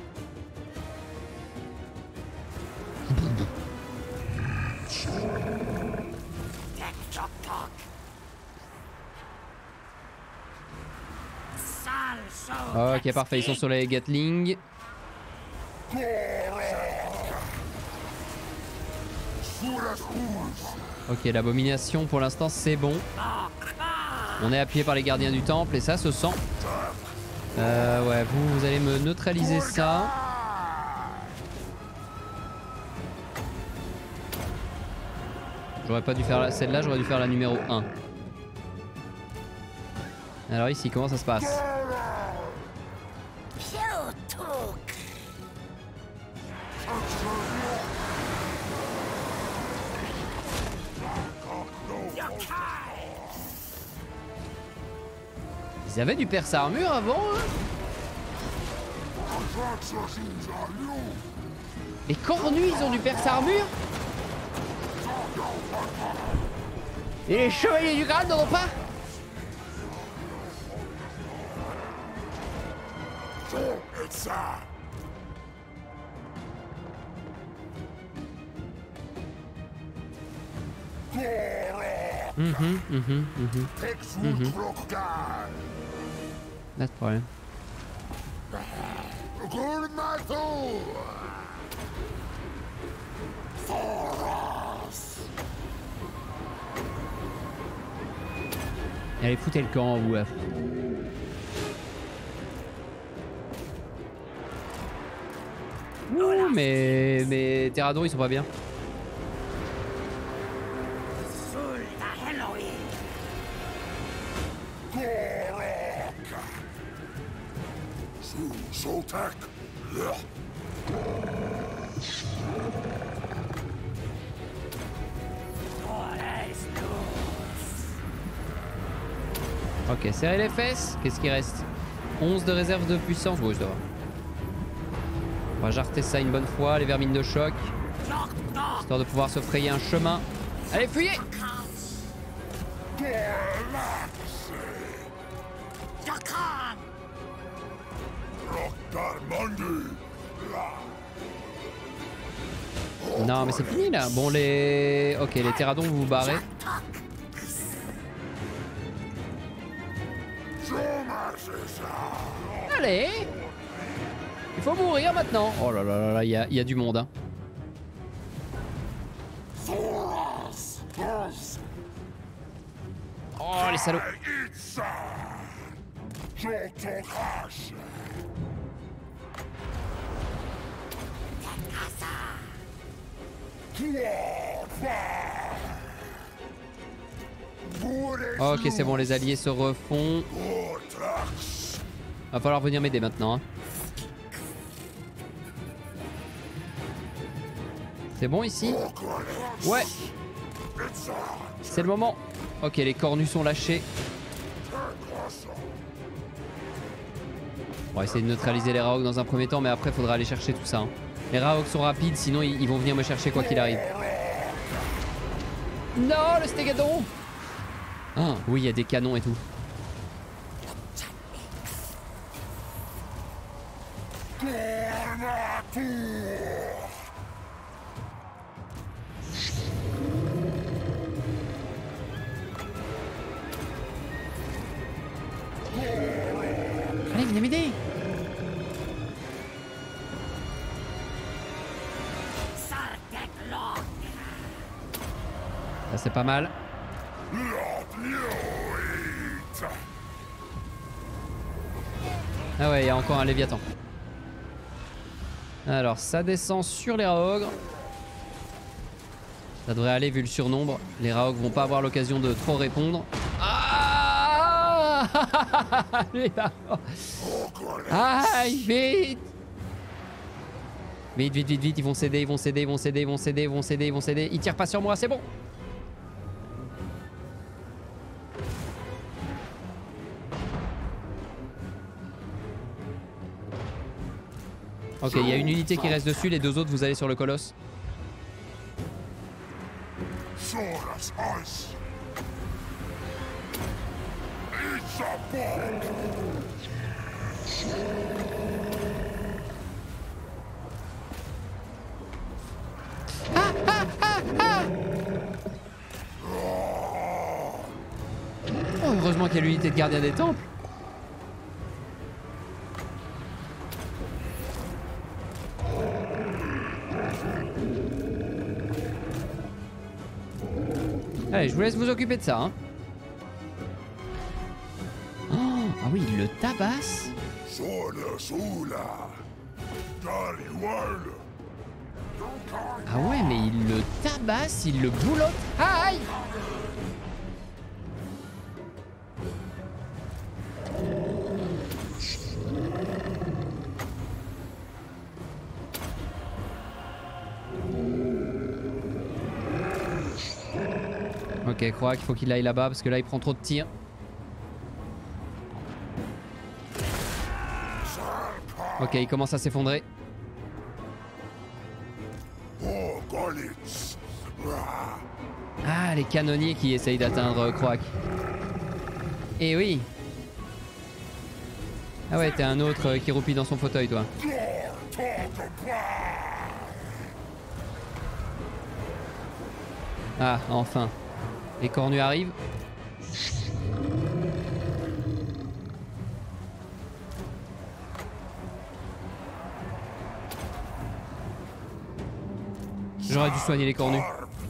Ok, parfait, ils sont sur les Gatling. Ok, l'abomination pour l'instant c'est bon. On est appuyé par les gardiens du temple et ça se sent. Euh, ouais, vous, vous allez me neutraliser ça. J'aurais pas dû faire celle-là, j'aurais dû faire la numéro un. Alors ici, comment ça se passe? Ils avaient du perce à armure avant, hein? Les cornus, ils ont du perce à armure? Et les chevaliers du Graal n'en ont pas? Mhm, mhm, mhm. Mhm. Pas de problème. Allez, foutez le camp, vous. Ouh, mais... mais Terradon, ils sont pas bien. Ok, serrez les fesses. Qu'est-ce qui reste? onze de réserve de puissance. Oui, ça va. On va jarter ça une bonne fois, les vermines de choc. Histoire de pouvoir se frayer un chemin. Allez, fuyez! Non, mais c'est fini là. Bon, les... Ok, les Terradons, vous vous barrez. Allez! Il faut mourir maintenant. Oh là là là là, il y a, y a du monde, hein. Oh, les salauds. Ok, c'est bon, les alliés se refont. Va falloir venir m'aider maintenant. Hein. C'est bon ici? Ouais. C'est le moment. Ok, les cornus sont lâchés. On va essayer de neutraliser les Raogs dans un premier temps, mais après il faudra aller chercher tout ça. Hein. Les Raogs sont rapides, sinon ils, ils vont venir me chercher quoi qu'il arrive. Non, le Stégadon! Ah, oui, il y a des canons et tout. Allez, venez m'aider! Ça c'est pas mal. Ah ouais, il y a encore un Léviathan. Alors ça descend sur les Raogres. Ça devrait aller vu le surnombre. Les Raogres vont pas avoir l'occasion de trop répondre. Ah, ah vite. Vite, vite, vite, vite, ils vont céder, ils vont céder, ils vont céder, ils vont céder, ils vont céder, ils vont céder. Ils tirent pas sur moi, c'est bon. Ok, il y a une unité qui reste dessus, les deux autres, vous allez sur le colosse. Ah, ah, ah, ah. Oh, heureusement qu'il y a l'unité de gardien des temples. Allez, je vous laisse vous occuper de ça. Hein. Oh, ah oui, il le tabasse. Ah ouais, mais il le tabasse, il le boulotte. Aïe! Ok, Croak, il faut qu'il aille là-bas parce que là il prend trop de tirs. Ok, il commence à s'effondrer. Ah, les canonniers qui essayent d'atteindre Croak. Eh oui. Ah ouais, t'es un autre qui roupille dans son fauteuil, toi. Ah, enfin. Les cornus arrivent. J'aurais dû soigner les cornus.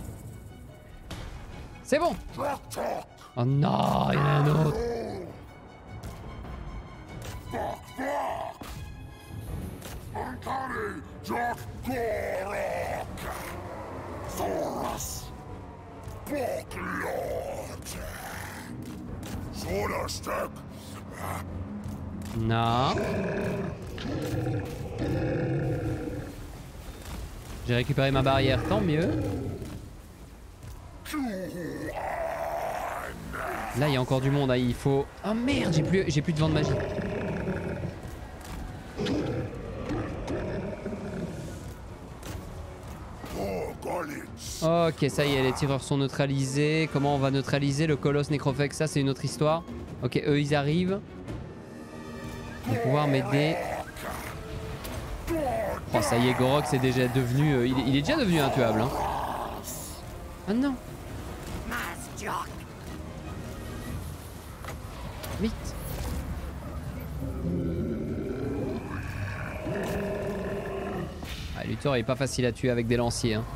C'est bon. Oh non, il y en a un autre. Non. J'ai récupéré ma barrière, tant mieux. Là, il y a encore du monde. Hein. Il faut... Oh merde, j'ai plus, j'ai plus de vent de magie. Ok, ça y est, les tireurs sont neutralisés. Comment on va neutraliser le colosse nécrophage? Ça, c'est une autre histoire. Ok, eux, ils arrivent. Ils vont pouvoir m'aider. Oh, ça y est, Gorok, c'est déjà devenu... Euh, il, est, il est déjà devenu intuable. Hein. Ah non. Vite. Ah, Luthor est pas facile à tuer avec des lanciers. Hein.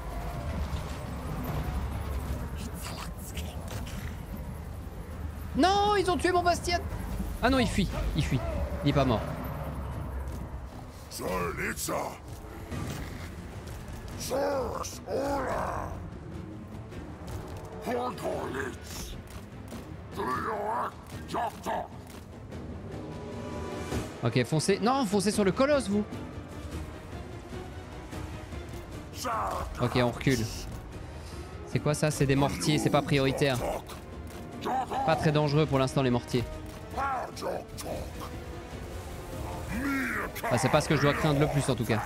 Non, ils ont tué mon Bastien. Ah non, il fuit, il fuit. Il est pas mort. Ok, foncez. Non, foncez sur le colosse, vous. Ok, on recule. C'est quoi ça? C'est des mortiers, c'est pas prioritaire. Pas très dangereux pour l'instant, les mortiers. Enfin, c'est pas ce que je dois craindre le plus en tout cas.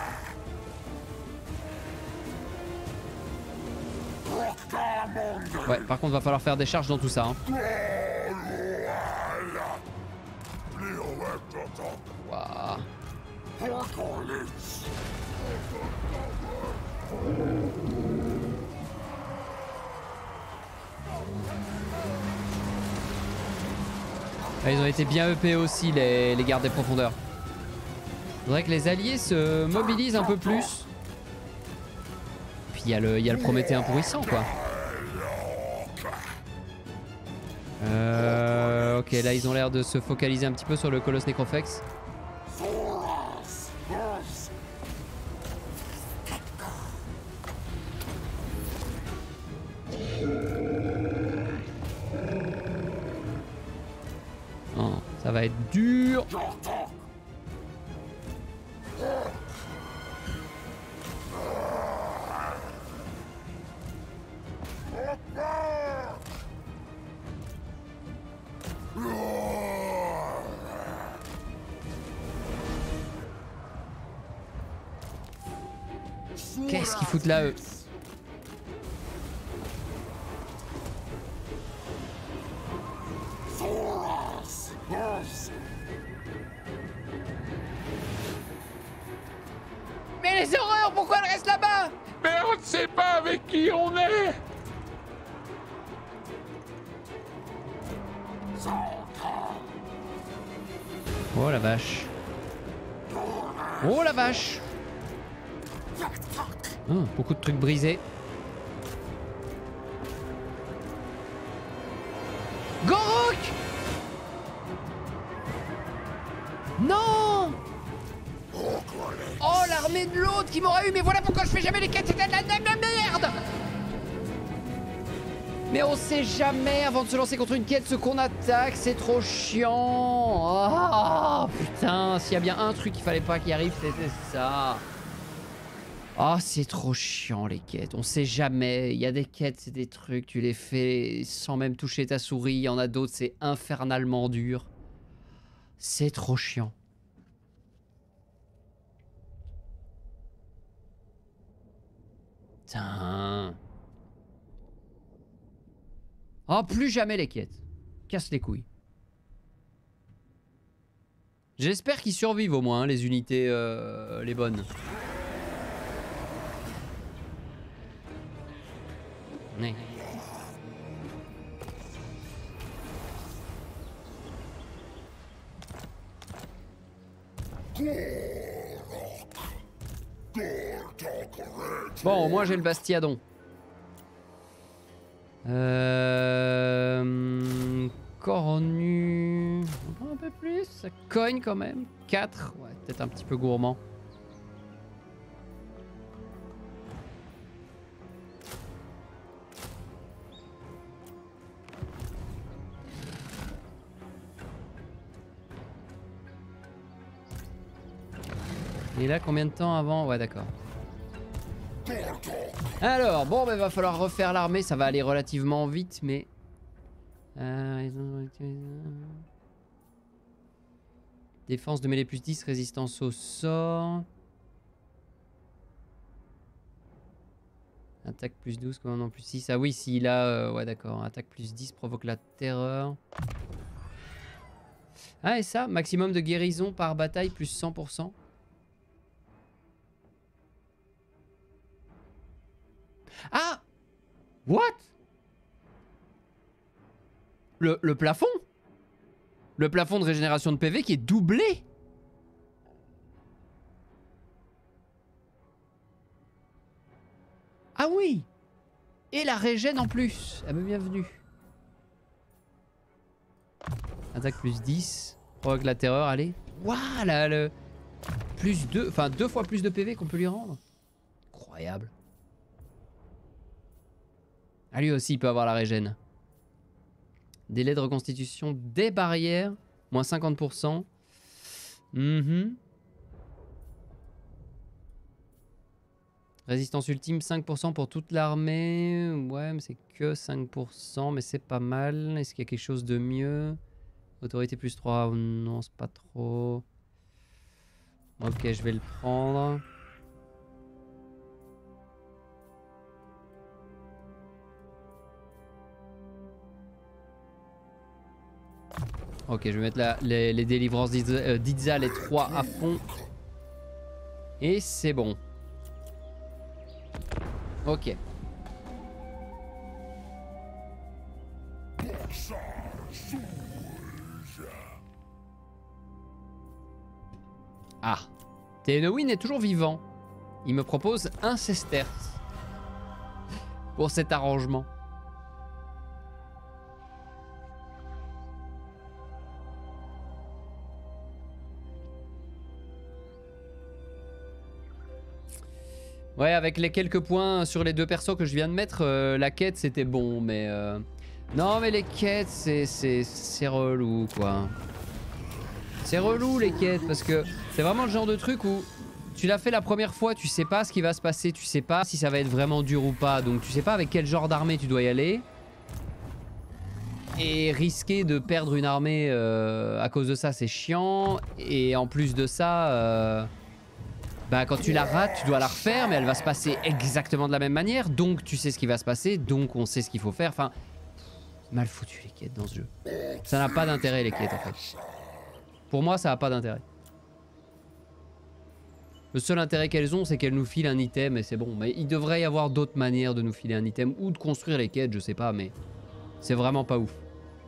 Ouais, par contre, va falloir faire des charges dans tout ça. Hein. Waouh. Ah, ils ont été bien E P aussi, les, les gardes des profondeurs. Faudrait que les alliés se mobilisent un peu plus. Puis il y a le, il y a le Prométhéen pourrissant, quoi. Euh, ok, là ils ont l'air de se focaliser un petit peu sur le Colosse Necrofex. Oh, ça va être dur. Qu'est-ce qu'ils foutent là, eux? Mais les horreurs, pourquoi elles restent là-bas? Mais on ne sait pas avec qui on est. Oh la vache. Oh la vache. Oh, beaucoup de trucs brisés. Gorok! Non! Oh, l'armée de l'autre qui m'aura eu, mais voilà pourquoi je fais jamais les quêtes, c'était de la merde! Mais on sait jamais avant de se lancer contre une quête ce qu'on attaque, c'est trop chiant. Ah oh, putain, s'il y a bien un truc qu'il fallait pas qu'il arrive, c'était ça. Ah, oh, c'est trop chiant les quêtes, on sait jamais. Il y a des quêtes, c'est des trucs, tu les fais sans même toucher ta souris. Il y en a d'autres, c'est infernalement dur. C'est trop chiant. Putain. Oh, plus jamais les quêtes. Casse les couilles. J'espère qu'ils survivent au moins, hein, les unités, euh, les bonnes. Ouais. Bon, au moins j'ai le Bastiadon. Euh... Corps nu... Un peu plus, ça cogne quand même. quatre, ouais, peut-être un petit peu gourmand. Et là, combien de temps avant? Ouais, d'accord. Alors, bon, bah, va falloir refaire l'armée. Ça va aller relativement vite, mais... Euh... Défense de mêlée plus dix, résistance au sort. Attaque plus douze, commandement plus six. Ah oui, s'il a... Euh, ouais, d'accord. Attaque plus dix provoque la terreur. Ah, et ça, maximum de guérison par bataille plus cent pour cent. Ah! What? Le, le plafond? Le plafond de régénération de P V qui est doublé? Ah oui! Et la régène en plus. Ah, bienvenue. Attaque plus dix. Provoque la terreur, allez. Waouh, le... Plus deux... Enfin, deux fois plus de P V qu'on peut lui rendre. Incroyable. Ah, lui aussi, il peut avoir la régène. Délai de reconstitution des barrières, moins cinquante pour cent. Mm-hmm. Résistance ultime, cinq pour cent pour toute l'armée. Ouais, mais c'est que cinq pour cent, mais c'est pas mal. Est-ce qu'il y a quelque chose de mieux? Autorité plus trois, non, c'est pas trop. Ok, je vais le prendre. Ok, je vais mettre la, les, les délivrances d'Itza, les trois à fond. Et c'est bon. Ok. Ah. Thénoïne est toujours vivant. Il me propose un sesterce pour cet arrangement. Ouais, avec les quelques points sur les deux persos que je viens de mettre, euh, la quête c'était bon, mais... Euh... Non, mais les quêtes, c'est c'est relou, quoi. C'est relou, les quêtes, parce que c'est vraiment le genre de truc où tu l'as fait la première fois, tu sais pas ce qui va se passer, tu sais pas si ça va être vraiment dur ou pas, donc tu sais pas avec quel genre d'armée tu dois y aller. Et risquer de perdre une armée euh, à cause de ça, c'est chiant. Et en plus de ça... Euh... Bah quand tu la rates, tu dois la refaire, mais elle va se passer exactement de la même manière. Donc tu sais ce qui va se passer, donc on sait ce qu'il faut faire. Enfin, mal foutu les quêtes dans ce jeu. Ça n'a pas d'intérêt les quêtes en fait. Pour moi, ça n'a pas d'intérêt. Le seul intérêt qu'elles ont, c'est qu'elles nous filent un item et c'est bon. Mais il devrait y avoir d'autres manières de nous filer un item ou de construire les quêtes, je sais pas, mais c'est vraiment pas ouf.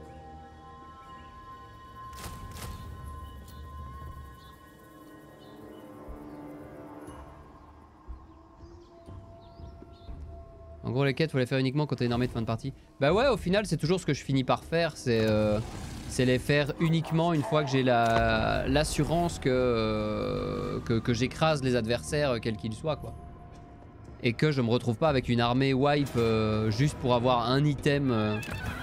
En gros, les quêtes, faut les faire uniquement quand t'as une armée de fin de partie. Bah ouais, au final, c'est toujours ce que je finis par faire. C'est euh, les faire uniquement une fois que j'ai l'assurance la, que, euh, que, que j'écrase les adversaires, quels qu'ils soient, quoi. Et que je me retrouve pas avec une armée wipe euh, juste pour avoir un item. Euh...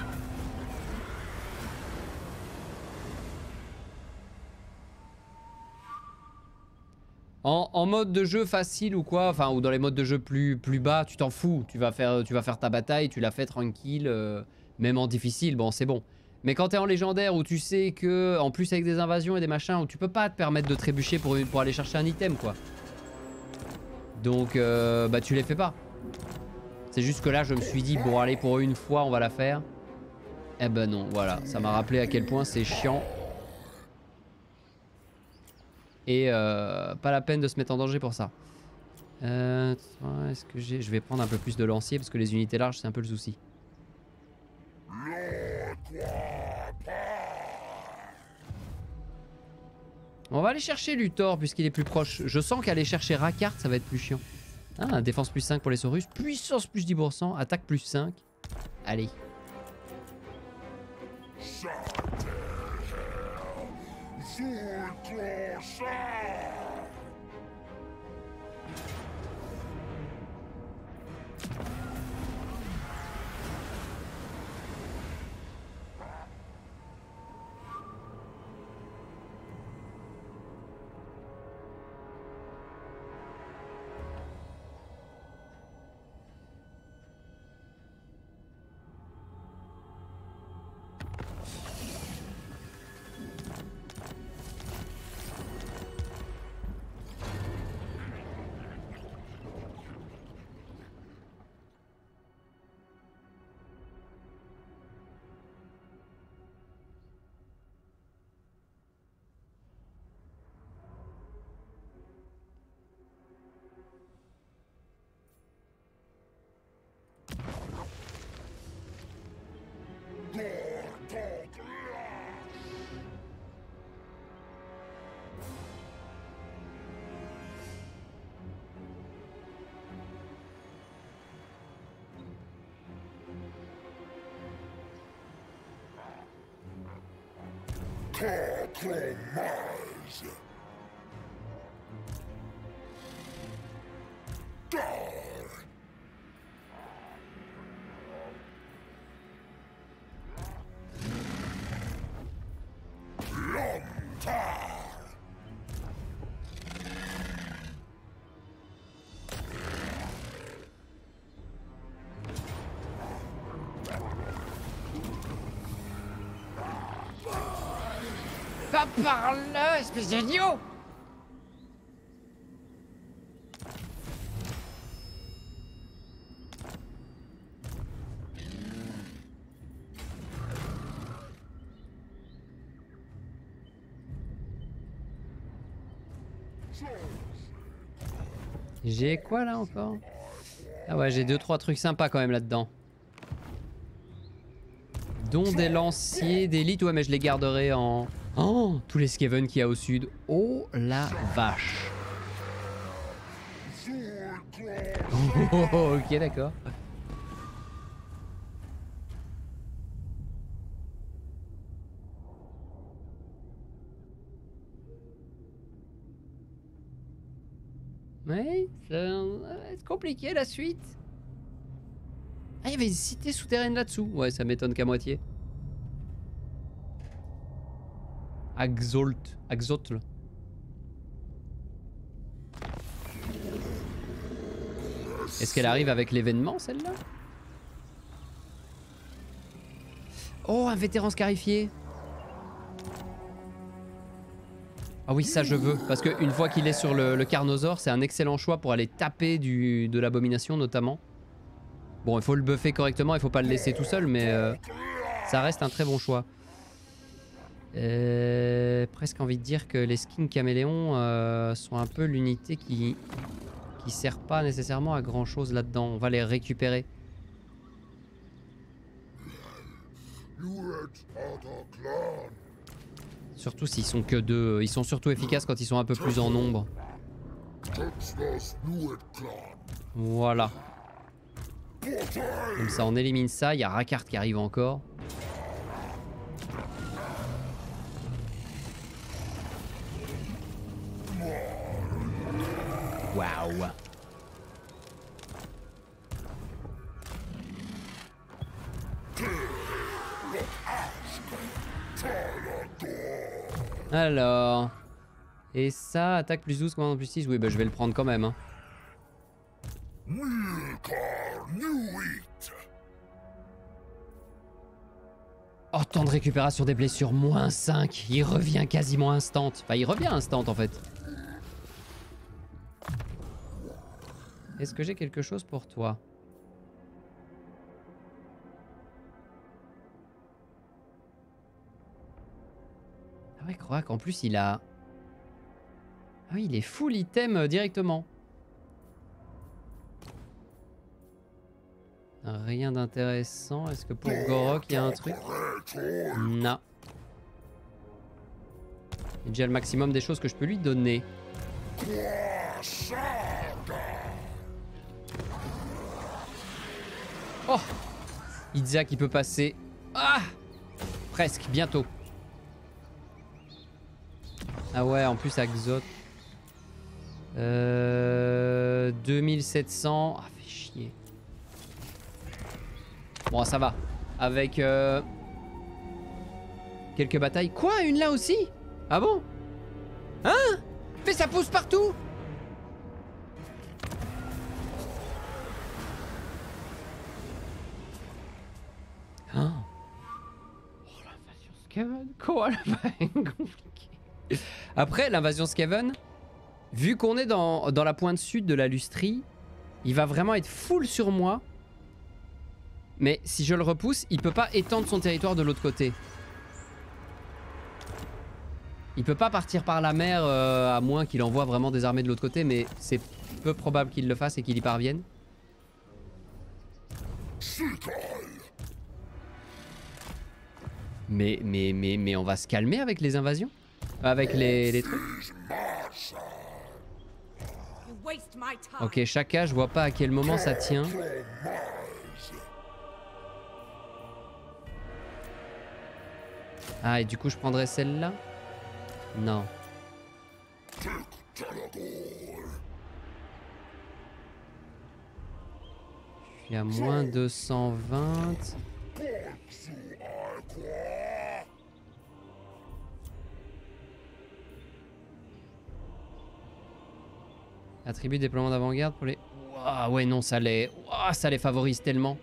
En, en mode de jeu facile ou quoi, enfin ou dans les modes de jeu plus, plus bas, tu t'en fous, tu vas, faire, tu vas faire ta bataille, tu la fais tranquille, euh, même en difficile, bon c'est bon. Mais quand t'es en légendaire où tu sais que, en plus avec des invasions et des machins, où tu peux pas te permettre de trébucher pour, pour aller chercher un item quoi. Donc euh, bah tu les fais pas. C'est juste que là je me suis dit bon allez pour une fois on va la faire. Eh ben non, voilà, ça m'a rappelé à quel point c'est chiant. Et euh, pas la peine de se mettre en danger pour ça. Euh, Est-ce que j'ai... Je vais prendre un peu plus de lanciers parce que les unités larges c'est un peu le souci. On va aller chercher Luthor puisqu'il est plus proche. Je sens qu'aller chercher Rakard ça va être plus chiant. Ah, défense plus cinq pour les Saurus. Puissance plus dix pour cent. Attaque plus cinq. Allez. Compromise. Die. par là, espèce d'idiot! J'ai quoi là encore? Ah ouais, j'ai deux trois trucs sympas quand même là-dedans. Dont des lanciers d'élite. Ouais, mais je les garderai en... Oh, tous les Skaven qu'il y a au sud. Oh la vache. Oh, ok, d'accord. Ouais, ça va être compliqué la suite. Ah, il y avait une cité souterraine là-dessous. Ouais, ça m'étonne qu'à moitié. Axolt. Axotl. Est-ce qu'elle arrive avec l'événement, celle-là? Oh, un vétéran scarifié. Ah oui, ça je veux, parce qu'une fois qu'il est sur le, le Carnosaure, c'est un excellent choix pour aller taper du, de l'abomination notamment. Bon, il faut le buffer correctement, il faut pas le laisser tout seul, mais euh, ça reste un très bon choix. Euh, presque envie de dire que les skins caméléons euh, sont un peu l'unité qui qui sert pas nécessairement à grand chose là-dedans. On va les récupérer. Surtout s'ils sont que deux. Ils sont surtout efficaces quand ils sont un peu plus en nombre. Voilà. Comme ça on élimine ça. Il y a Rackard qui arrive encore. Waouh. Alors... Et ça, attaque plus douze, commande plus six. Oui, bah je vais le prendre quand même. Hein. Oh, temps de récupération des blessures, moins cinq. Il revient quasiment instant. Enfin, il revient instant en fait. Est-ce que j'ai quelque chose pour toi? Ah ouais, Croac, en plus il a... Ah oui, il est full item euh, directement. Rien d'intéressant. Est-ce que pour Gorok il y a un truc? Non. J'ai déjà le maximum des choses que je peux lui donner. Oh, Isaac qui peut passer. Ah, presque, bientôt. Ah ouais, en plus Axot. Euh, deux mille sept cents. Ah, fait chier. Bon, ça va. Avec euh, quelques batailles. Quoi, une là aussi? Ah bon? Hein? Mais ça pousse partout. Oh, l'invasion Skaven. Quoi, compliqué. Après, l'invasion Skaven, vu qu'on est dans, dans la pointe sud de la Lustrie, il va vraiment être full sur moi. Mais si je le repousse, il peut pas étendre son territoire de l'autre côté. Il peut pas partir par la mer, euh, à moins qu'il envoie vraiment des armées de l'autre côté, mais c'est peu probable qu'il le fasse et qu'il y parvienne. Mais, mais, mais, mais on va se calmer avec les invasions? Avec les, les trucs? Ok, Chaka, je vois pas à quel moment ça tient. Ah, et du coup, je prendrais celle-là? Non. Je suis à moins deux cent vingt. Attribut déploiement d'avant-garde pour les... Ah ouais, non, ça les... Ouah, ça les favorise tellement.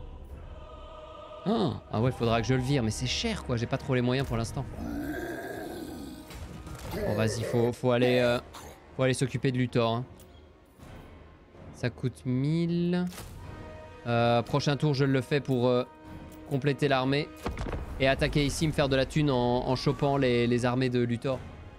Ah, ah ouais, il faudra que je le vire, mais c'est cher quoi, j'ai pas trop les moyens pour l'instant. Bon vas-y, faut, faut aller, euh, faut aller s'occuper de Luthor. Hein. Ça coûte mille. Euh, prochain tour, je le fais pour euh, compléter l'armée. Et attaquer ici, me faire de la thune en, en chopant les, les armées de Luthor.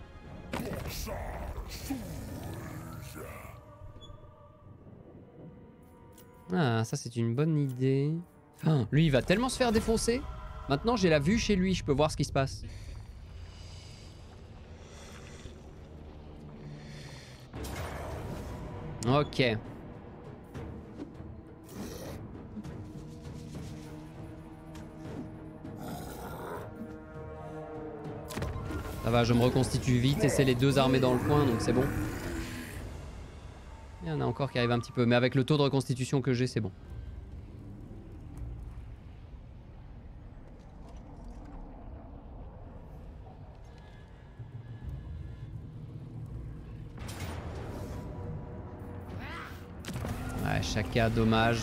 Ah, ça c'est une bonne idée. Ah, lui, il va tellement se faire défoncer. Maintenant, j'ai la vue chez lui, je peux voir ce qui se passe. Ok. Ça va, je me reconstitue vite et c'est les deux armées dans le coin, donc c'est bon. Il y en a encore qui arrivent un petit peu, mais avec le taux de reconstitution que j'ai, c'est bon. Ouais, Shaka, dommage.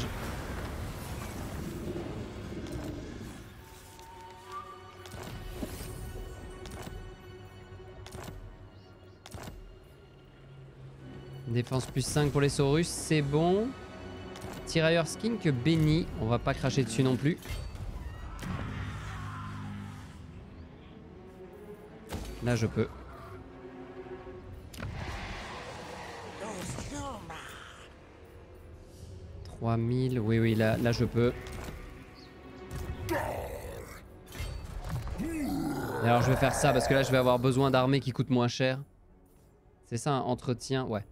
Défense plus cinq pour les Saurus, c'est bon. Tirailleur skin que béni. On va pas cracher dessus non plus. Là, je peux. trois mille, oui, oui, là, là je peux. Et alors je vais faire ça parce que là je vais avoir besoin d'armées qui coûtent moins cher. C'est ça, un entretien, ouais.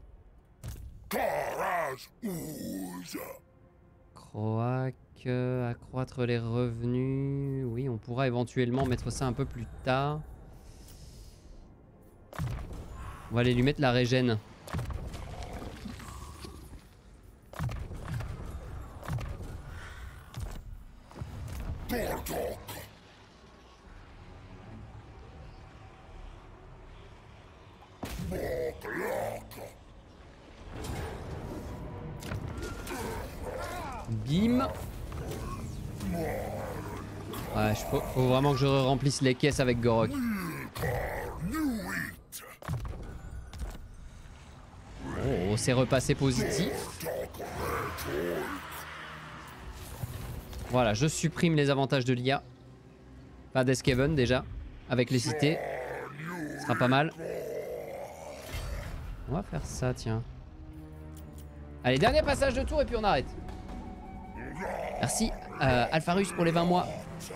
Croac, euh, accroître les revenus. Oui, on pourra éventuellement mettre ça un peu plus tard. On va aller lui mettre la régène. Bim. Ouais, faut, faut vraiment que je remplisse les caisses avec Gorok. Oh, c'est repassé positif. Voilà, je supprime les avantages de l'I A. Enfin, d'Escaven déjà, avec les cités. Ce sera pas mal. On va faire ça, tiens. Allez, dernier passage de tour et puis on arrête. Merci euh, Alpharus pour les vingt mois.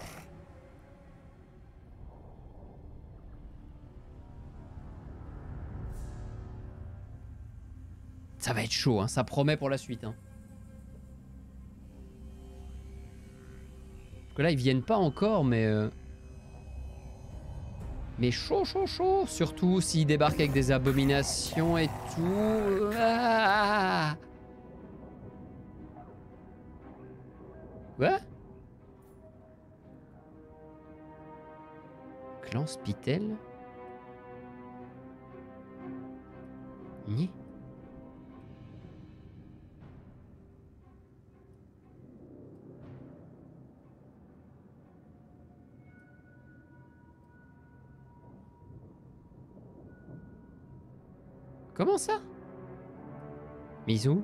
Ça va être chaud, hein. Ça promet pour la suite. Hein. Parce que là, ils viennent pas encore, mais... Euh... Mais chaud, chaud, chaud. Surtout s'ils débarquent avec des abominations et tout. Ah, ouais. Clan Spitel. Ni. Comment ça? Misou?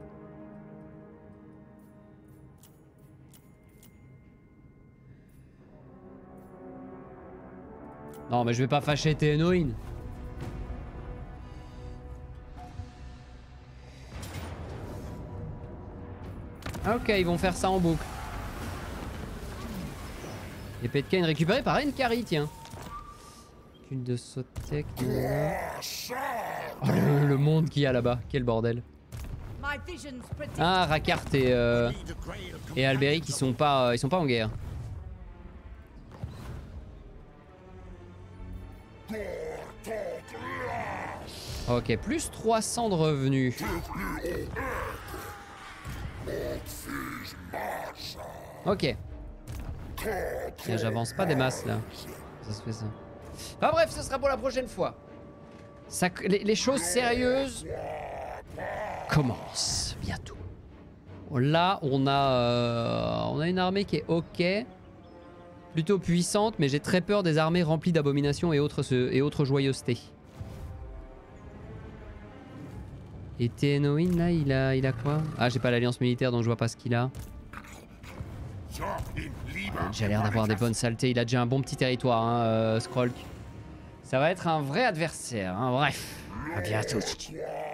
Non mais je vais pas fâcher Théonoïne. Ok, ils vont faire ça en boucle. Épée de Cain récupérée par Enkari, tiens. Cul de Sotek. Oh, le, le monde qu'il y a là-bas, quel bordel. Ah, Rakart et, euh, et Alberi qui sont pas, euh, ils sont pas en guerre. Ok, plus trois cents de revenus. Ok. J'avance pas des masses là. Ça se fait ça. Enfin bref, ce sera pour la prochaine fois. Ça, les, les choses sérieuses commencent bientôt. Là, on a, euh, on a une armée qui est ok. Plutôt puissante, mais j'ai très peur des armées remplies d'abominations et autres, et autres joyeusetés. Et Thénoïne, là, il a, il a quoi? Ah, j'ai pas l'alliance militaire, donc je vois pas ce qu'il a. Il a déjà l'air d'avoir des bonnes saletés. Il a déjà un bon petit territoire, hein, euh, Skrolk. Ça va être un vrai adversaire, hein. Bref. À bientôt.